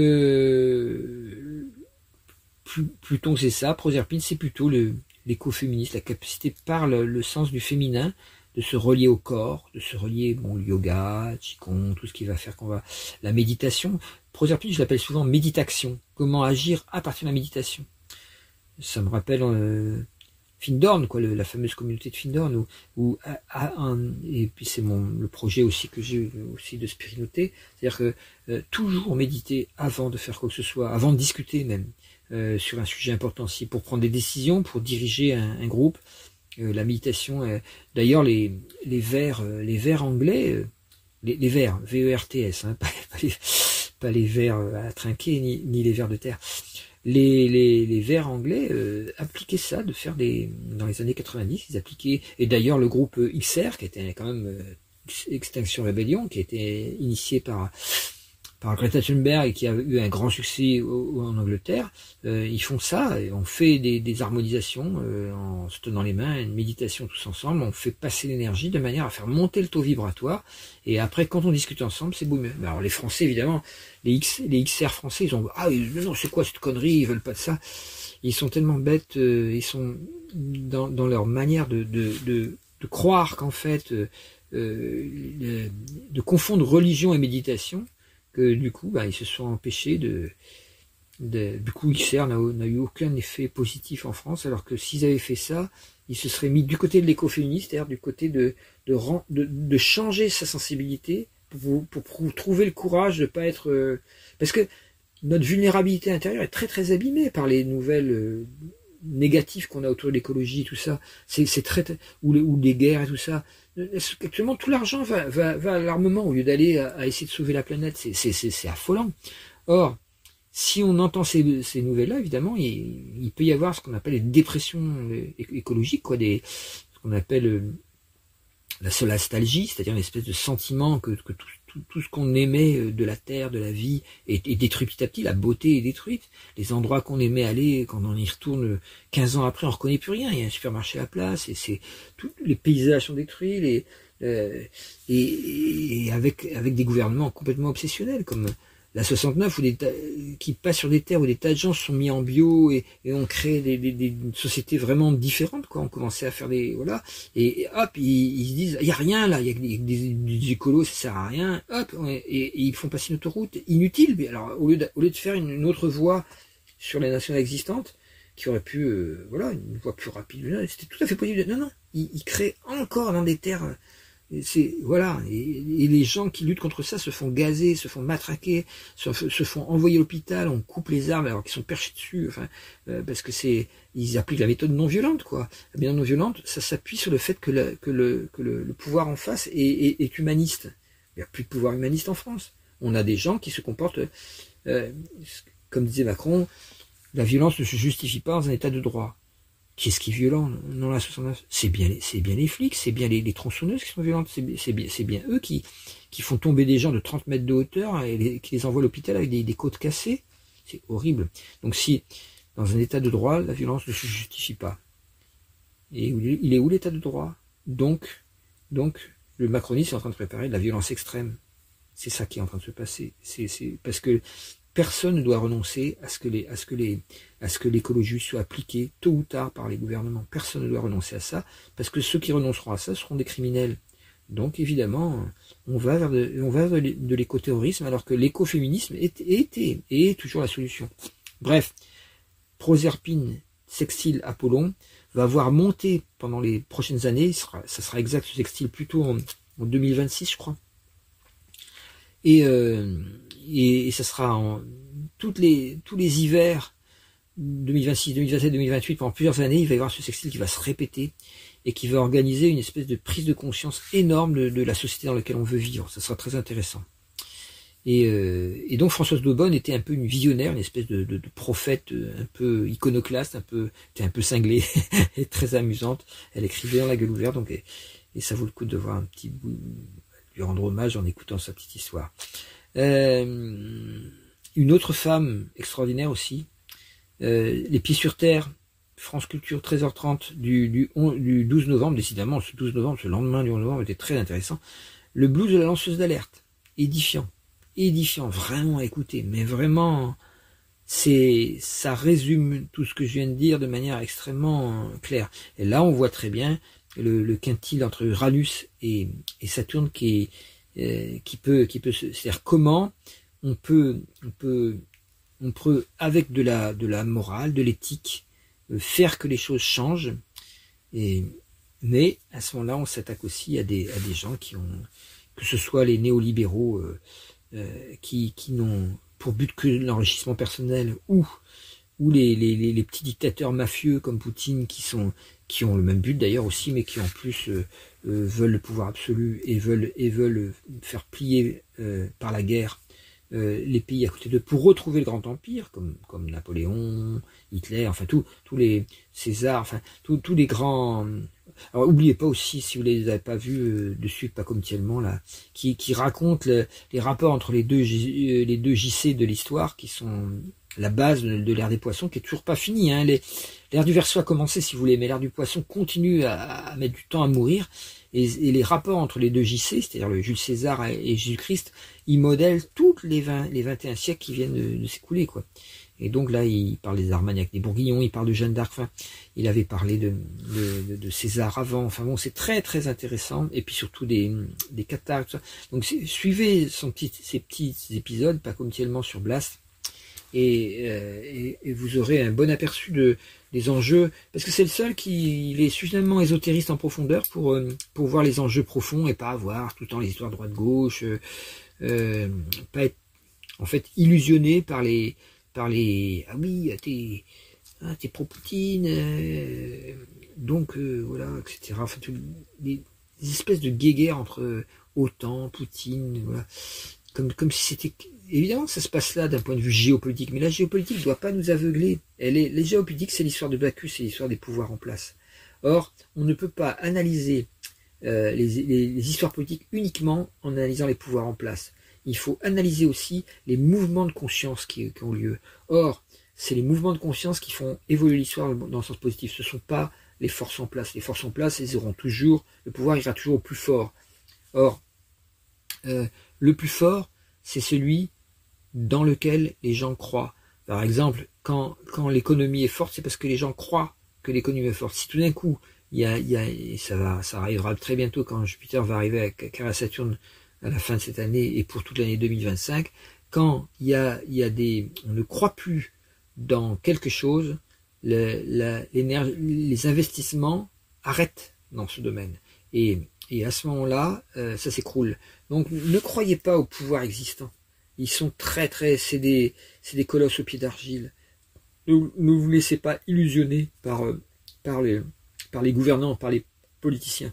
euh, Pluton c'est ça, Proserpine c'est plutôt l'écoféminisme, la capacité par le, le sens du féminin, de se relier au corps, de se relier, bon, le yoga, Qigong, tout ce qui va faire qu'on va... La méditation... Proserpine, je l'appelle souvent méditation. Comment agir à partir de la méditation. Ça me rappelle euh, Findorn, quoi, le, la fameuse communauté de Findorn, où, où à, à un, et puis c'est mon le projet aussi que j'ai aussi de Spirinoté, c'est-à-dire que euh, toujours méditer avant de faire quoi que ce soit, avant de discuter même euh, sur un sujet important aussi, pour prendre des décisions, pour diriger un, un groupe. Euh, la méditation, euh, d'ailleurs les les vers euh, les vers anglais, euh, les, les vers V E R T S, hein, pas, pas les pas les vers à trinquer, ni, ni les vers de terre. Les, les, les vers anglais euh, appliquaient ça, de faire des... Dans les années quatre-vingt-dix, ils appliquaient... Et d'ailleurs, le groupe X R, qui était quand même euh, Extinction Rebellion, qui a été initié par, par Greta Thunberg et qui a eu un grand succès au, en Angleterre, euh, ils font ça, et on fait des, des harmonisations euh, en se tenant les mains, une méditation tous ensemble, on fait passer l'énergie de manière à faire monter le taux vibratoire, et après quand on discute ensemble, c'est boum. Alors les Français évidemment, les, X, les X R français, ils ont ah non c'est quoi cette connerie, ils veulent pas de ça, ils sont tellement bêtes, euh, ils sont dans, dans leur manière de, de, de, de croire qu'en fait, euh, euh, de confondre religion et méditation, que du coup, bah, ils se sont empêchés de, De, du coup, X R n'a eu aucun effet positif en France, alors que s'ils avaient fait ça, ils se seraient mis du côté de l'écoféministe, c'est-à-dire du côté de, de, de, de changer sa sensibilité pour, pour, pour trouver le courage de pas être... Euh, parce que notre vulnérabilité intérieure est très très abîmée par les nouvelles euh, négatives qu'on a autour de l'écologie, tout ça. C'est très... Ou les, ou les guerres et tout ça. Actuellement, tout l'argent va, va, va à l'armement au lieu d'aller à, à essayer de sauver la planète. C'est affolant. Or, si on entend ces, ces nouvelles-là, évidemment, il, il peut y avoir ce qu'on appelle les dépressions écologiques, quoi, des, ce qu'on appelle euh, la solastalgie, c'est-à-dire une espèce de sentiment que, que tout, tout, tout ce qu'on aimait de la terre, de la vie, est, est détruit petit à petit, la beauté est détruite, les endroits qu'on aimait aller, quand on y retourne quinze ans après, on ne reconnaît plus rien, il y a un supermarché à la place, et c'est tous les paysages sont détruits, les, euh, et, et avec, avec des gouvernements complètement obsessionnels, comme la soixante-neuf, où des tas, qui passe sur des terres où des tas de gens se sont mis en bio et, et ont créé des, des, des sociétés vraiment différentes, quoi. On commençait à faire des, voilà, et, et hop, ils, ils se disent, il y a rien là, il y a des, des, des écolos, ça sert à rien, hop, et, et ils font passer une autoroute inutile. Alors au lieu de, au lieu de faire une, une autre voie sur les nationales existantes, qui aurait pu, euh, voilà, une voie plus rapide, c'était tout à fait possible. Non, non, ils, ils créent encore dans des terres. C'est voilà, et, et les gens qui luttent contre ça se font gazer, se font matraquer, se, se font envoyer à l'hôpital, on coupe les arbres alors qu'ils sont perchés dessus, enfin, euh, parce que c'est, ils appliquent la méthode non violente, quoi. La méthode non violente, ça s'appuie sur le fait que, la, que, le, que le, le pouvoir en face est, est, est humaniste. Il n'y a plus de pouvoir humaniste en France. On a des gens qui se comportent, euh, comme disait Macron, la violence ne se justifie pas dans un état de droit. Qu'est-ce qui est violent dans la soixante-neuf? C'est bien, c'est bien les flics, c'est bien les, les tronçonneuses qui sont violentes, c'est bien, c'est bien eux qui, qui font tomber des gens de trente mètres de hauteur et les, qui les envoient à l'hôpital avec des, des côtes cassées. C'est horrible. Donc si, dans un état de droit, la violence ne se justifie pas. Et il est où l'état de droit? Donc, donc, le macronisme est en train de préparer de la violence extrême. C'est ça qui est en train de se passer. C'est, c'est parce que personne ne doit renoncer à ce que les, à ce que les, à ce que l'écologie soit appliquée tôt ou tard par les gouvernements. Personne ne doit renoncer à ça, parce que ceux qui renonceront à ça seront des criminels. Donc évidemment, on va vers de, on va vers de l'écoterrorisme, alors que l'écoféminisme est, était et est toujours la solution. Bref, Proserpine, Sextile, Apollon va voir monter pendant les prochaines années, ça sera, ça sera exact ce sextile plutôt en, en deux mille vingt-six, je crois. Et euh, Et, et ça sera en toutes les, tous les hivers deux mille vingt-six, deux mille vingt-sept, deux mille vingt-huit, pendant plusieurs années, il va y avoir ce sextile qui va se répéter et qui va organiser une espèce de prise de conscience énorme de, de la société dans laquelle on veut vivre. Ça sera très intéressant. Et, euh, et donc Françoise Daubonne était un peu une visionnaire, une espèce de, de, de prophète un peu iconoclaste, un peu, était un peu cinglée et très amusante. Elle écrivait dans la gueule ouverte, donc et, et ça vaut le coup de voir un petit bout, lui rendre hommage en écoutant sa petite histoire. Euh, une autre femme extraordinaire aussi, euh, Les Pieds sur Terre, France Culture, treize heures trente du, du, du douze novembre, décidément ce douze novembre, ce lendemain du onze novembre était très intéressant. Le blues de la lanceuse d'alerte, édifiant, édifiant, vraiment à écouter, mais vraiment, c'est, ça résume tout ce que je viens de dire de manière extrêmement claire. Et là, on voit très bien le, le quintile entre Uranus et, et Saturne qui est Euh, qui peut, qui peut, c'est-à-dire comment on peut, on peut, on peut avec de la, de la morale, de l'éthique, euh, faire que les choses changent. Et mais à ce moment-là, on s'attaque aussi à des, à des gens qui ont, que ce soit les néolibéraux euh, euh, qui, qui n'ont pour but que l'enrichissement personnel, ou ou les, les, les, les petits dictateurs mafieux comme Poutine qui sont, qui ont le même but d'ailleurs aussi, mais qui en plus euh, euh, veulent le pouvoir absolu et veulent et veulent faire plier euh, par la guerre euh, les pays à côté d'eux pour retrouver le grand empire, comme comme Napoléon, Hitler, enfin tous tous les César, enfin tous tous les grands. Alors oubliez pas aussi, si vous les avez pas vus euh, dessus, pas comme Tielman là, qui qui raconte le, les rapports entre les deux euh, les deux J C de l'histoire qui sont la base de, de l'ère des poissons, qui est toujours pas finie. Hein. L'ère du Verseau a commencé, si vous voulez, mais l'ère du poisson continue à, à mettre du temps à mourir. Et, et les rapports entre les deux J C, c'est-à-dire le Jules César et, et Jésus-Christ, ils modèlent toutes les vingt, les vingt et un siècles qui viennent de, de s'écouler, quoi. Et donc là, il parle des Armagnacs, des Bourguignons, il parle de Jeanne d'Arc, enfin, il avait parlé de, de, de, de César avant, enfin bon, c'est très très intéressant, et puis surtout des, des Cathares, tout ça. Donc suivez son petit, ces petits épisodes, pas comme tellement sur Blast, et, euh, et, et vous aurez un bon aperçu de, des enjeux, parce que c'est le seul qui il est suffisamment ésotériste en profondeur pour, euh, pour voir les enjeux profonds et pas avoir tout le temps les histoires droite-gauche, euh, euh, pas être en fait illusionné par les, par les ah oui, t'es, ah, t'es pro-Poutine, euh, donc euh, voilà, et cetera. Enfin, tout, les, des espèces de guéguerres entre euh, OTAN, Poutine, voilà, comme, comme si c'était... Évidemment, ça se passe là d'un point de vue géopolitique, mais la géopolitique ne doit pas nous aveugler. Elle est, les géopolitiques, c'est l'histoire de Bacchus, c'est l'histoire des pouvoirs en place. Or, on ne peut pas analyser euh, les, les, les histoires politiques uniquement en analysant les pouvoirs en place. Il faut analyser aussi les mouvements de conscience qui, qui ont lieu. Or, c'est les mouvements de conscience qui font évoluer l'histoire dans le sens positif. Ce ne sont pas les forces en place. Les forces en place, elles auront toujours, le pouvoir ira toujours au plus fort. Or, euh, le plus fort, c'est celui dans lequel les gens croient. Par exemple, quand, quand l'économie est forte, c'est parce que les gens croient que l'économie est forte. Si tout d'un coup, il y a, il y a, et ça va, ça arrivera très bientôt quand Jupiter va arriver à carré à Saturne à la fin de cette année et pour toute l'année deux mille vingt-cinq, quand il y a, il y a des, on ne croit plus dans quelque chose, le, la, les investissements arrêtent dans ce domaine. Et, et à ce moment-là, euh, ça s'écroule. Donc, ne croyez pas au pouvoir existant. Ils sont très très, c'est des, c'est des colosses au pied d'argile. Ne, ne vous laissez pas illusionner par, par, les, par les gouvernants, par les politiciens.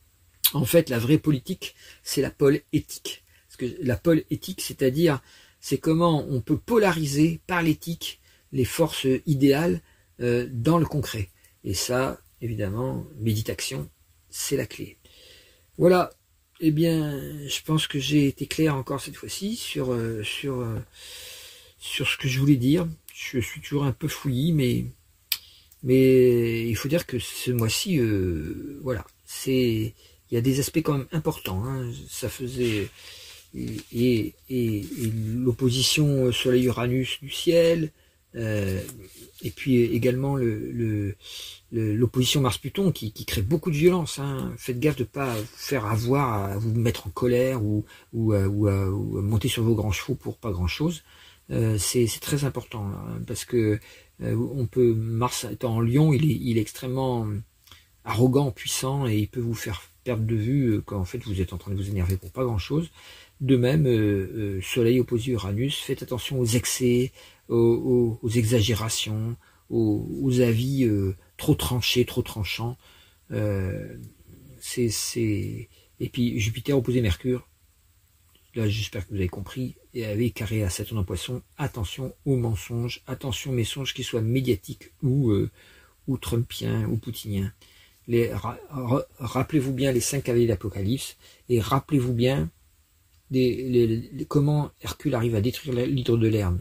En fait, la vraie politique, c'est la pôle éthique. Parce que la pôle éthique, c'est-à-dire, c'est comment on peut polariser par l'éthique les forces idéales euh, dans le concret. Et ça, évidemment, méditation, c'est la clé. Voilà. Eh bien, je pense que j'ai été clair encore cette fois-ci sur, euh, sur, euh, sur ce que je voulais dire. Je suis toujours un peu fouillis, mais, mais il faut dire que ce mois-ci, euh, voilà, c'est, il y a des aspects quand même importants. Hein. Ça faisait et, et, et, et l'opposition Soleil-Uranus du ciel, euh, et puis également le, le l'opposition Mars-Pluton qui, qui crée beaucoup de violence. Hein. Faites gaffe de ne pas vous faire avoir, à vous mettre en colère ou, ou, ou, ou, ou monter sur vos grands chevaux pour pas grand-chose. Euh, c'est très important là, parce que euh, on peut Mars étant en Lion, il est, il est extrêmement arrogant, puissant et il peut vous faire perdre de vue quand en fait vous êtes en train de vous énerver pour pas grand-chose. De même, euh, euh, Soleil opposé Uranus, faites attention aux excès, aux, aux, aux exagérations, aux, aux avis euh, trop tranchés, trop tranchants. Euh, c'est, c'est... Et puis Jupiter opposé Mercure, là j'espère que vous avez compris, et avec carré à Saturne en Poisson, attention aux mensonges, attention aux mensonges qui soient médiatiques ou, euh, ou trumpiens ou poutiniens. Les, ra, ra, rappelez-vous bien les cinq cavaliers d'Apocalypse, et rappelez-vous bien des, les, les, comment Hercule arrive à détruire l'hydre de Lerne.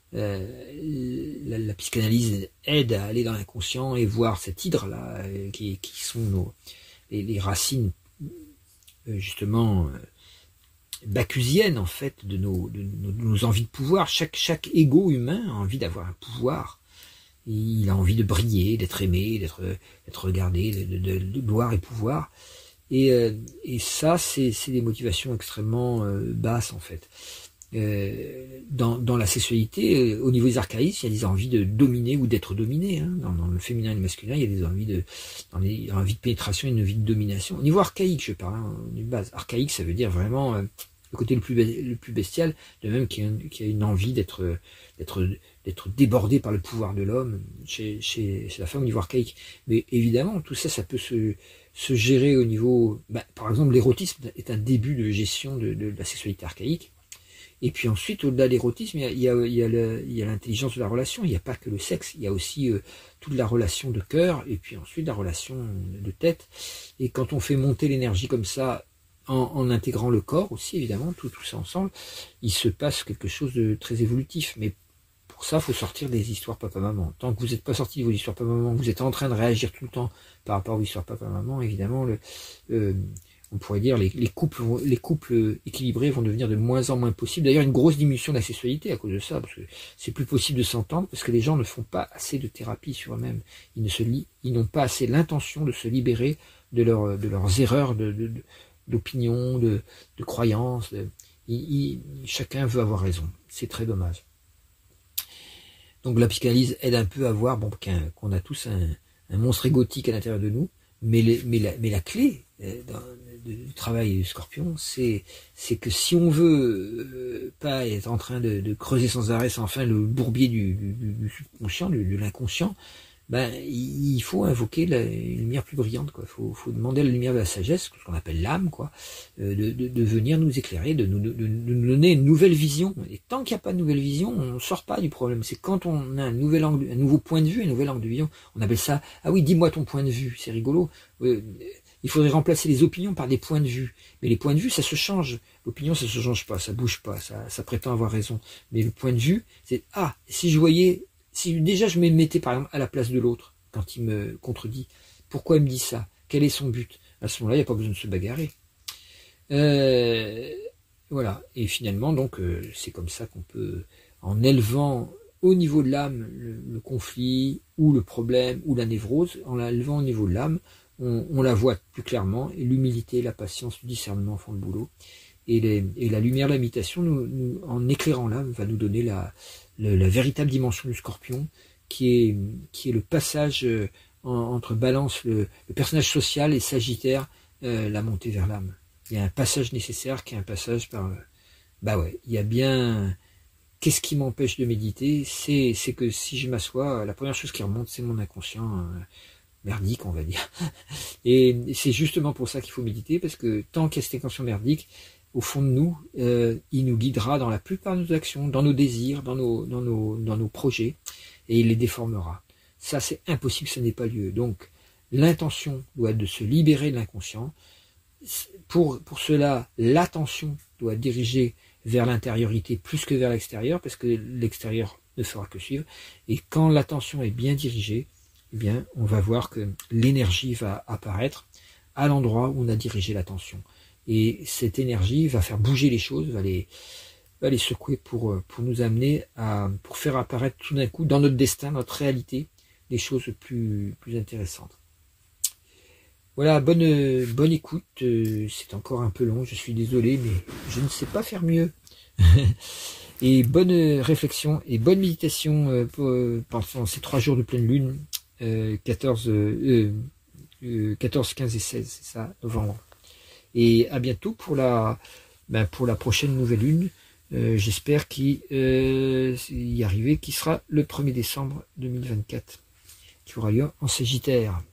Euh, la, la psychanalyse aide à aller dans l'inconscient et voir cet hydre là euh, qui, qui sont nos, les, les racines euh, justement euh, bacchusiennes en fait de nos, de, nos, de nos envies de pouvoir. Chaque, chaque ego humain a envie d'avoir un pouvoir, il a envie de briller, d'être aimé, d'être d'être regardé, de, de, de gloire et pouvoir, et, euh, et ça c'est des motivations extrêmement euh, basses en fait. Euh, dans, dans la sexualité, euh, au niveau des archaïsmes, il y a des envies de dominer ou d'être dominé. Hein. Dans, dans le féminin et le masculin, il y a des envies de, dans les envies de pénétration et une envie de domination. Au niveau archaïque, je parle, hein, de base. Archaïque, ça veut dire vraiment euh, le côté le plus, le plus bestial, de même qu'il y a une, qu'il y a une envie d'être, d'être, d'être débordé par le pouvoir de l'homme chez, chez, chez la femme au niveau archaïque. Mais évidemment, tout ça, ça peut se, se gérer au niveau, bah, par exemple, l'érotisme est un début de gestion de, de, de la sexualité archaïque. Et puis ensuite, au-delà de l'érotisme, il y a, il y a, il y a l'intelligence de la relation. Il n'y a pas que le sexe, il y a aussi euh, toute la relation de cœur, et puis ensuite la relation de tête. Et quand on fait monter l'énergie comme ça, en, en intégrant le corps aussi, évidemment, tout, tout ça ensemble, il se passe quelque chose de très évolutif. Mais pour ça, il faut sortir des histoires papa-maman. Tant que vous n'êtes pas sorti de vos histoires papa-maman, vous êtes en train de réagir tout le temps par rapport aux histoires papa-maman, évidemment, le... Euh, on pourrait dire les, les couples les couples équilibrés vont devenir de moins en moins possibles. D'ailleurs, une grosse diminution de la sexualité à cause de ça, parce que c'est plus possible de s'entendre, parce que les gens ne font pas assez de thérapie sur eux-mêmes. Ils ne se li, ils n'ont pas assez l'intention de se libérer de, leur, de leurs erreurs de, de, d'opinion, de, de croyances. De, ils, ils, chacun veut avoir raison. C'est très dommage. Donc la psychanalyse aide un peu à voir bon, qu'on a tous un, un monstre égotique à l'intérieur de nous, mais, les, mais, la, mais la clé dans, du travail du scorpion, c'est que si on veut euh, pas être en train de, de creuser sans arrêt, sans fin, le bourbier du, du, du subconscient, de, de l'inconscient, ben il faut invoquer la, une lumière plus brillante, quoi. Faut, faut demander à la lumière de la sagesse, ce qu'on appelle l'âme, quoi, euh, de, de, de venir nous éclairer, de nous, de, de nous donner une nouvelle vision. Et tant qu'il n'y a pas de nouvelle vision, on ne sort pas du problème. C'est quand on a un nouvel angle, un nouveau point de vue, un nouvel angle de vision. On appelle ça, ah oui, dis-moi ton point de vue. C'est rigolo. Euh, il faudrait remplacer les opinions par des points de vue. Mais les points de vue, ça se change. L'opinion, ça se change pas, ça bouge pas, ça, ça prétend avoir raison. Mais le point de vue, c'est, ah, si je voyais, si déjà je me mettais par exemple à la place de l'autre, quand il me contredit, pourquoi il me dit ça? Quel est son but? À ce moment-là, il n'y a pas besoin de se bagarrer. Euh, voilà. Et finalement, donc, euh, c'est comme ça qu'on peut, en élevant au niveau de l'âme le, le conflit, ou le problème, ou la névrose, en l'élevant au niveau de l'âme, on, on la voit plus clairement, et l'humilité, la patience, le discernement font le boulot. Et, les, et la lumière de la méditation, nous, nous, en éclairant l'âme, va nous donner la, la, la véritable dimension du scorpion, qui est, qui est le passage en, entre balance, le, le personnage social, et sagittaire, euh, la montée vers l'âme. Il y a un passage nécessaire qui est un passage par... Euh, bah ouais, il y a bien... Qu'est-ce qui m'empêche de méditer? C'est c'est que si je m'assois, la première chose qui remonte, c'est mon inconscient euh, merdique, on va dire. Et c'est justement pour ça qu'il faut méditer, parce que tant qu'il y a cette inconscient merdique, au fond de nous, euh, il nous guidera dans la plupart de nos actions, dans nos désirs, dans nos, dans nos, dans nos projets, et il les déformera. Ça, c'est impossible, ça n'est pas lieu. Donc, l'intention doit être de se libérer de l'inconscient. Pour, pour cela, l'attention doit être dirigée vers l'intériorité plus que vers l'extérieur, parce que l'extérieur ne fera que suivre. Et quand l'attention est bien dirigée, eh bien, on va voir que l'énergie va apparaître à l'endroit où on a dirigé l'attention. Et cette énergie va faire bouger les choses, va les, va les secouer pour, pour nous amener à, pour faire apparaître tout d'un coup, dans notre destin, notre réalité, des choses plus, plus intéressantes. Voilà, bonne, bonne écoute. C'est encore un peu long, je suis désolé, mais je ne sais pas faire mieux. Et bonne réflexion et bonne méditation pendant ces trois jours de pleine lune, quatorze, quinze et seize, c'est ça, novembre. Et à bientôt pour la, ben pour la prochaine nouvelle lune. Euh, J'espère qu'il euh, y arriver, qui sera le premier décembre deux mille vingt-quatre, qui aura lieu en Sagittaire.